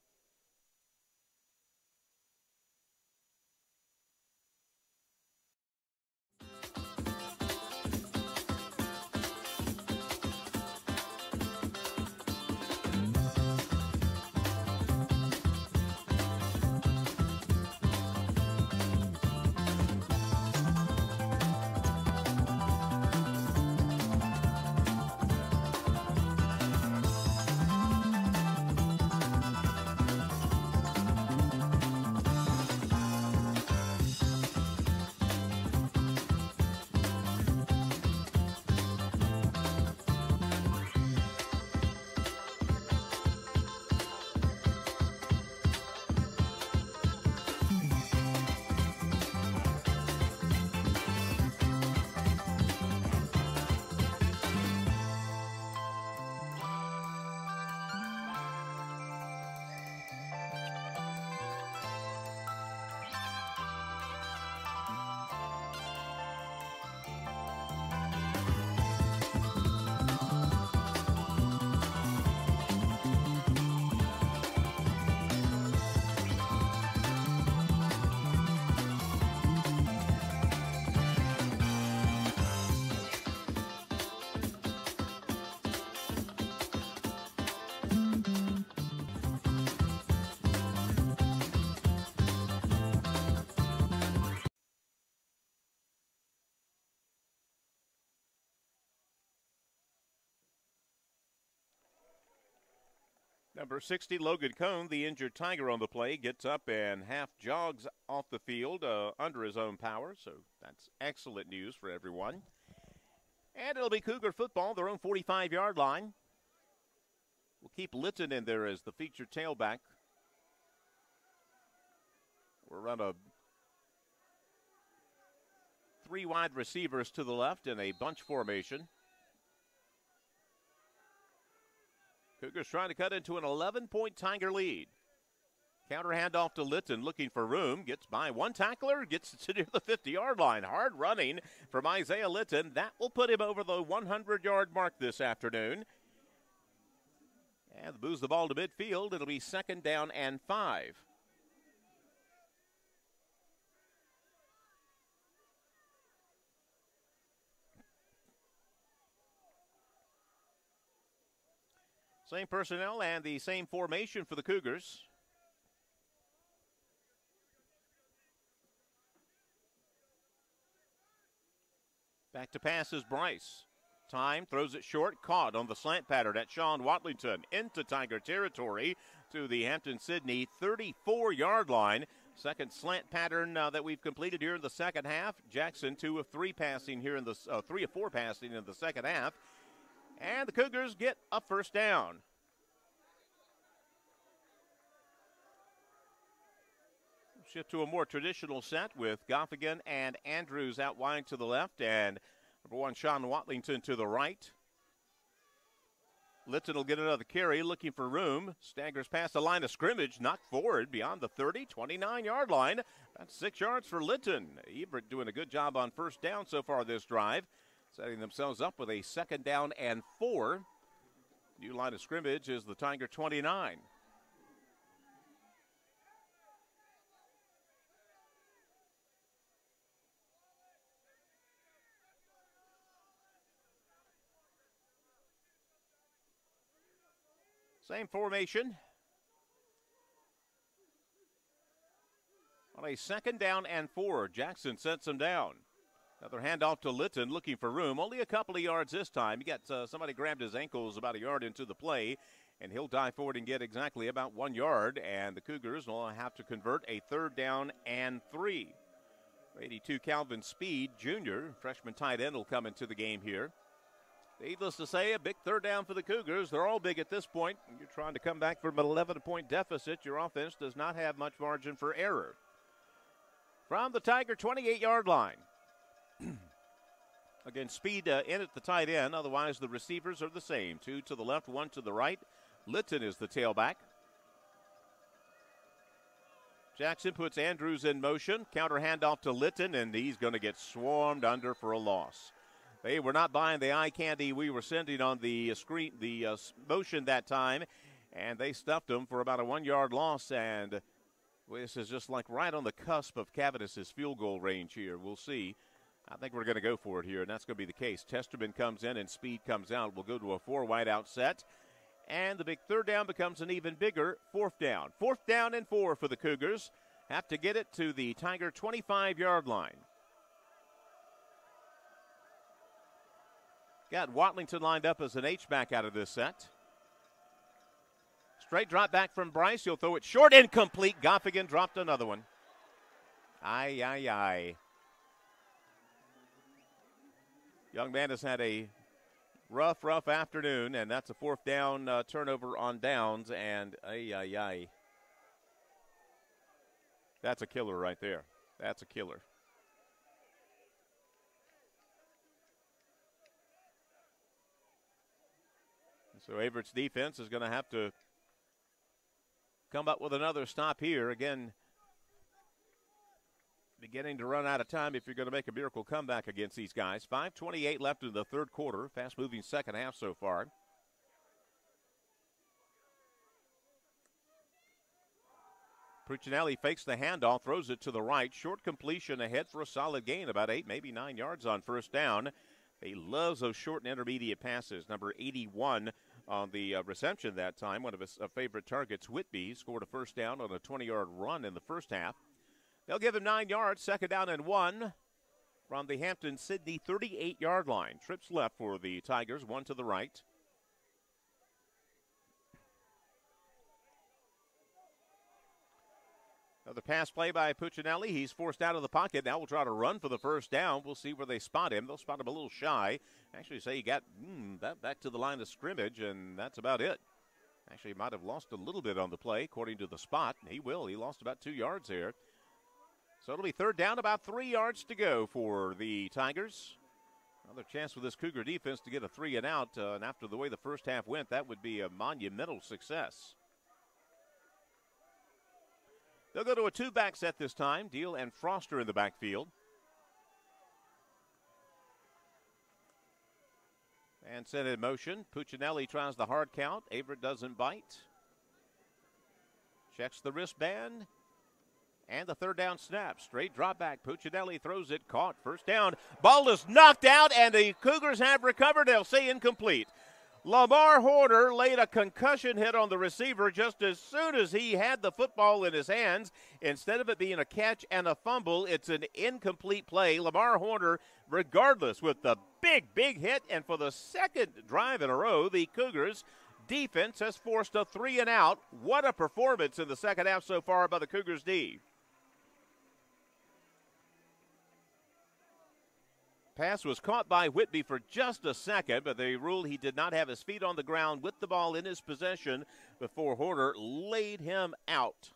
Number 60, Logan Cone, the injured Tiger on the play, gets up and half jogs off the field under his own power. So that's excellent news for everyone. And it'll be Cougar football, their own 45-yard line. We'll keep Litton in there as the featured tailback. We'll run a 3 wide receivers to the left in a bunch formation. Cougars trying to cut into an 11-point Tiger lead. Counter handoff to Litton, looking for room. Gets by one tackler, gets to near the 50-yard line. Hard running from Isaiah Litton. That will put him over the 100-yard mark this afternoon. And moves the ball to midfield. It'll be 2nd down and 5. Same personnel and the same formation for the Cougars. Back to pass is Bryce. Time, throws it short, caught on the slant pattern at Sean Watlington into Tiger territory to the Hampden-Sydney 34-yard line. Second slant pattern that we've completed here in the second half. Jackson 2 of 3 passing here in the 3 of 4 passing in the second half. And the Cougars get a first down. Shift to a more traditional set with Goffigan and Andrews out wide to the left and number 1 Sean Watlington to the right. Litton will get another carry, looking for room. Staggers past the line of scrimmage, knocked forward beyond the 30, 29-yard line. That's 6 yards for Litton. Everett doing a good job on first down so far this drive. Setting themselves up with a 2nd down and 4. New line of scrimmage is the Tiger 29. Same formation. On a 2nd down and 4, Jackson sets him down. Another handoff to Litton, looking for room. Only a couple of yards this time. He got somebody grabbed his ankles about a yard into the play, and he'll dive forward and get exactly about 1 yard. And the Cougars will have to convert a 3rd down and 3. 82 Calvin Speed, Jr., freshman tight end, will come into the game here. Needless to say, a big 3rd down for the Cougars. They're all big at this point. You're trying to come back from an 11-point deficit. Your offense does not have much margin for error. From the Tiger 28-yard line. Again, Speed in at the tight end. Otherwise, the receivers are the same. 2 to the left, 1 to the right. Litton is the tailback. Jackson puts Andrews in motion. Counter handoff to Litton, and he's going to get swarmed under for a loss. They were not buying the eye candy we were sending on the screen, the motion that time, and they stuffed him for about a 1-yard loss. And this is just like right on the cusp of Cavadis's field goal range here. We'll see. I think we're going to go for it here, and that's going to be the case. Testerman comes in and Speed comes out. We'll go to a 4 wideout set. And the big 3rd down becomes an even bigger 4th down. 4th down and 4 for the Cougars. Have to get it to the Tiger 25-yard line. Got Watlington lined up as an H-back out of this set. Straight drop back from Bryce. He'll throw it short, incomplete. Goffigan dropped another one. Aye, aye, aye. Young man has had a rough afternoon, and that's a 4th down turnover on downs, and ay. That's a killer right there. That's a killer. So Averett's defense is going to have to come up with another stop here. Again, beginning to run out of time if you're going to make a miracle comeback against these guys. 5:28 left in the 3rd quarter. Fast-moving second half so far. Puccinelli fakes the handoff, throws it to the right. Short completion ahead for a solid gain, about 8, maybe 9 yards on 1st down. He loves those short and intermediate passes. Number 81 on the reception that time. One of his favorite targets, Whitby, scored a 1st down on a 20-yard run in the 1st half. They'll give him 9 yards, 2nd down and 1 from the Hampden-Sydney 38-yard line. Trips left for the Tigers, 1 to the right. Another pass play by Puccinelli. He's forced out of the pocket. Now we'll try to run for the 1st down. We'll see where they spot him. They'll spot him a little shy. Actually say he got that back to the line of scrimmage, and that's about it. Actually, he might have lost a little bit on the play, according to the spot. He will. He lost about 2 yards there. So it'll be 3rd down, about 3 yards to go for the Tigers. Another chance for this Cougar defense to get a 3 and out. And after the way the 1st half went, that would be a monumental success. They'll go to a 2-back set this time. Deal and Froster in the backfield. And set in motion. Puccinelli tries the hard count. Averett doesn't bite. Checks the wristband. And the 3rd down snap. Straight drop back. Puccinelli throws it. Caught. 1st down. Ball is knocked out, and the Cougars have recovered. They'll say incomplete. Lamar Horner laid a concussion hit on the receiver just as soon as he had the football in his hands. Instead of it being a catch and a fumble, it's an incomplete play. Lamar Horner, regardless, with the big hit, and for the 2nd drive in a row, the Cougars defense has forced a 3 and out. What a performance in the 2nd half so far by the Cougars D. Pass was caught by Whitby for just a second, but they ruled he did not have his feet on the ground with the ball in his possession before Horner laid him out.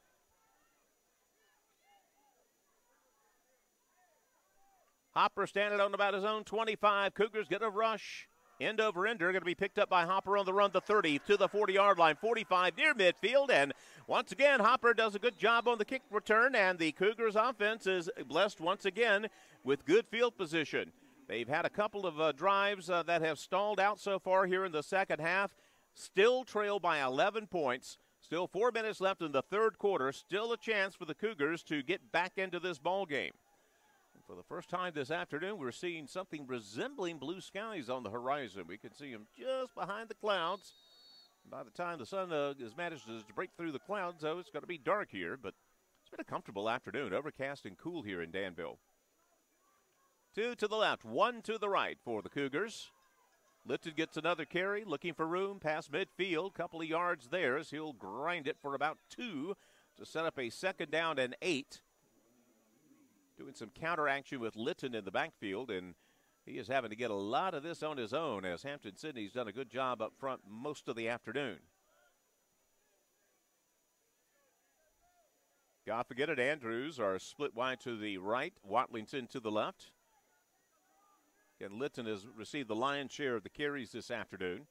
Hopper standing on about his own 25. Cougars get a rush. End over ender, going to be picked up by Hopper on the run, the 30 to the 40-yard line, 45 near midfield. And once again, Hopper does a good job on the kick return, and the Cougars offense is blessed once again with good field position. They've had a couple of drives that have stalled out so far here in the 2nd half. Still trailed by 11 points. Still 4 minutes left in the 3rd quarter. Still a chance for the Cougars to get back into this ball game. And for the first time this afternoon, we're seeing something resembling blue skies on the horizon. We can see them just behind the clouds. By the time the sun manages to break through the clouds, though, it's going to be dark here. But it's been a comfortable afternoon. Overcast and cool here in Danville. 2 to the left, 1 to the right for the Cougars. Litton gets another carry, looking for room past midfield. Couple of yards there as he'll grind it for about 2 to set up a 2nd down and 8. Doing some counter action with Litton in the backfield, and he is having to get a lot of this on his own as Hampden-Sydney's done a good job up front most of the afternoon. Goffigan and Andrews are split wide to the right, Watlington to the left. And Litton has received the lion's share of the carries this afternoon.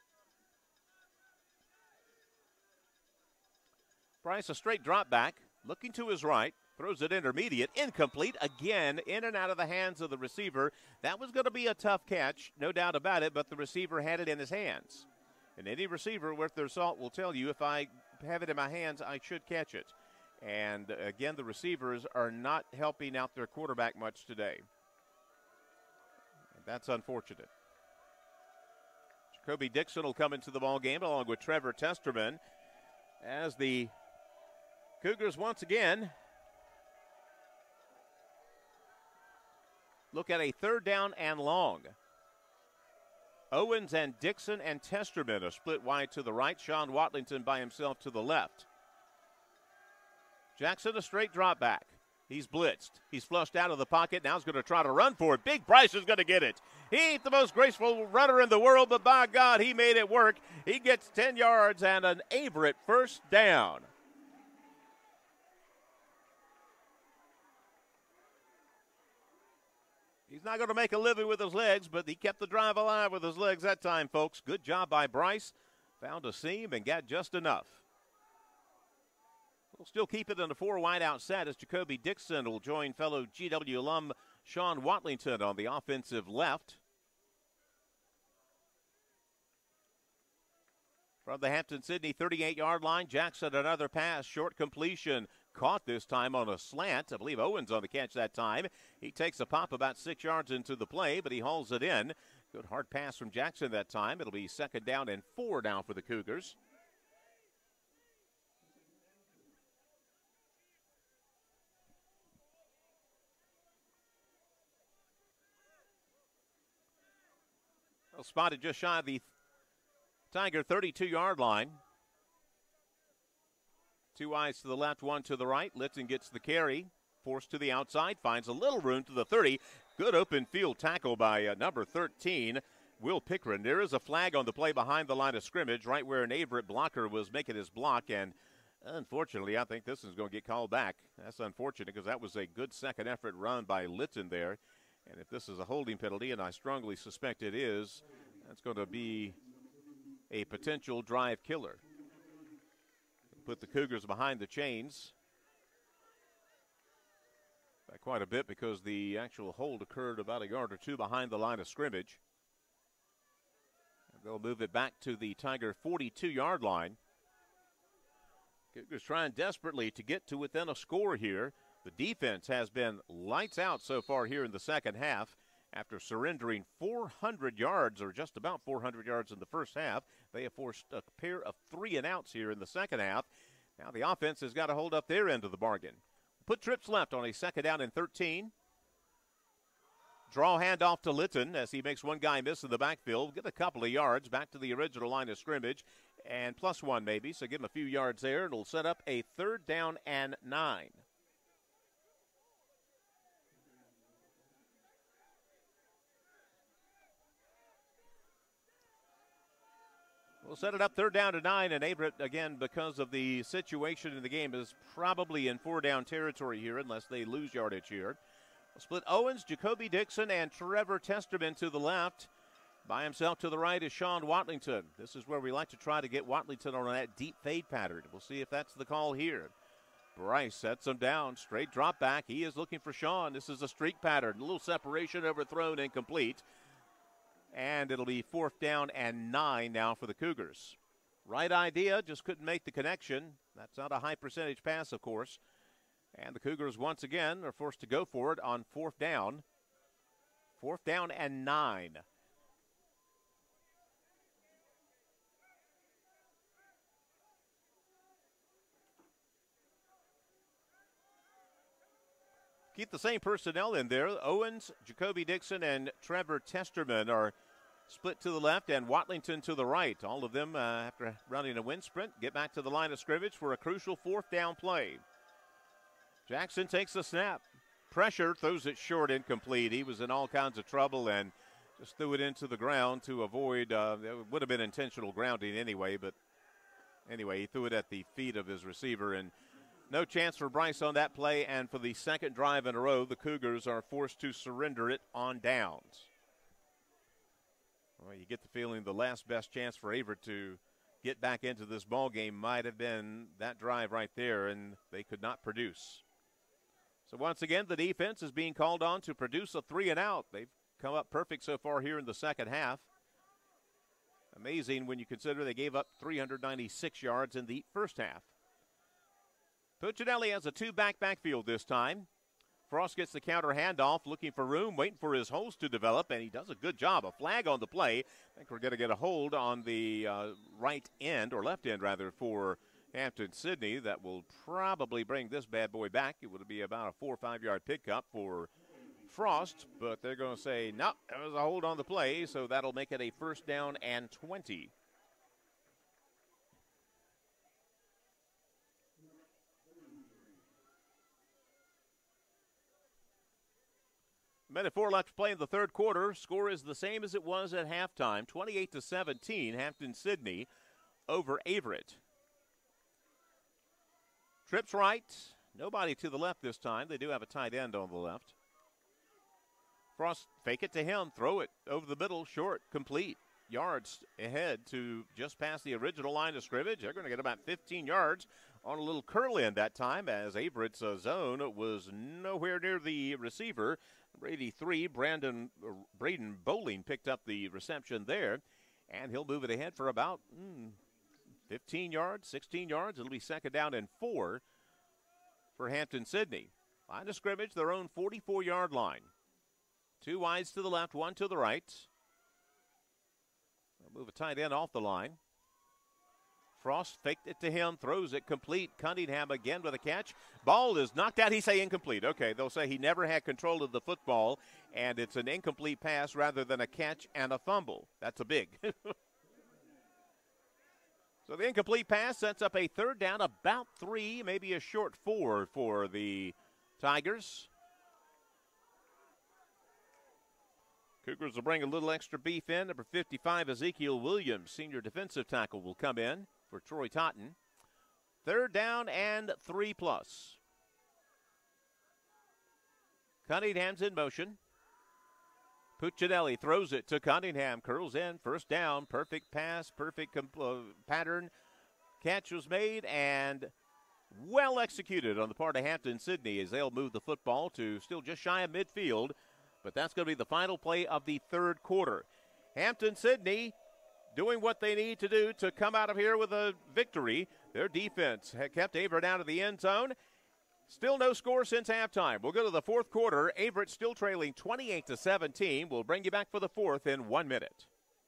Bryce, a straight drop back, looking to his right, throws it intermediate, incomplete, again in and out of the hands of the receiver. That was going to be a tough catch, no doubt about it, but the receiver had it in his hands. And any receiver worth their salt will tell you, if I have it in my hands, I should catch it. And again, the receivers are not helping out their quarterback much today. That's unfortunate. Jacoby Dixon will come into the ball game along with Trevor Testerman as the Cougars once again look at a 3rd down and long. Owens and Dixon and Testerman are split wide to the right. Sean Watlington by himself to the left. Jackson a straight drop back. He's blitzed. He's flushed out of the pocket. Now he's going to try to run for it. Big Bryce is going to get it. He ain't the most graceful runner in the world, but by God, he made it work. He gets 10 yards and an Averett 1st down. He's not going to make a living with his legs, but he kept the drive alive with his legs that time, folks. Good job by Bryce. Found a seam and got just enough. We'll still keep it in the 4 wide outside as Jacoby Dixon will join fellow GW alum Sean Watlington on the offensive left. From the Hampden-Sydney 38-yard line, Jackson another pass, short completion. Caught this time on a slant. I believe Owens on the catch that time. He takes a pop about 6 yards into the play, but he hauls it in. Good hard pass from Jackson that time. It'll be 2nd down and 4 now for the Cougars. Well, spotted just shy of the Tiger 32-yard line. 2 wides to the left, 1 to the right. Litton gets the carry, forced to the outside, finds a little room to the 30. Good open field tackle by number 13, Will Pickren. There is a flag on the play behind the line of scrimmage, right where an Averett blocker was making his block, and unfortunately, I think this is going to get called back. That's unfortunate because that was a good second effort run by Litton there. And if this is a holding penalty, and I strongly suspect it is, that's going to be a potential drive killer. Put the Cougars behind the chains by quite a bit because the actual hold occurred about a yard or 2 behind the line of scrimmage. And they'll move it back to the Tiger 42-yard line. Cougars trying desperately to get to within a score here. The defense has been lights out so far here in the second half. After surrendering 400 yards, or just about 400 yards in the first half, they have forced a pair of 3 and outs here in the second half. Now the offense has got to hold up their end of the bargain. Put trips left on a 2nd down and 13. Draw handoff to Litton as he makes one guy miss in the backfield. Get a couple of yards back to the original line of scrimmage, and +1 maybe, so give him a few yards there. It'll set up a 3rd down and 9. We'll set it up 3rd down to 9, and Averett, again, because of the situation in the game, is probably in 4-down territory here unless they lose yardage here. We'll split Owens, Jacoby Dixon, and Trevor Testerman to the left. By himself to the right is Sean Watlington. This is where we like to try to get Watlington on that deep fade pattern. We'll see if that's the call here. Bryce sets him down, straight drop back. He is looking for Sean. This is a streak pattern. A little separation, overthrown, incomplete. And it'll be 4th down and 9 now for the Cougars. Right idea, just couldn't make the connection. That's not a high percentage pass, of course. And the Cougars once again are forced to go for it on 4th down. 4th down and 9. keep the same personnel in there. Owens, Jacoby Dixon, and Trevor Testerman are split to the left, and Watlington to the right. All of them, after running a wind sprint, get back to the line of scrimmage for a crucial 4th down play. Jackson takes the snap. Pressure, throws it short, incomplete. He was in all kinds of trouble and just threw it into the ground to avoid, it would have been intentional grounding anyway, but anyway, he threw it at the feet of his receiver, and no chance for Bryce on that play, and for the second drive in a row, the Cougars are forced to surrender it on downs. Well, you get the feeling the last best chance for Averett to get back into this ball game might have been that drive right there, and they could not produce. So once again, the defense is being called on to produce a 3-and-out. They've come up perfect so far here in the second half. Amazing when you consider they gave up 396 yards in the first half. Puccinelli has a 2-back backfield this time. Frost gets the counter handoff, looking for room, waiting for his holes to develop, and he does a good job. A flag on the play. I think we're going to get a hold on the right end, or left end rather, for Hampden-Sydney. That will probably bring this bad boy back. It would be about a 4 or 5 yard pickup for Frost, but they're going to say, no, there was a hold on the play, so that'll make it a 1st down and 20. Minute 4 left to play in the third quarter. Score is the same as it was at halftime, 28-17, Hampden-Sydney over Averett. Trips right, nobody to the left this time. They do have a tight end on the left. Frost fake it to him, throw it over the middle, short, complete. Yards ahead to just past the original line of scrimmage. They're going to get about 15 yards on a little curl in that time, as Averett's zone was nowhere near the receiver. Number 83, Braden Bowling picked up the reception there, and he'll move it ahead for about 15 yards, 16 yards. It'll be 2nd down and 4 for Hampden-Sydney. Line of scrimmage, their own 44-yard line. 2 wides to the left, 1 to the right. They'll move a tight end off the line. Frost faked it to him, throws it complete. Cunningham again with a catch. Ball is knocked out. He say incomplete. Okay, they'll say he never had control of the football, and it's an incomplete pass rather than a catch and a fumble. That's a big. So the incomplete pass sets up a 3rd down, about 3, maybe a short 4 for the Tigers. Cougars will bring a little extra beef in. Number 55, Ezekiel Williams, senior defensive tackle, will come in for Troy Totten. 3rd down and 3+. Cunningham's in motion. Puccinelli throws it to Cunningham, curls in, 1st down, perfect pass, perfect pattern. Catch was made and well executed on the part of Hampden-Sydney as they'll move the football to still just shy of midfield. But that's going to be the final play of the third quarter. Hampden-Sydney doing what they need to do to come out of here with a victory. Their defense had kept Averett out of the end zone. Still no score since halftime. We'll go to the fourth quarter. Averett still trailing 28-17. We'll bring you back for the fourth in 1 minute.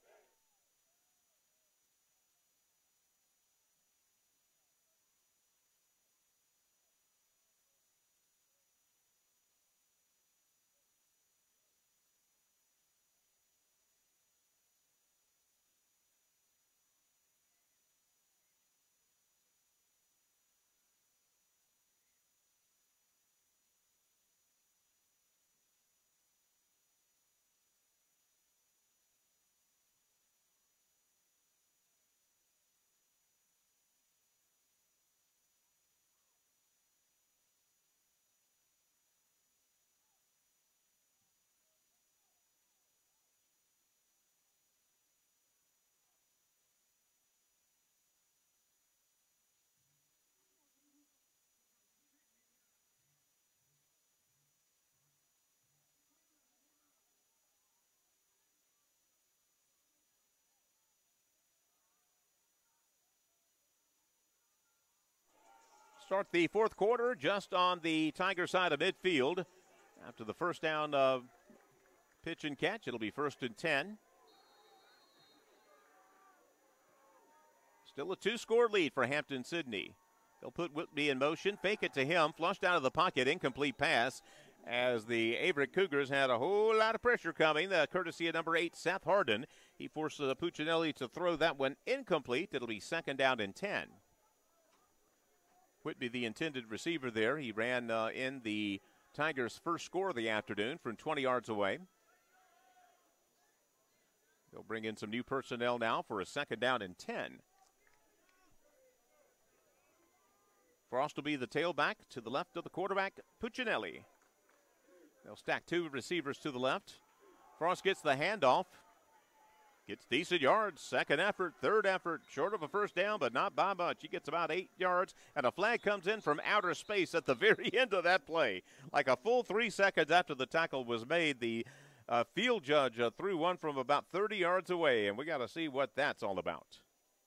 Start the fourth quarter just on the Tiger side of midfield. After the first down pitch and catch, it'll be 1st and 10. Still a 2-score lead for Hampden-Sydney. They'll put Whitby in motion, fake it to him, flushed out of the pocket, incomplete pass. as the Averett Cougars had a whole lot of pressure coming, courtesy of number 8, Seth Harden. He forced Puccinelli to throw that one incomplete. It'll be 2nd down and 10. Whitby, the intended receiver there. He ran in the Tigers' first score of the afternoon from 20 yards away. They'll bring in some new personnel now for a 2nd down and 10. Frost will be the tailback to the left of the quarterback, Puccinelli. They'll stack 2 receivers to the left. Frost gets the handoff. Gets decent yards. 2nd effort, 3rd effort. Short of a 1st down, but not by much. He gets about 8 yards, and a flag comes in from outer space at the very end of that play. Like a full 3 seconds after the tackle was made, the field judge threw one from about 30 yards away, and we got to see what that's all about.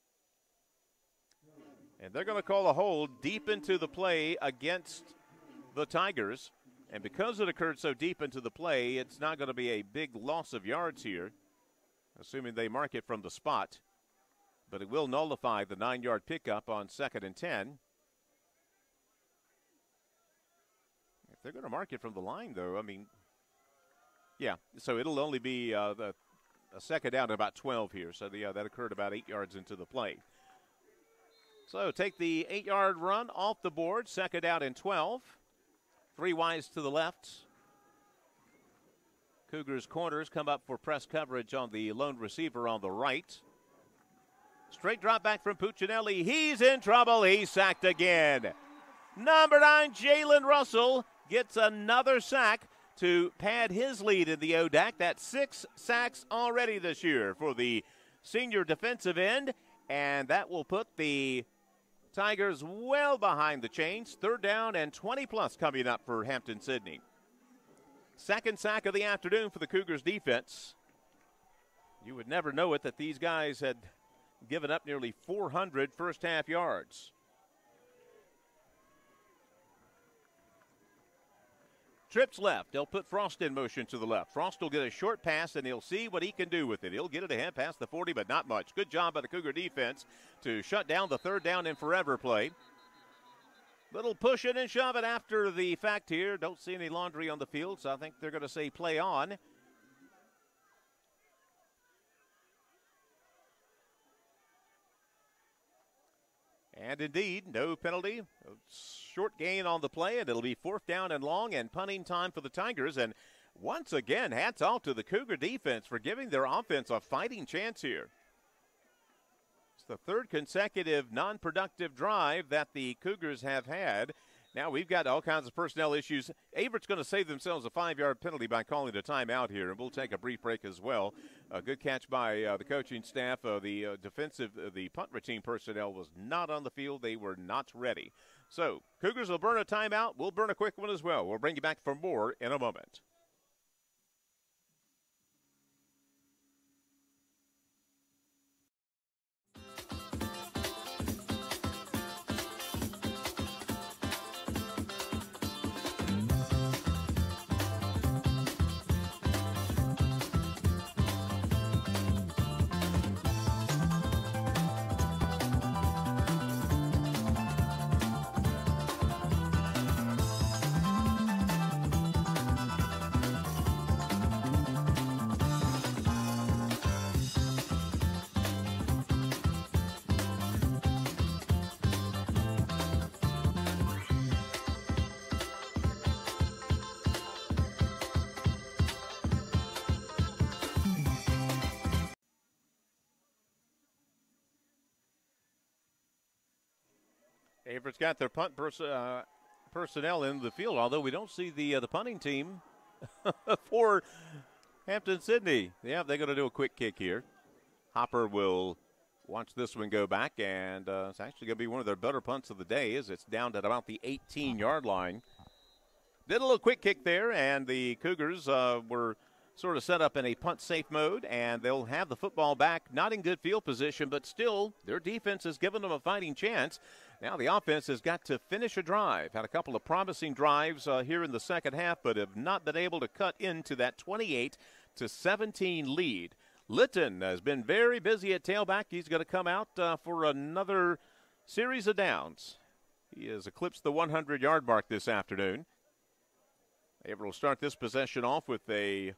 And they're going to call a hold deep into the play against the Tigers. And because it occurred so deep into the play, it's not going to be a big loss of yards here, assuming they mark it from the spot. But it will nullify the 9-yard pickup on 2nd and 10. If they're going to mark it from the line, though, I mean, yeah, so it'll only be a 2nd down at about 12 here. So, that occurred about 8 yards into the play. So take the 8-yard run off the board, 2nd down and 12. 3 wides to the left. Cougars corners come up for press coverage on the lone receiver on the right. Straight drop back from Puccinelli. He's in trouble. He's sacked again. Number 9, Jalen Russell, gets another sack to pad his lead in the ODAC. That's 6 sacks already this year for the senior defensive end. And that will put the Tigers well behind the chains. 3rd down and 20-plus coming up for Hampden-Sydney. 2nd sack of the afternoon for the Cougars defense. You would never know it that these guys had given up nearly 400 first-half yards. Trips left. They'll put Frost in motion to the left. Frost will get a short pass, and he'll see what he can do with it. He'll get it ahead past the 40, but not much. Good job by the Cougar defense to shut down the 3rd down and forever play. Little push it and shove it after the fact here. Don't see any laundry on the field, so I think they're going to say play on. And indeed, no penalty. Short gain on the play, and it'll be 4th down and long and punting time for the Tigers. And once again, hats off to the Cougar defense for giving their offense a fighting chance here. It's the 3rd consecutive non-productive drive that the Cougars have had. Now we've got all kinds of personnel issues. Averett's going to save themselves a 5-yard penalty by calling a timeout here, and we'll take a brief break as well. A good catch by the coaching staff. The punt return personnel was not on the field. They were not ready. So Cougars will burn a timeout. We'll burn a quick one as well. We'll bring you back for more in a moment. Averett's got their punt personnel in the field, although we don't see the punting team for Hampden-Sydney. Yeah, they're going to do a quick kick here. Hopper will watch this one go back, and it's actually going to be one of their better punts of the day as it's down at about the 18-yard line. Did a little quick kick there, and the Cougars were sort of set up in a punt-safe mode, and they'll have the football back, not in good field position, but still their defense has given them a fighting chance. Now the offense has got to finish a drive. Had a couple of promising drives here in the second half, but have not been able to cut into that 28-17 lead. Litton has been very busy at tailback. He's going to come out for another series of downs. He has eclipsed the 100-yard mark this afternoon. Averett will start this possession off with a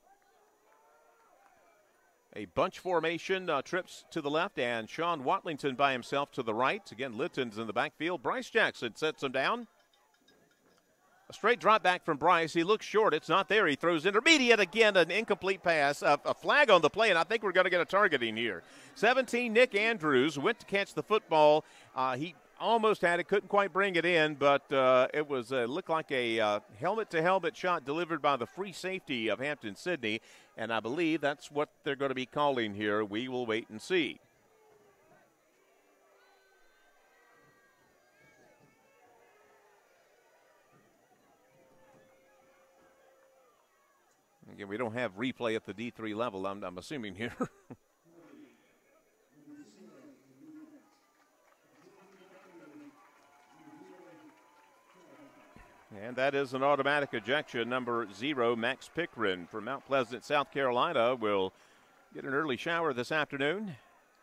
bunch formation, trips to the left, and Sean Watlington by himself to the right. Again, Litton's in the backfield. Bryce Jackson sets him down. A straight drop back from Bryce. He looks short. It's not there. He throws intermediate again, an incomplete pass. A flag on the play, and I think we're going to get a targeting here. 17, Nick Andrews went to catch the football. He almost had it, couldn't quite bring it in, but it was looked like a helmet-to-helmet shot delivered by the free safety of Hampden-Sydney, and I believe that's what they're going to be calling here. We will wait and see. Again, we don't have replay at the D3 level, I'm assuming here. And that is an automatic ejection. Number 0, Max Pickren from Mount Pleasant, South Carolina, will get an early shower this afternoon.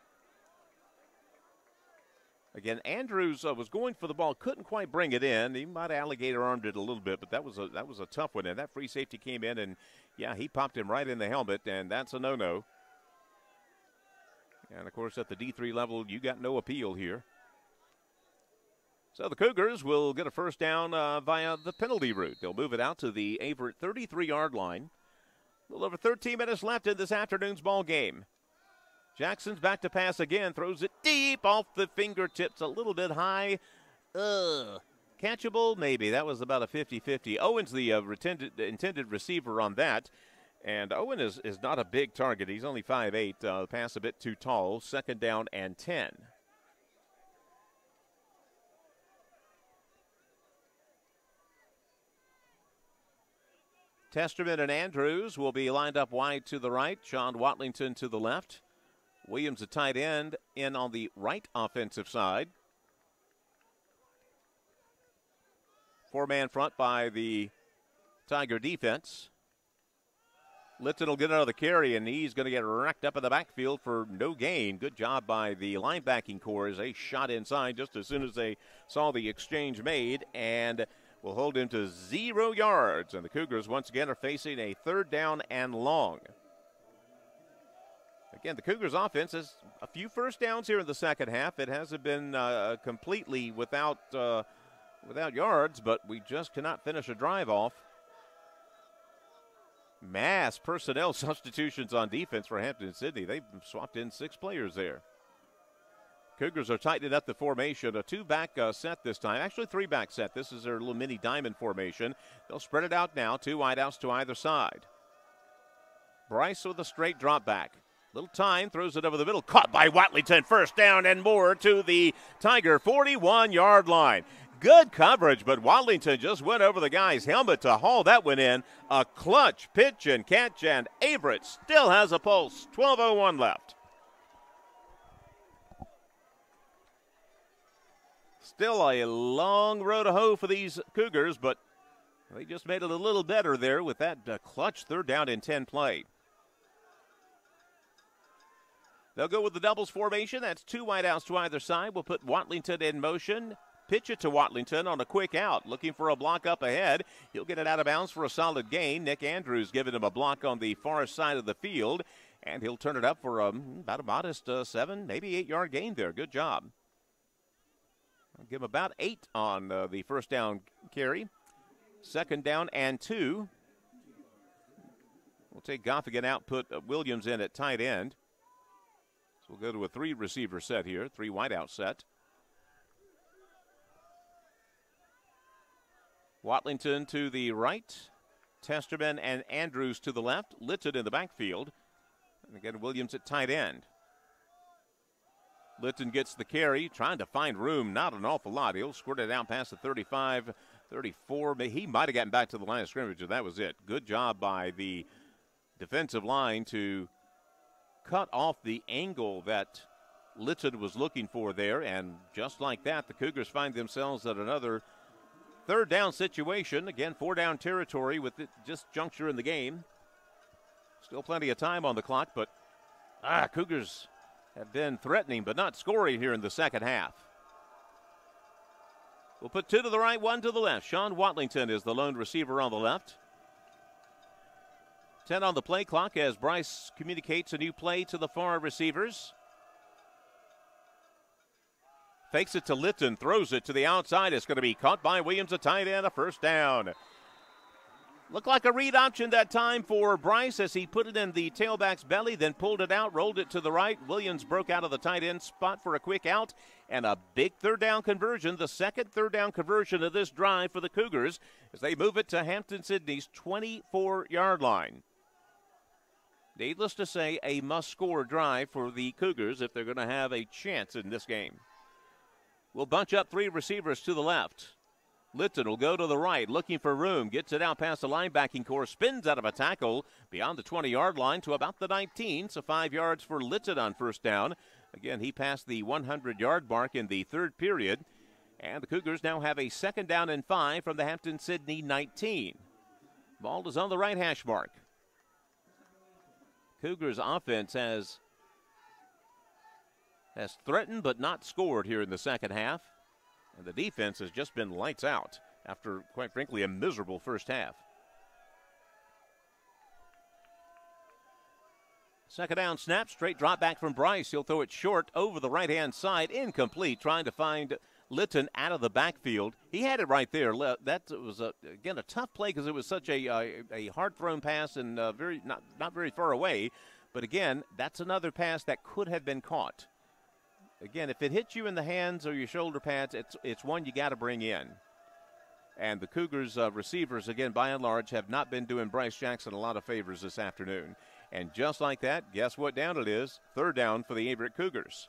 Again, Andrews was going for the ball, couldn't quite bring it in. He might have alligator-armed it a little bit, but that was a tough one. And that free safety came in, and, yeah, he popped him right in the helmet, and that's a no-no. And, of course, at the D3 level, you got no appeal here. So the Cougars will get a first down via the penalty route. They'll move it out to the Averett 33-yard line. A little over 13 minutes left in this afternoon's ball game. Jackson's back to pass again, throws it deep off the fingertips, a little bit high. Catchable? Maybe. That was about a 50-50. Owen's the intended receiver on that. And Owen is not a big target. He's only 5'8". The pass a bit too tall. Second down and 10. Testerman and Andrews will be lined up wide to the right. Sean Watlington to the left. Williams, a tight end, in on the right offensive side. Four-man front by the Tiger defense. Litton will get another carry, and he's going to get wrecked up in the backfield for no gain. Good job by the linebacking core as they shot inside just as soon as they saw the exchange made, and will hold him to 0 yards. And the Cougars once again are facing a third down and long. Again, the Cougars offense has a few first downs here in the second half. It hasn't been completely without yards, but we just cannot finish a drive off. Mass personnel substitutions on defense for Hampden-Sydney. They've swapped in 6 players there. Cougars are tightening up the formation. A 2-back set this time. Actually, 3-back set. This is their little mini diamond formation. They'll spread it out now. 2 wideouts to either side. Bryce with a straight drop back. Little time, throws it over the middle. Caught by Watlington. First down and more to the Tiger 41-yard line. Good coverage, but Watlington just went over the guy's helmet to haul that one in. A clutch pitch and catch, and Averett still has a pulse. 12:01 left. Still a long road to hoe for these Cougars, but they just made it a little better there with that clutch third down and 10 play. They'll go with the doubles formation. That's 2 wideouts to either side. We'll put Watlington in motion. Pitch it to Watlington on a quick out. Looking for a block up ahead. He'll get it out of bounds for a solid gain. Nick Andrews giving him a block on the far side of the field. And he'll turn it up for about a modest 7, maybe 8-yard gain there. Good job. I'll give him about 8 on the first down carry. Second down and 2. We'll take Goffigan out, put Williams in at tight end. So we'll go to a 3-receiver set here, 3 wideout set. Watlington to the right. Testerman and Andrews to the left. Litton in the backfield. And again, Williams at tight end. Litton gets the carry, trying to find room. Not an awful lot. He'll squirt it out past the 35, 34. He might have gotten back to the line of scrimmage, and that was it. Good job by the defensive line to cut off the angle that Litton was looking for there. And just like that, the Cougars find themselves at another third down situation. Again, 4-down territory with just juncture in the game. Still plenty of time on the clock, but Cougars have been threatening but not scoring here in the second half. We'll put 2 to the right, 1 to the left. Sean Watlington is the lone receiver on the left. 10 on the play clock as Bryce communicates a new play to the far receivers. Fakes it to Litton, throws it to the outside. It's going to be caught by Williams, a tight end, a first down. Looked like a read option that time for Bryce as he put it in the tailback's belly, then pulled it out, rolled it to the right. Williams broke out of the tight end spot for a quick out and a big third down conversion, the second third down conversion of this drive for the Cougars as they move it to Hampden-Sydney's 24-yard line. Needless to say, a must-score drive for the Cougars if they're going to have a chance in this game. We'll bunch up three receivers to the left. Litton will go to the right, looking for room. Gets it out past the linebacking core. Spins out of a tackle beyond the 20-yard line to about the 19. So 5 yards for Litton on first down. Again, he passed the 100-yard mark in the third period. And the Cougars now have a second down and 5 from the Hampden-Sydney 19. Ball is on the right hash mark. Cougars offense has threatened but not scored here in the second half. And the defense has just been lights out after, quite frankly, a miserable first half. Second down snap, straight drop back from Bryce. He'll throw it short over the right-hand side, incomplete, trying to find Litton out of the backfield. He had it right there. That was, again, a tough play because it was such a hard-thrown pass and not very far away. But, again, that's another pass that could have been caught. Again, if it hits you in the hands or your shoulder pads, it's one you got to bring in. And the Cougars receivers, again, by and large, have not been doing Bryce Jackson a lot of favors this afternoon. And just like that, guess what down it is? Third down for the Averett Cougars.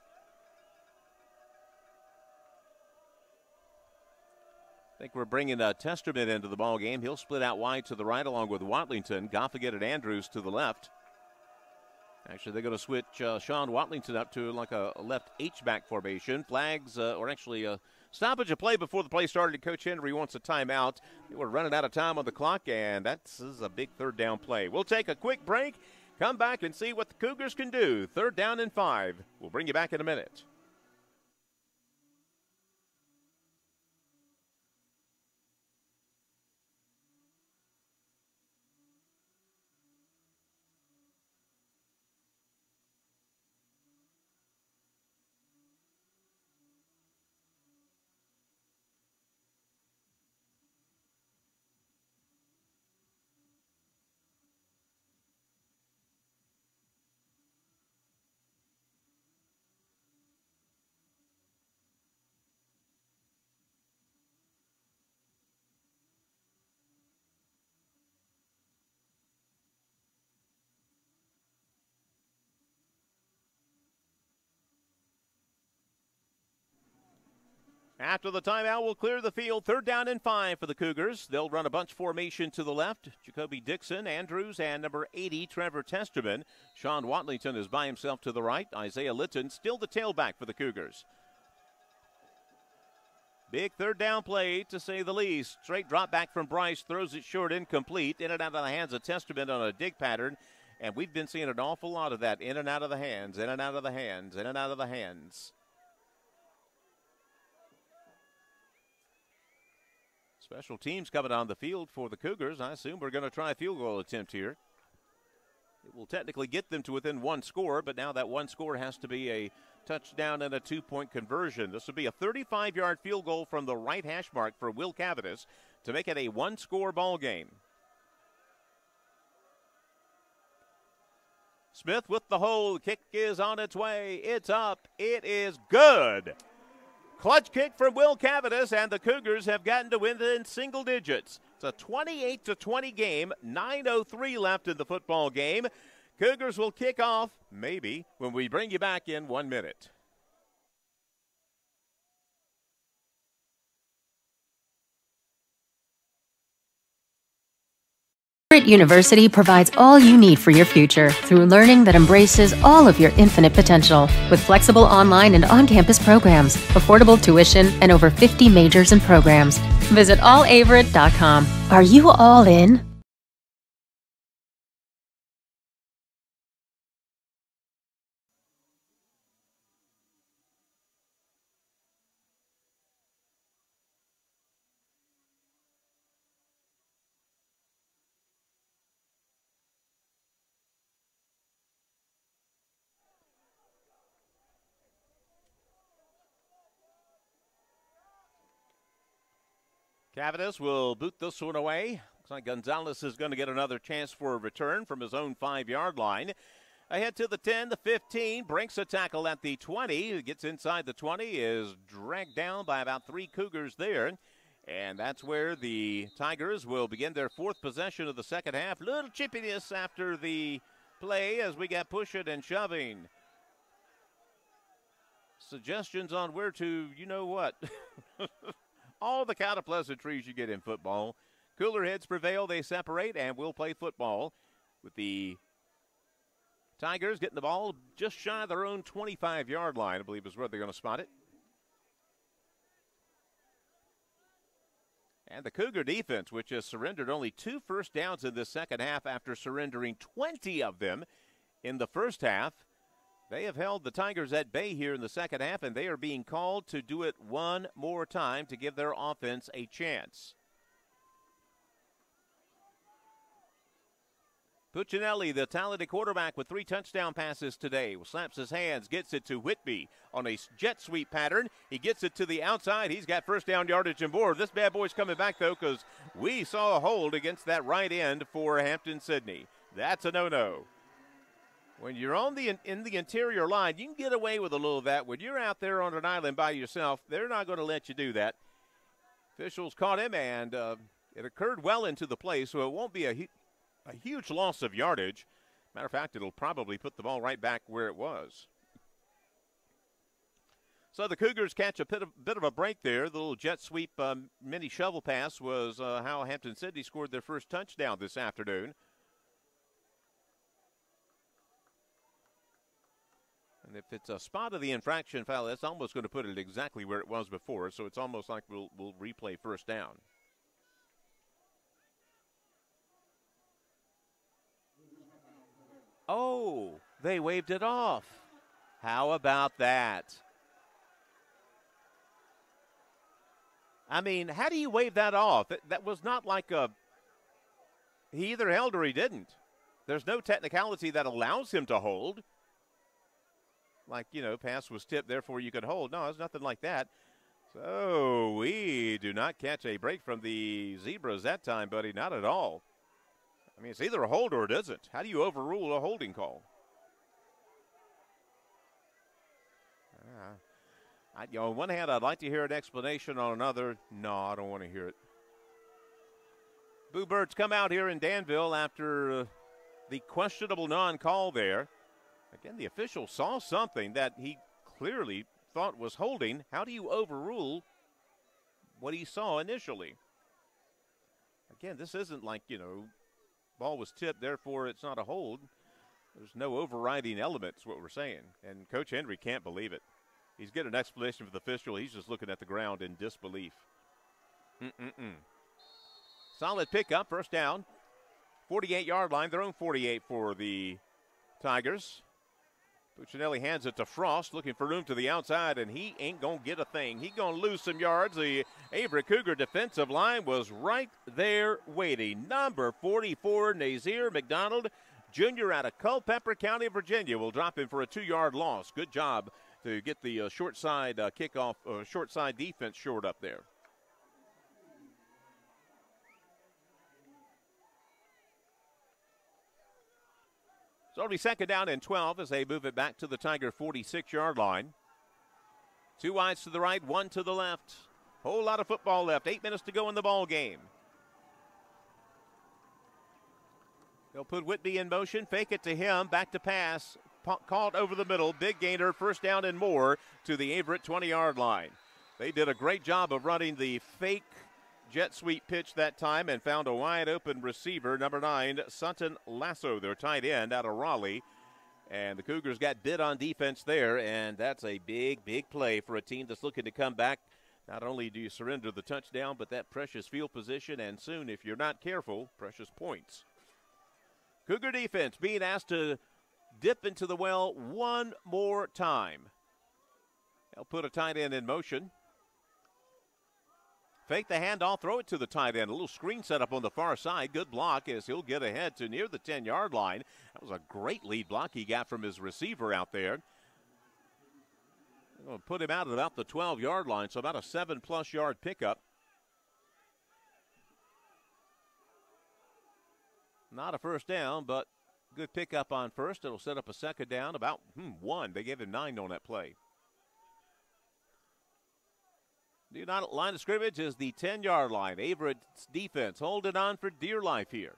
I think we're bringing Testerman into the ball game. He'll split out wide to the right along with Watlington. Goffigan and Andrews to the left. Actually, they're going to switch Sean Watlington up to like a left H-back formation. Flags, or actually a stoppage of play before the play started. Coach Henry wants a timeout. We're running out of time on the clock, and this is a big third down play. We'll take a quick break, come back and see what the Cougars can do. Third down and 5. We'll bring you back in a minute. After the timeout, we'll clear the field. Third down and 5 for the Cougars. They'll run a bunch formation to the left. Jacoby Dixon, Andrews, and number 80, Trevor Testerman. Sean Watlington is by himself to the right. Isaiah Litton still the tailback for the Cougars. Big third down play, to say the least. Straight drop back from Bryce, throws it short, incomplete. In and out of the hands of Testerman on a dig pattern. And we've been seeing an awful lot of that. In and out of the hands, in and out of the hands, in and out of the hands. Special teams coming on the field for the Cougars. I assume we're going to try a field goal attempt here. It will technically get them to within one score, but now that one score has to be a touchdown and a 2-point conversion. This will be a 35-yard field goal from the right hash mark for Will Cavitas to make it a one-score ball game. Smith with the hold. Kick is on its way. It's up. It is good. Clutch kick from Will Cavitas, and the Cougars have gotten to within single digits. It's a 28-20 game, 9:03 left in the football game. Cougars will kick off, maybe, when we bring you back in 1 minute. Averett University provides all you need for your future through learning that embraces all of your infinite potential. With flexible online and on-campus programs, affordable tuition, and over 50 majors and programs. Visit allaverett.com. Are you all in? Cavanis will boot this one away. Looks like Gonzalez is going to get another chance for a return from his own 5-yard line. Ahead to the 10, the 15, breaks a tackle at the 20. Gets inside the 20, is dragged down by about 3 Cougars there. And that's where the Tigers will begin their 4th possession of the second half. Little chippiness after the play as we got pushing and shoving. Suggestions on where to, you know what. All the kind of pleasantries you get in football. Cooler heads prevail, they separate, and will play football with the Tigers getting the ball just shy of their own 25-yard line, I believe is where they're going to spot it. And the Cougar defense, which has surrendered only 2 first downs in the second half after surrendering 20 of them in the first half. They have held the Tigers at bay here in the second half, and they are being called to do it one more time to give their offense a chance. Puccinelli, the talented quarterback with 3 touchdown passes today, slaps his hands, gets it to Whitby on a jet sweep pattern. He gets it to the outside. He's got first down yardage and more. This bad boy's coming back, though, because we saw a hold against that right end for Hampden-Sydney. That's a no-no. When you're on in the interior line, you can get away with a little of that. When you're out there on an island by yourself, they're not going to let you do that. Officials caught him, and it occurred well into the play, so it won't be a huge loss of yardage. Matter of fact, it'll probably put the ball right back where it was. So the Cougars catch a bit of a break there. The little jet sweep mini shovel pass was how Hampden-Sydney scored their first touchdown this afternoon. And if it's a spot of the infraction foul, that's almost going to put it exactly where it was before. So it's almost like we'll replay first down. Oh, they waved it off. How about that? I mean, how do you wave that off? That was not like he either held or he didn't. There's no technicality that allows him to hold. Like, pass was tipped, therefore you could hold. No, it's nothing like that. So we do not catch a break from the Zebras that time, buddy. Not at all. I mean, it's either a hold or it isn't. How do you overrule a holding call? On one hand, I'd like to hear an explanation. On another, no, I don't want to hear it. Boo Birds come out here in Danville after the questionable non-call there. Again, the official saw something that he clearly thought was holding. How do you overrule what he saw initially? Again, this isn't like, ball was tipped, therefore it's not a hold. There's no overriding element, is what we're saying. And Coach Henry can't believe it. He's getting an explanation for the official. He's just looking at the ground in disbelief. Solid pickup, first down. 48-yard line, their own 48 for the Tigers. Puccinelli hands it to Frost, looking for room to the outside, and he ain't going to get a thing. He's going to lose some yards. The Averett Cougar defensive line was right there waiting. Number 44, Nazir McDonald, Jr. out of Culpeper County, Virginia, will drop in for a 2-yard loss. Good job to get the short side kickoff, short side defense short up there. It's only second down and 12 as they move it back to the Tiger 46-yard line. 2 wides to the right, 1 to the left. Whole lot of football left. 8 minutes to go in the ball game. They'll put Whitby in motion, fake it to him, back to pass. Caught over the middle, big gainer, first down and more to the Averett 20-yard line. They did a great job of running the fake jet sweep pitch that time and found a wide open receiver, number 9, Sutton Lasso, their tight end out of Raleigh. And the Cougars got bit on defense there, and that's a big, big play for a team that's looking to come back. Not only do you surrender the touchdown, but that precious field position, and soon, if you're not careful, precious points. Cougar defense being asked to dip into the well one more time. They'll put a tight end in motion. Fake the handoff, throw it to the tight end. A little screen set up on the far side. Good block as he'll get ahead to near the 10-yard line. That was a great lead block he got from his receiver out there. They're going to put him out at about the 12-yard line, so about a 7-plus yard pickup. Not a first down, but good pickup on first. It'll set up a second down, about one. They gave him 9 on that play. The line of scrimmage is the 10-yard line. Averett's defense holding on for dear life here.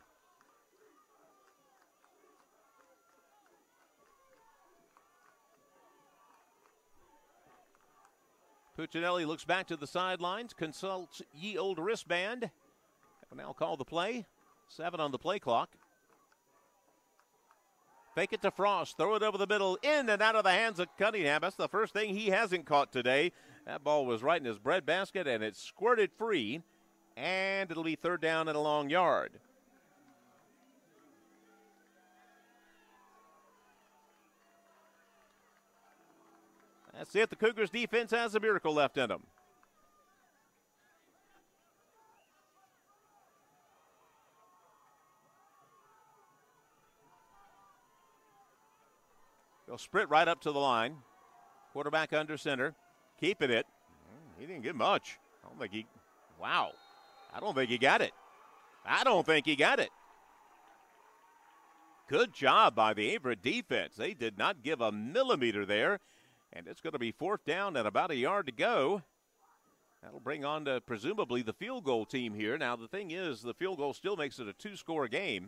Puccinelli looks back to the sidelines, consults ye old wristband. Will now call the play. 7 on the play clock. Fake it to Frost. Throw it over the middle. In and out of the hands of Cunningham. That's the first thing he hasn't caught today. That ball was right in his breadbasket, and it squirted free. And it'll be third down and a long yard. That's it. The Cougars defense has a miracle left in them. They'll sprint right up to the line. Quarterback under center. Keeping it. He didn't get much. I don't think he got it. I don't think he got it. Good job by the Averett defense. They did not give a millimeter there. And it's going to be fourth down and about a yard to go. That'll bring on to presumably the field goal team here. Now, the thing is, the field goal still makes it a 2-score game.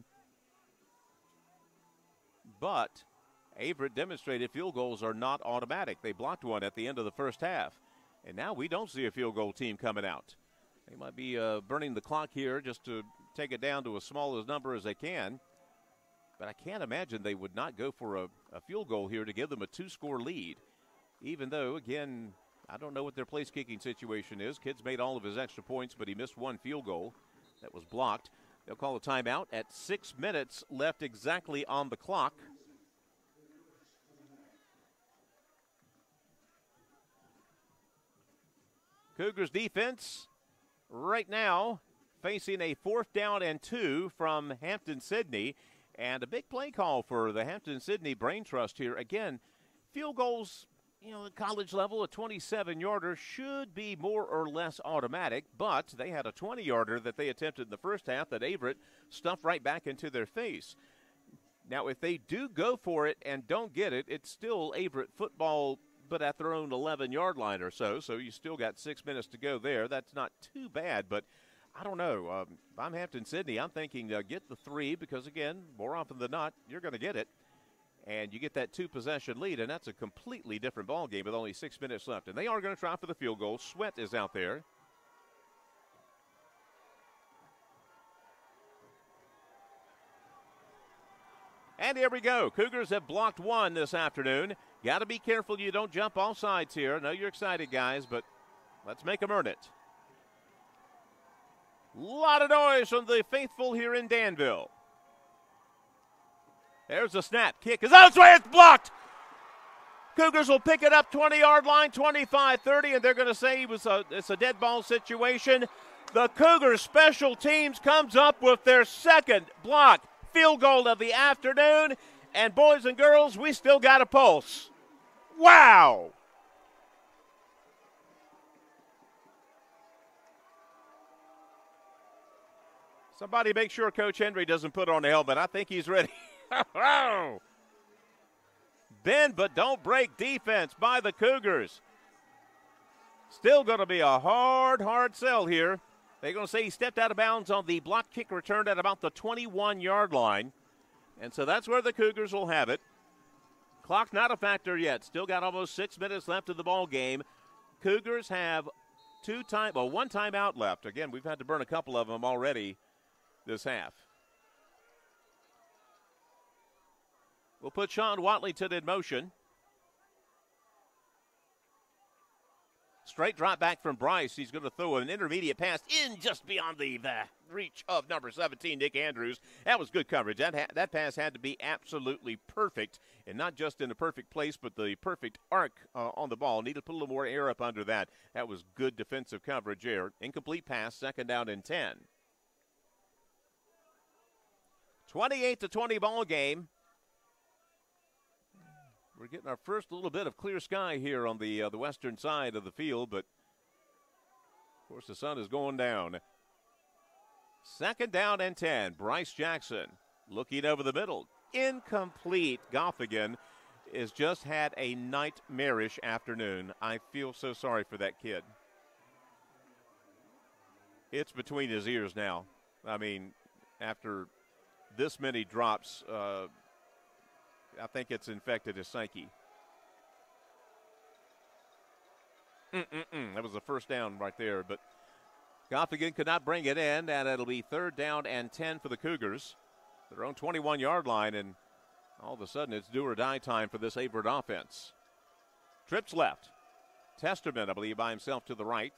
But Averett demonstrated field goals are not automatic. They blocked one at the end of the first half. And now we don't see a field goal team coming out. They might be burning the clock here just to take it down to as small a number as they can. But I can't imagine they would not go for a field goal here to give them a 2-score lead. Even though, again, I don't know what their place kicking situation is. Kid's made all of his extra points, but he missed one field goal that was blocked. They'll call a timeout at 6 minutes left exactly on the clock. Cougars defense right now facing a 4th down and 2 from Hampden-Sydney. And a big play call for the Hampden-Sydney Brain Trust here. Again, field goals, at college level, a 27-yarder should be more or less automatic, but they had a 20-yarder that they attempted in the first half that Averett stuffed right back into their face. Now, if they do go for it and don't get it, it's still Averett football, but at their own 11-yard line or so, so you still got 6 minutes to go there. That's not too bad, but I don't know. If I'm Hampden-Sydney, I'm thinking get the 3 because, again, more often than not, you're going to get it. And you get that 2-possession lead, and that's a completely different ball game with only 6 minutes left. And they are going to try for the field goal. Sweat is out there. And here we go. Cougars have blocked one this afternoon. Got to be careful you don't jump off sides here. I know you're excited, guys, but let's make them earn it. A lot of noise from the faithful here in Danville. There's the snap. Kick is on its way. It's blocked. Cougars will pick it up 20-yard line, 25-30, and they're going to say it's a dead ball situation. The Cougars special teams comes up with their second block field goal of the afternoon. And boys and girls, we still got a pulse. Wow. Somebody make sure Coach Henry doesn't put on the helmet. I think he's ready. Bend but don't break defense by the Cougars. Still going to be a hard sell here. They're going to say he stepped out of bounds on the block kick return at about the 21-yard line. And so that's where the Cougars will have it. Clock not a factor yet. Still got almost 6 minutes left of the ball game. Cougars have one timeout left. Again, we've had to burn a couple of them already this half. We'll put Sean Watlington in motion. Straight drop back from Bryce. He's going to throw an intermediate pass in just beyond the reach of number 17, Nick Andrews. That was good coverage. That pass had to be absolutely perfect, and not just in the perfect place, but the perfect arc on the ball. Needed to put a little more air up under that. That was good defensive coverage there. Incomplete pass, second down and 10. 28-20 ball game. We're getting our first little bit of clear sky here on the western side of the field, but of course the sun is going down. Second down and 10. Bryce Jackson Looking over the middle. Incomplete. Goffigan has just had a nightmarish afternoon. I feel so sorry for that kid. It's between his ears now. I mean, after this many drops, I think it's infected his psyche. That was the first down right there, but Goffigan could not bring it in, and it'll be 3rd down and 10 for the Cougars. Their own 21-yard line, and all of a sudden it's do or die time for this Averett offense. Trips left. Testerman, I believe, by himself to the right.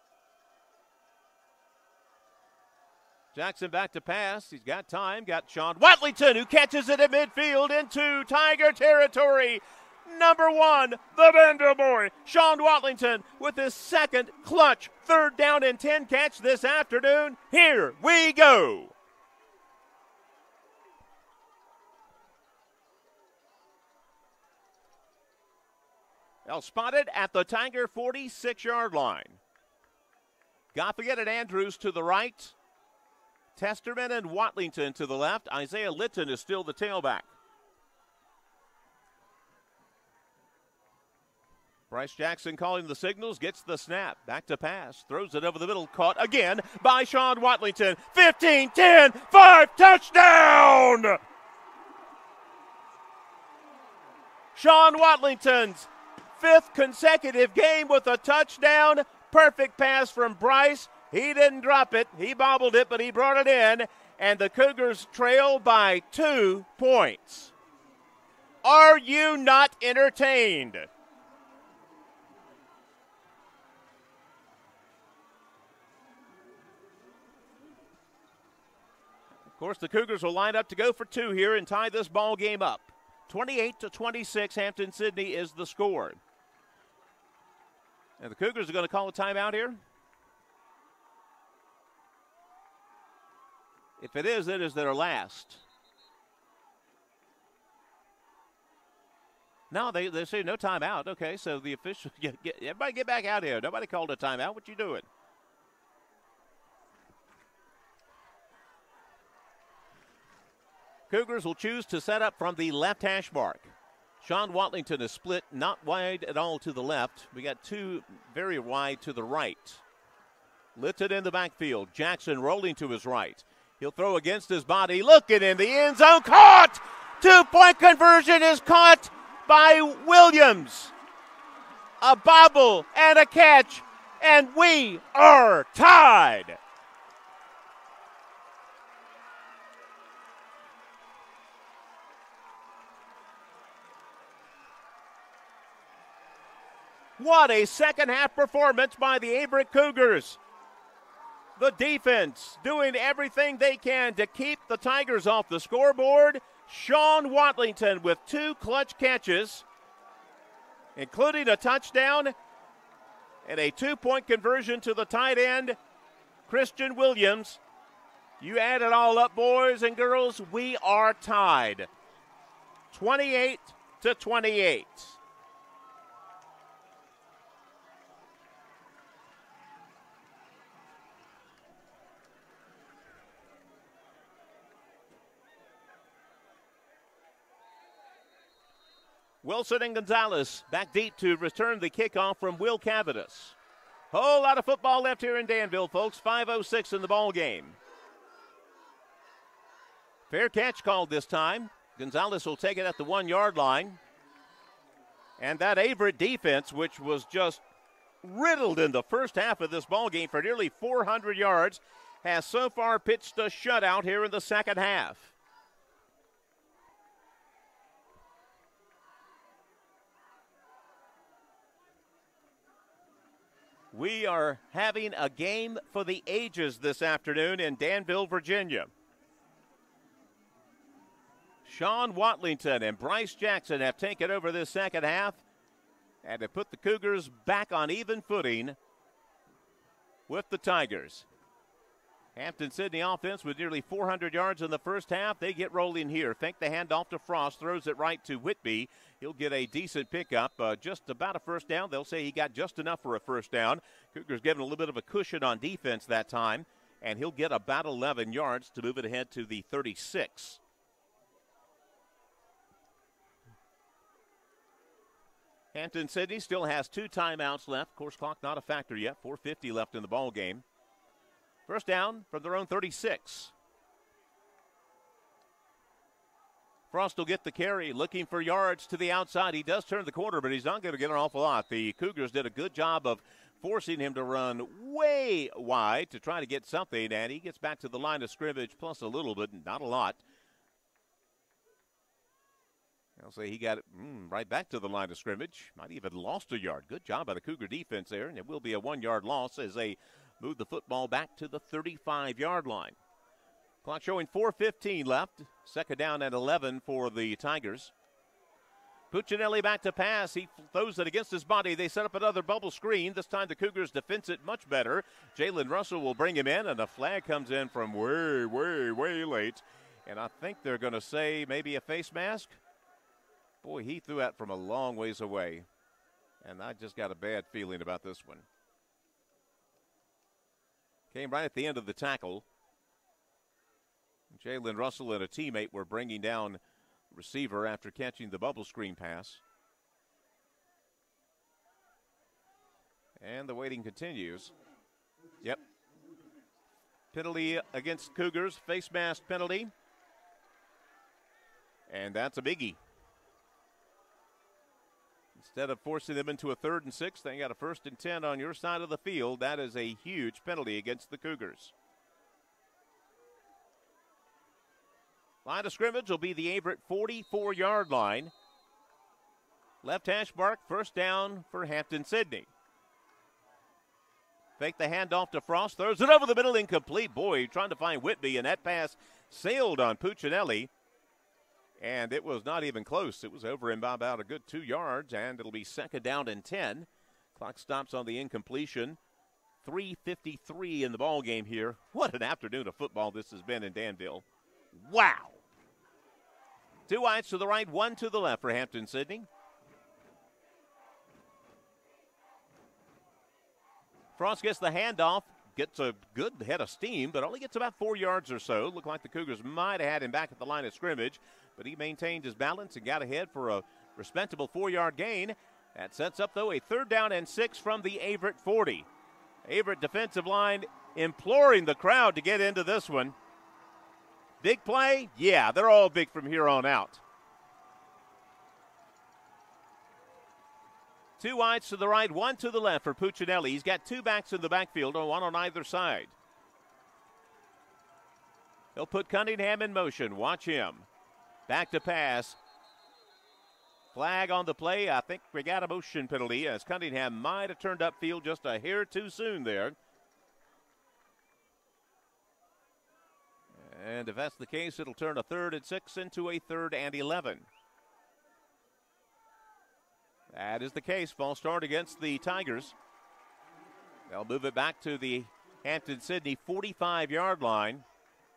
Jackson back to pass. He's got time. Got Sean Watlington, who catches it in midfield into Tiger territory. Number 1, the Danville boy, Sean Watlington, with his second clutch 3rd down and 10 catch this afternoon. Here we go. They'll spot it at the Tiger 46-yard line. Goffigan and Andrews to the right. Testerman and Watlington to the left. Isaiah Litton is still the tailback. Bryce Jackson calling the signals, gets the snap. Back to pass, throws it over the middle, caught again by Sean Watlington. 15, 10, 5, touchdown! Sean Watlington's 5th consecutive game with a touchdown. Perfect pass from Bryce. He didn't drop it. He bobbled it, but he brought it in. And the Cougars trail by 2 points. Are you not entertained? Of course, the Cougars will line up to go for 2 here and tie this ball game up. 28-26, Hampden-Sydney is the score. And the Cougars are going to call a timeout here. If it is their last. No, they say no timeout. Okay, so the official, everybody get back out here. Nobody called a timeout. What you doing? Cougars will choose to set up from the left hash mark. Sean Watlington is split not wide at all to the left. We got 2 very wide to the right. Litton in the backfield. Jackson rolling to his right. He'll throw against his body. Looking in the end zone. Caught! 2-point conversion is caught by Williams. A bobble and a catch, and we are tied. What a second-half performance by the Averett Cougars. The defense doing everything they can to keep the Tigers off the scoreboard. Sean Watlington with 2 clutch catches, including a touchdown and a 2-point conversion to the tight end, Christian Williams. You add it all up, boys and girls, we are tied. 28-28. Wilson and Gonzalez back deep to return the kickoff from Will Cavadas. Whole lot of football left here in Danville, folks. 5:06 in the ball game. Fair catch called this time. Gonzalez will take it at the 1-yard line. And that Averett defense, which was just riddled in the first half of this ball game for nearly 400 yards, has so far pitched a shutout here in the second half. We are having a game for the ages this afternoon in Danville, Virginia. Sean Watlington and Bryce Jackson have taken over this second half and have put the Cougars back on even footing with the Tigers. Hampden-Sydney offense with nearly 400 yards in the first half. They get rolling here. Fake the handoff to Frost, throws it right to Whitby. He'll get a decent pickup, just about a first down. They'll say he got just enough for a first down. Cougars given a little bit of a cushion on defense that time, and he'll get about 11 yards to move it ahead to the 36. Hampden-Sydney still has 2 timeouts left. Of course, clock not a factor yet. 4:50 left in the ball game. First down from their own 36. Frost will get the carry, looking for yards to the outside. He does turn the corner, but he's not going to get an awful lot. The Cougars did a good job of forcing him to run way wide to try to get something, and he gets back to the line of scrimmage, plus a little bit, not a lot. I'll say he got it right back to the line of scrimmage. Might even lost a yard. Good job by the Cougar defense there, and it will be a 1-yard loss as they move the football back to the 35-yard line. Clock showing 4:15 left. Second down and 11 for the Tigers. Puccinelli back to pass. He throws it against his body. They set up another bubble screen. This time the Cougars defense it much better. Jalen Russell will bring him in, and a flag comes in from way, way, way late. And I think they're going to say maybe a face mask. Boy, he threw that from a long ways away. And I just got a bad feeling about this one. Came right at the end of the tackle. Jalen Russell and a teammate were bringing down receiver after catching the bubble screen pass. And the waiting continues. Yep. Penalty against Cougars, face mask penalty. And that's a biggie. Instead of forcing them into a 3rd and 6, they got a 1st and 10 on your side of the field. That is a huge penalty against the Cougars. Line of scrimmage will be the Averett 44-yard line. Left hash mark, first down for Hampden-Sydney. Fake the handoff to Frost, throws it over the middle, incomplete. Boy, trying to find Whitby, and that pass sailed on Puccinelli. And it was not even close. It was over him by about a good 2 yards, and it'll be second down and 10. Clock stops on the incompletion. 3:53 in the ball game here. What an afternoon of football this has been in Danville. Wow. 2 wides to the right, 1 to the left for Hampden-Sydney. Frost gets the handoff, gets a good head of steam, but only gets about 4 yards or so. Looked like the Cougars might have had him back at the line of scrimmage, but he maintained his balance and got ahead for a respectable 4-yard gain. That sets up, though, a 3rd down and 6 from the Averett 40. Averett defensive line imploring the crowd to get into this one. Big play? Yeah, they're all big from here on out. 2 wides to the right, 1 to the left for Puccinelli. He's got 2 backs in the backfield, one on either side. He'll put Cunningham in motion. Watch him. Back to pass. Flag on the play. I think we got a motion penalty as Cunningham might have turned upfield just a hair too soon there. And if that's the case, it'll turn a 3rd and 6 into a 3rd and 11. That is the case. False start against the Tigers. They'll move it back to the Hampden-Sydney 45-yard line.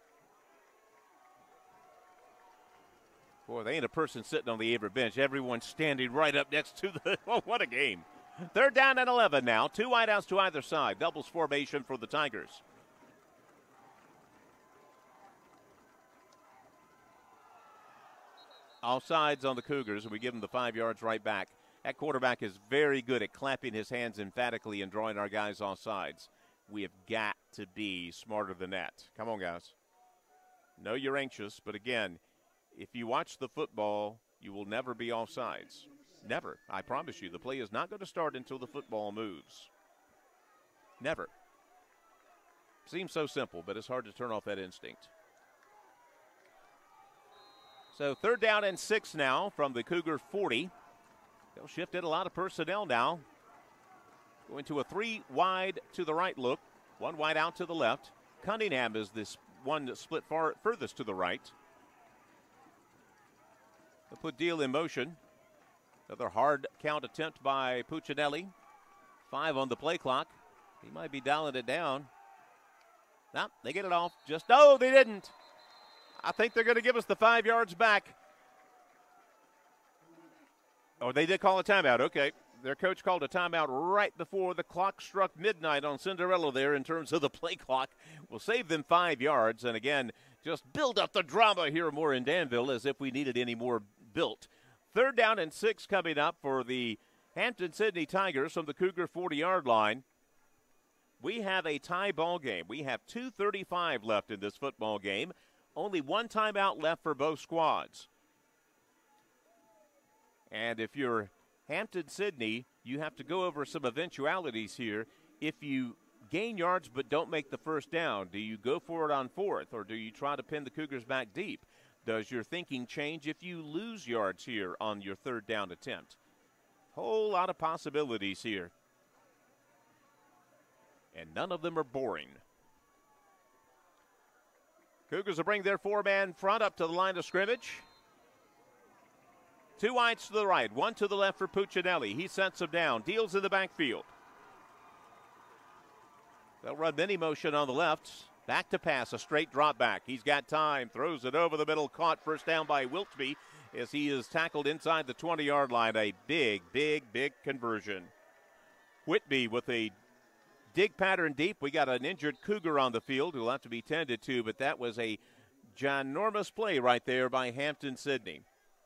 Boy, they ain't a person sitting on the Averett bench. Everyone's standing right up next to the. Oh, what a game. 3rd down and 11 now. 2 wideouts to either side. Doubles formation for the Tigers. Offsides on the Cougars, and we give them the 5 yards right back. That quarterback is very good at clapping his hands emphatically and drawing our guys offsides. We have got to be smarter than that. Come on, guys. Know you're anxious, but again, if you watch the football, you will never be offsides. Never. I promise you, the play is not going to start until the football moves. Never. Seems so simple, but it's hard to turn off that instinct. So 3rd down and 6 now from the Cougar 40. They'll shift in a lot of personnel now. Going to a 3 wide to the right look. 1 wide out to the left. Cunningham is this one that split furthest to the right. They'll put Deal in motion. Another hard count attempt by Puccinelli. 5 on the play clock. He might be dialing it down. Nope, they get it off. No, they didn't. I think they're going to give us the 5 yards back. Oh, they did call a timeout. Okay. Their coach called a timeout right before the clock struck midnight on Cinderella there in terms of the play clock. We'll save them 5 yards. And, again, just build up the drama here more in Danville as if we needed any more built. 3rd down and 6 coming up for the Hampden-Sydney Tigers from the Cougar 40-yard line. We have a tie ball game. We have 2:35 left in this football game. Only one timeout left for both squads. And if you're Hampden-Sydney, you have to go over some eventualities here. If you gain yards but don't make the first down, do you go for it on fourth, or do you try to pin the Cougars back deep? Does your thinking change if you lose yards here on your third down attempt? Whole lot of possibilities here. And none of them are boring. Cougars will bring their four-man front up to the line of scrimmage. Two wides to the right, one to the left for Puccinelli. He sets them down, deals in the backfield. They'll run mini motion on the left. Back to pass, a straight drop back. He's got time, throws it over the middle, caught first down by Wilkesby as he is tackled inside the 20-yard line. A big conversion. Whitby with a dig pattern deep. We got an injured Cougar on the field who will have to be tended to, but that was a ginormous play right there by Hampden-Sydney.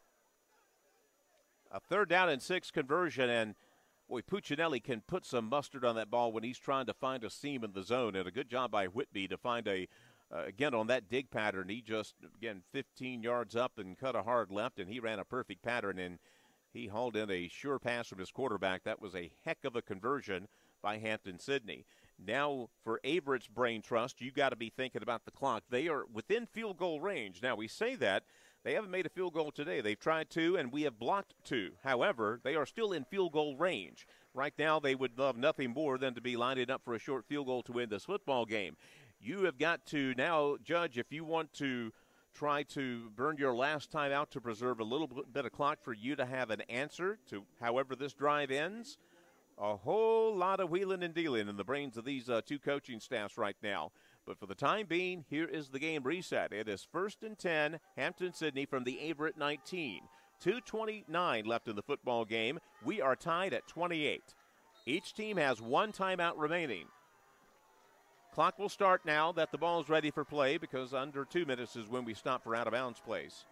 A 3rd down and 6 conversion, and boy, Puccinelli can put some mustard on that ball when he's trying to find a seam in the zone, and a good job by Whitby to find again, on that dig pattern. He just, again, 15 yards up and cut a hard left, and he ran a perfect pattern, and he hauled in a sure pass from his quarterback. That was a heck of a conversion by Hampden-Sydney. Now, for Averett's brain trust, you got to be thinking about the clock. They are within field goal range. Now, we say that. They haven't made a field goal today. They've tried 2, and we have blocked 2. However, they are still in field goal range. Right now, they would love nothing more than to be lining up for a short field goal to win this football game. You have got to now judge if you want to try to burn your last time out to preserve a little bit of clock for you to have an answer to however this drive ends. A whole lot of wheeling and dealing in the brains of these two coaching staffs right now. But for the time being, here is the game reset. It is 1st and 10, Hampden-Sydney from the Averett 19. 2:29 left in the football game. We are tied at 28. Each team has one timeout remaining. Clock will start now that the ball is ready for play, because under 2 minutes is when we stop for out-of-bounds plays.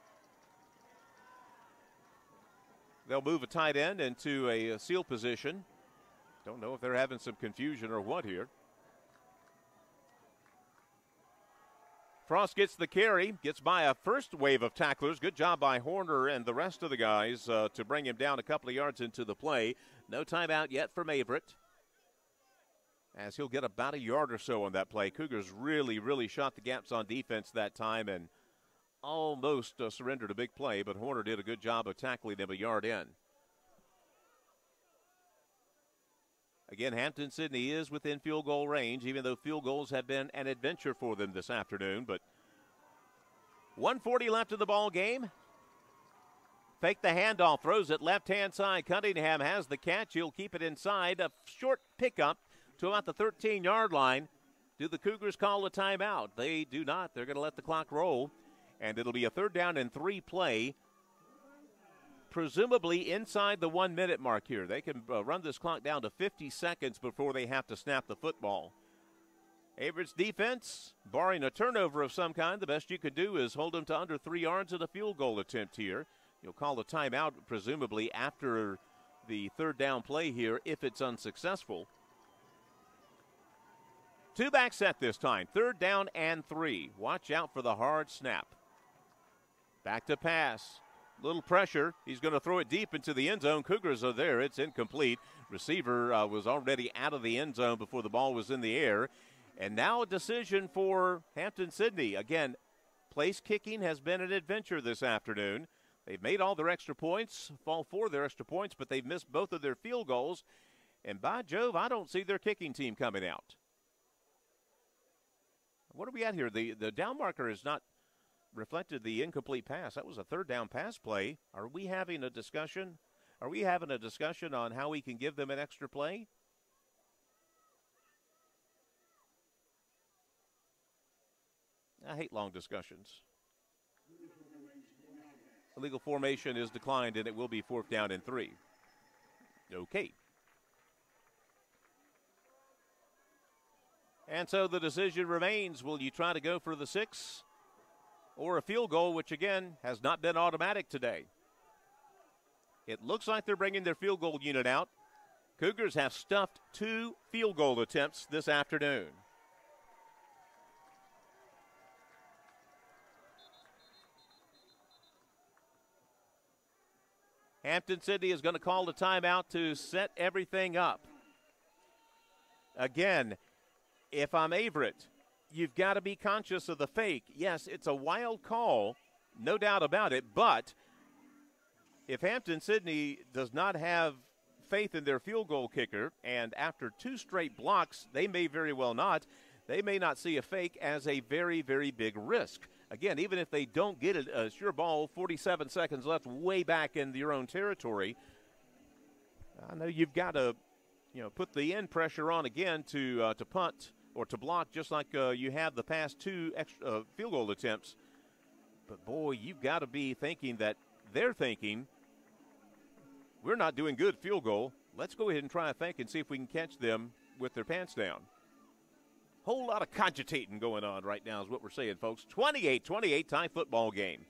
They'll move a tight end into a seal position. Don't know if they're having some confusion or what here. Frost gets the carry, gets by a first wave of tacklers. Good job by Horner and the rest of the guys to bring him down a couple of yards into the play. No timeout yet from Averett, as he'll get about a yard or so on that play. Cougars really shot the gaps on defense that time and almost surrendered a big play, but Horner did a good job of tackling them a yard in. Again, Hampden-Sydney is within field goal range, even though field goals have been an adventure for them this afternoon. But 1:40 left in the ball game. Fake the handoff, throws it left-hand side. Cunningham has the catch. He'll keep it inside. A short pickup to about the 13-yard line. Do the Cougars call a timeout? They do not. They're going to let the clock roll. And it'll be a 3rd down and 3 play, presumably inside the 1 minute mark here. They can run this clock down to 50 seconds before they have to snap the football. Averett's defense, barring a turnover of some kind, the best you could do is hold them to under 3 yards at a field goal attempt here. You'll call a timeout presumably after the 3rd down play here if it's unsuccessful. 2-back set this time, 3rd down and 3. Watch out for the hard snap. Back to pass. Little pressure. He's going to throw it deep into the end zone. Cougars are there. It's incomplete. Receiver was already out of the end zone before the ball was in the air. And now a decision for Hampden-Sydney. Again, place kicking has been an adventure this afternoon. They've made all their extra points, fall for their extra points, but they've missed both of their field goals. And by Jove, I don't see their kicking team coming out. What are we at here? The down marker is not reflected the incomplete pass. That was a 3rd down pass play. Are we having a discussion? Are we having a discussion on how we can give them an extra play? I hate long discussions. Illegal formation is declined, and it will be 4th down and 3. Okay. And so the decision remains, will you try to go for the 6 or a field goal, which again has not been automatic today? It looks like they're bringing their field goal unit out. Cougars have stuffed 2 field goal attempts this afternoon. Hampden-Sydney is going to call the timeout to set everything up. Again, if I'm Averett, you've got to be conscious of the fake. Yes, it's a wild call, no doubt about it, but if Hampden-Sydney does not have faith in their field goal kicker, and after 2 straight blocks, they may very well not, they may not see a fake as a very, very big risk. Again, even if they don't get it, a sure ball, 47 seconds left, way back in your own territory, I know you've got to, put the end pressure on again to punt or to block, just like you have the past 2 extra field goal attempts. But boy, you've got to be thinking that they're thinking, we're not doing good field goal. Let's go ahead and try a fake and see if we can catch them with their pants down. Whole lot of cogitating going on right now is what we're saying, folks. 28-28 tie football game.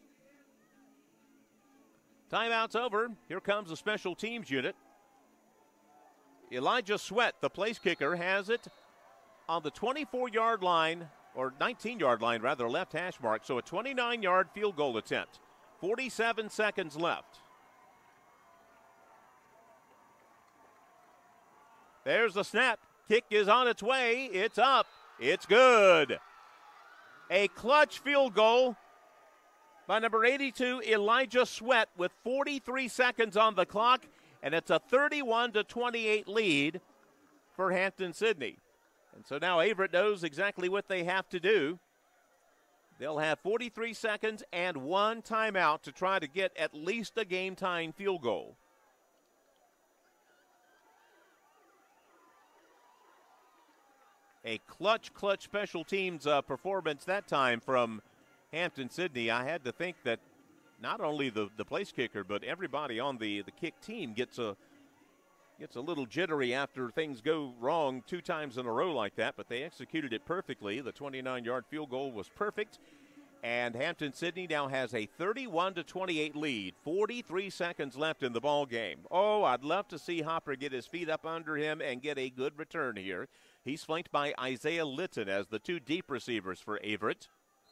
Timeout's over. Here comes the special teams unit. Elijah Sweat, the place kicker, has it on the 24-yard line, or 19-yard line, rather, left hash mark. So a 29-yard field goal attempt. 47 seconds left. There's the snap. Kick is on its way. It's up. It's good. A clutch field goal by number 82, Elijah Sweat, with 43 seconds on the clock, and it's a 31-28 lead for Hampden-Sydney. And so now Averett knows exactly what they have to do. They'll have 43 seconds and 1 timeout to try to get at least a game-tying field goal. A clutch special teams performance that time from Hampden-Sydney. I had to think that not only the place kicker, but everybody on the kick team gets a little jittery after things go wrong 2 times in a row like that, but they executed it perfectly. The 29-yard field goal was perfect, and Hampden-Sydney now has a 31-28 lead. 43 seconds left in the ball game. Oh, I'd love to see Hopper get his feet up under him and get a good return here. He's flanked by Isaiah Litton as the 2 deep receivers for Averett.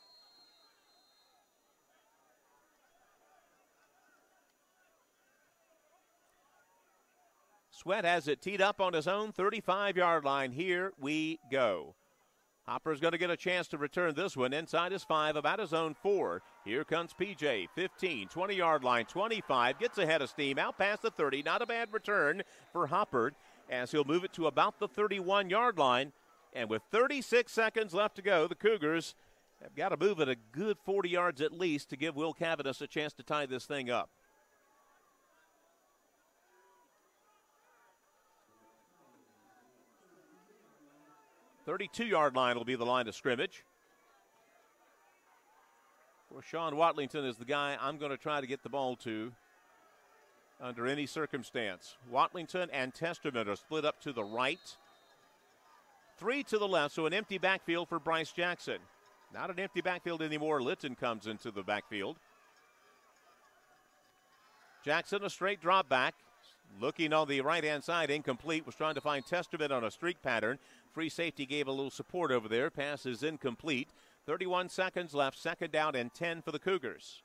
Sweat has it teed up on his own 35-yard line. Here we go. Hopper's going to get a chance to return this one inside his 5, about his own 4. Here comes PJ, 15, 20-yard line, 25, gets ahead of steam, out past the 30. Not a bad return for Hopper, as he'll move it to about the 31-yard line. And with 36 seconds left to go, the Cougars have got to move it a good 40 yards at least to give Will Cavaness a chance to tie this thing up. The 32-yard line will be the line of scrimmage. Well, Sean Watlington is the guy I'm going to try to get the ball to under any circumstance. Watlington and Testament are split up to the right. 3 to the left, so an empty backfield for Bryce Jackson. Not an empty backfield anymore. Litton comes into the backfield. Jackson, a straight drop back. Looking on the right-hand side, incomplete. Was trying to find Testament on a streak pattern. Free safety gave a little support over there. Pass is incomplete. 31 seconds left. 2nd down and 10 for the Cougars.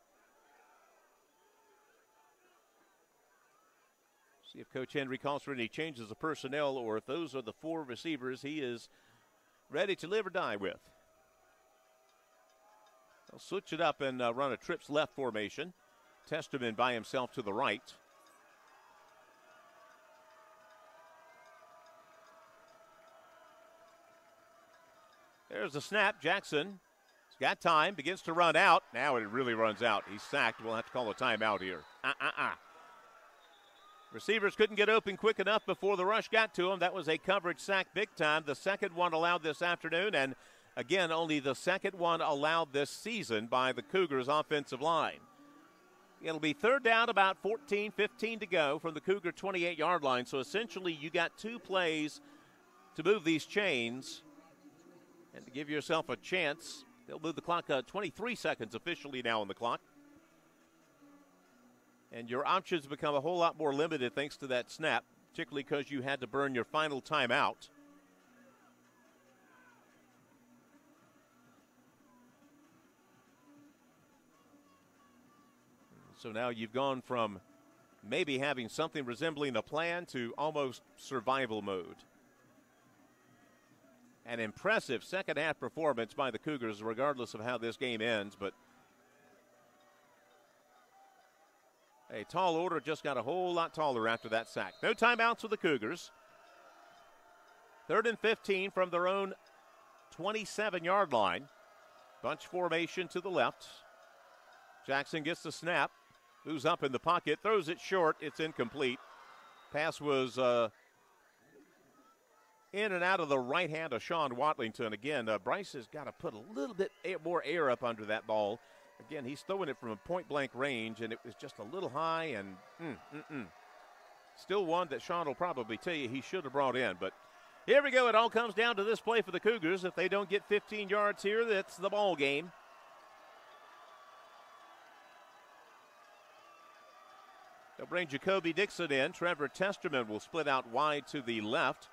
See if Coach Henry calls for any changes of personnel, or if those are the 4 receivers he is ready to live or die with. They'll switch it up and run a trips left formation. Testament by himself to the right. There's the snap. Jackson has got time, begins to run out. Now it really runs out. He's sacked. We'll have to call a timeout here. Receivers couldn't get open quick enough before the rush got to him. That was a coverage sack big time. The second one allowed this afternoon, and again, only the second one allowed this season by the Cougars offensive line. It'll be 3rd down, about 14, 15 to go from the Cougar 28-yard line. So essentially you got 2 plays to move these chains and to give yourself a chance. They'll move the clock 23 seconds officially now on the clock. And your options become a whole lot more limited thanks to that snap, particularly because you had to burn your final timeout. So now you've gone from maybe having something resembling a plan to almost survival mode. An impressive second half performance by the Cougars, regardless of how this game ends, but a tall order just got a whole lot taller after that sack. No timeouts for the Cougars. 3rd and 15 from their own 27-yard line. Bunch formation to the left. Jackson gets the snap. Moves up in the pocket. Throws it short. It's incomplete. Pass was in and out of the right hand of Sean Watlington. Again, Bryce has got to put a little bit more air up under that ball. Again, he's throwing it from a point-blank range, and it was just a little high, and still one that Sean will probably tell you he should have brought in. But here we go. It all comes down to this play for the Cougars. If they don't get 15 yards here, that's the ball game. They'll bring Jacoby Dixon in. Trevor Testerman will split out wide to the left.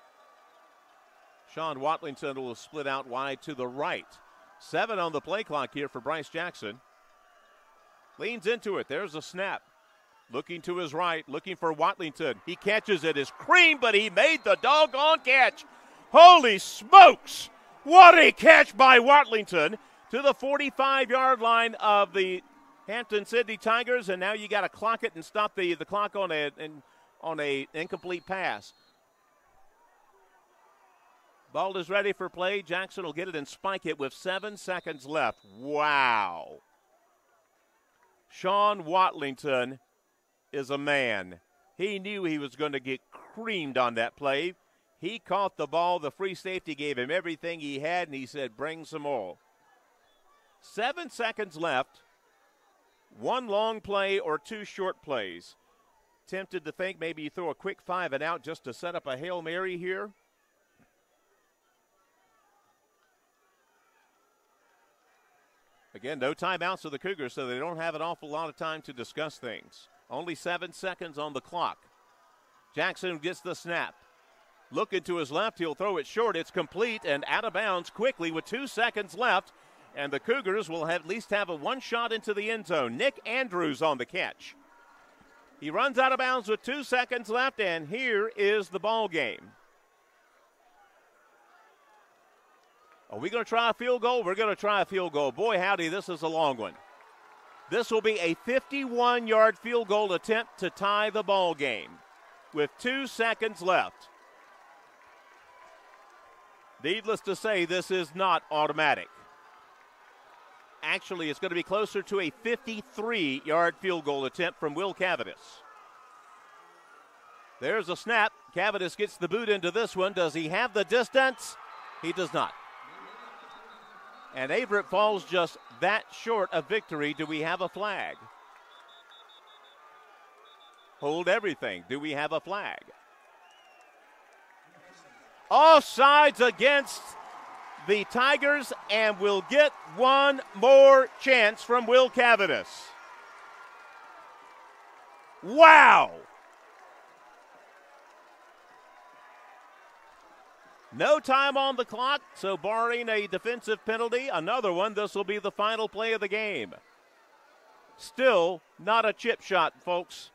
Sean Watlington will split out wide to the right. 7 on the play clock here for Bryce Jackson. Leans into it. There's a snap. Looking to his right, looking for Watlington. He catches it. It's cream, but he made the doggone catch. Holy smokes! What a catch by Watlington to the 45-yard line of the Hampden-Sydney Tigers, and now you got to clock it and stop the clock on a incomplete pass. Ball is ready for play. Jackson will get it and spike it with 7 seconds left. Wow. Sean Watlington is a man. He knew he was going to get creamed on that play. He caught the ball. The free safety gave him everything he had, and he said, bring some more. 7 seconds left. 1 long play or 2 short plays. Tempted to think maybe you throw a quick 5 and out just to set up a Hail Mary here. Again, no timeouts for the Cougars, so they don't have an awful lot of time to discuss things. Only 7 seconds on the clock. Jackson gets the snap. Looking to his left, he'll throw it short. It's complete and out of bounds quickly with 2 seconds left. And the Cougars will at least have a 1 shot into the end zone. Nick Andrews on the catch. He runs out of bounds with 2 seconds left, and here is the ball game. Are we going to try a field goal? We're going to try a field goal. Boy, howdy, this is a long one. This will be a 51-yard field goal attempt to tie the ball game with 2 seconds left. Needless to say, this is not automatic. Actually, it's going to be closer to a 53-yard field goal attempt from Will Cavanis. There's a snap. Cavanis gets the boot into this one. Does he have the distance? He does not. And Averett falls just that short of victory. Do we have a flag? Hold everything. Do we have a flag? Offsides against the Tigers, and we'll get one more chance from Will Cavanis. Wow! No time on the clock, so barring a defensive penalty, another one, this will be the final play of the game. Still not a chip shot, folks.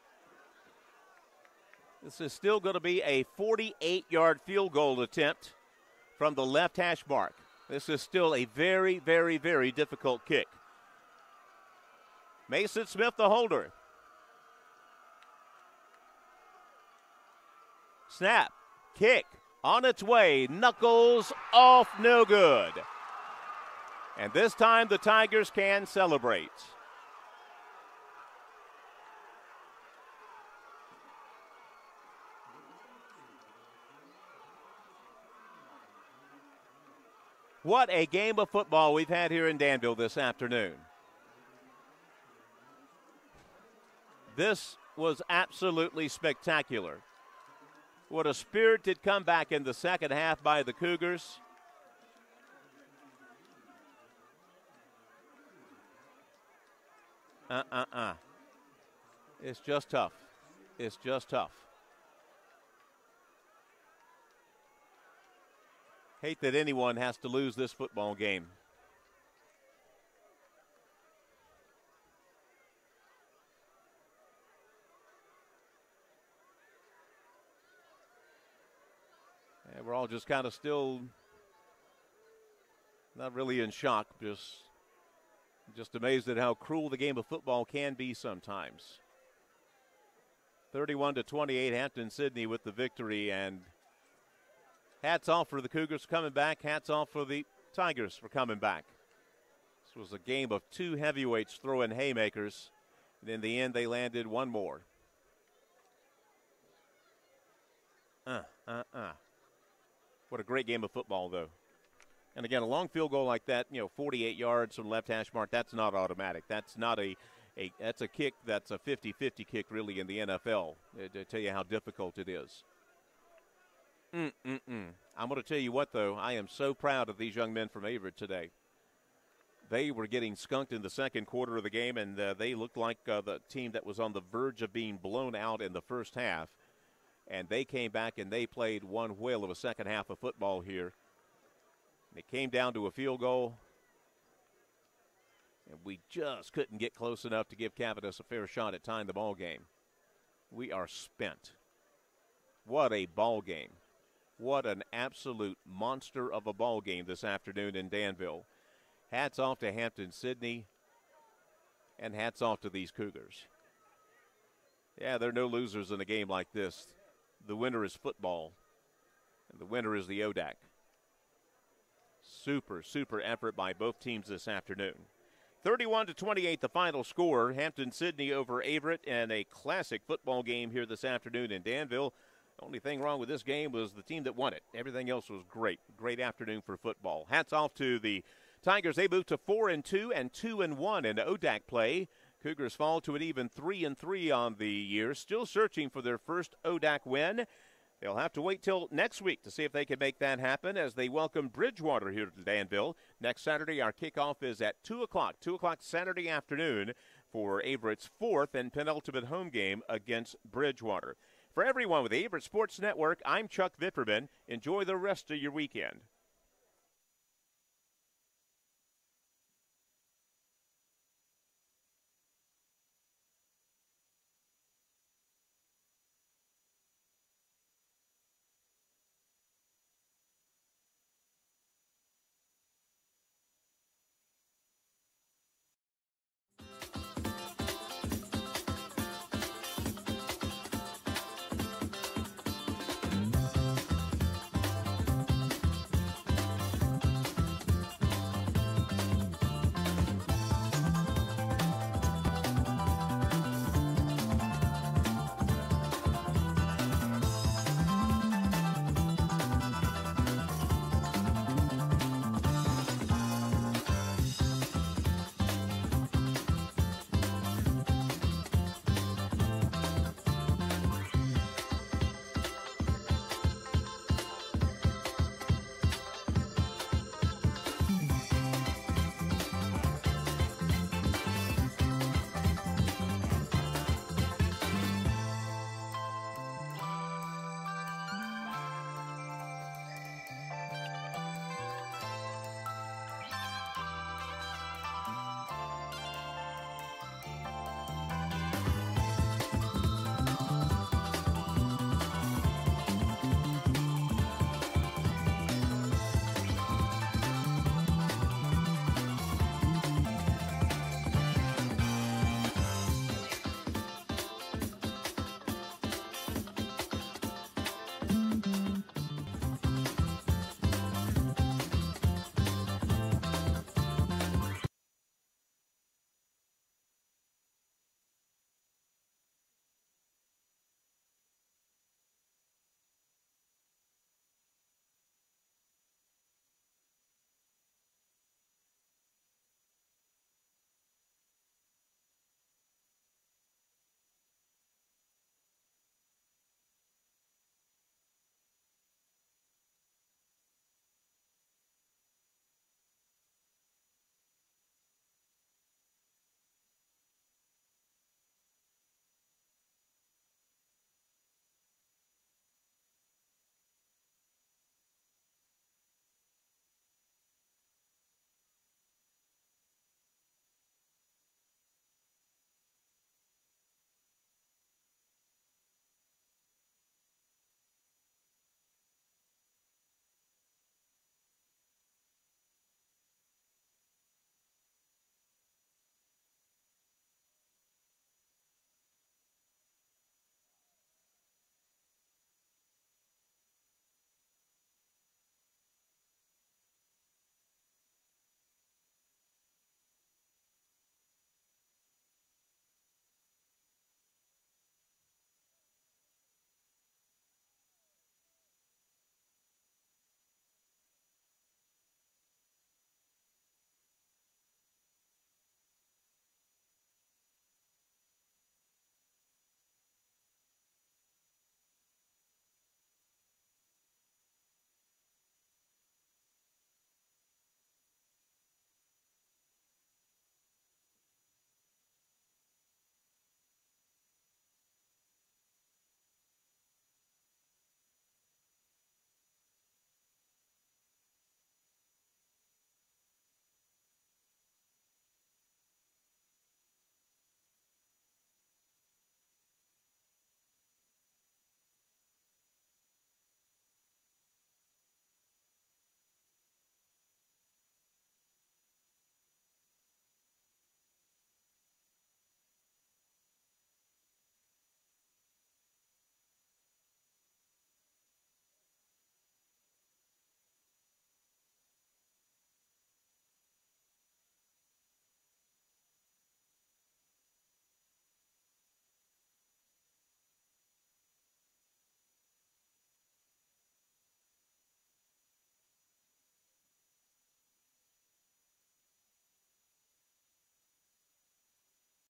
This is still going to be a 48-yard field goal attempt from the left hash mark. This is still a very, very, very difficult kick. Mason Smith, the holder. Snap, kick, on its way, knuckles off, no good. And this time the Tigers can celebrate. What a game of football we've had here in Danville this afternoon. This was absolutely spectacular. What a spirited comeback in the second half by the Cougars. It's just tough. It's just tough. Hate that anyone has to lose this football game. And we're all just kind of still not really in shock, just amazed at how cruel the game of football can be sometimes. 31-28, Hampden-Sydney with the victory, and hats off for the Cougars coming back. Hats off for the Tigers for coming back. This was a game of two heavyweights throwing haymakers, and in the end they landed one more. What a great game of football, though. And again, a long field goal like that, 48 yards from left hash mark, that's not automatic. That's not that's a kick that's a 50-50 kick really in the NFL, to tell you how difficult it is. I'm going to tell you what, though, I am so proud of these young men from Averett today. They were getting skunked in the second quarter of the game, and they looked like the team that was on the verge of being blown out in the first half. And they came back and they played one whale of a second half of football here. It came down to a field goal, and we just couldn't get close enough to give Cavitus a fair shot at tying the ball game. We are spent. What a ball game. What an absolute monster of a ball game this afternoon in Danville. Hats off to Hampden-Sydney, and hats off to these Cougars. Yeah, there are no losers in a game like this. The winner is football, and the winner is the ODAC. Super effort by both teams this afternoon. 31-28, the final score. Hampden-Sydney over Averett, and a classic football game here this afternoon in Danville. The only thing wrong with this game was the team that won it. Everything else was great. Great afternoon for football. Hats off to the Tigers. They moved to 4-2 and 2-1 in ODAC play. Cougars fall to an even 3-3 on the year. Still searching for their first ODAC win. They'll have to wait till next week to see if they can make that happen as they welcome Bridgewater here to Danville. Next Saturday, our kickoff is at 2 o'clock. 2 o'clock Saturday afternoon for Averett's fourth and penultimate home game against Bridgewater. For everyone with the Averett Sports Network, I'm Chuck Vipperman. Enjoy the rest of your weekend.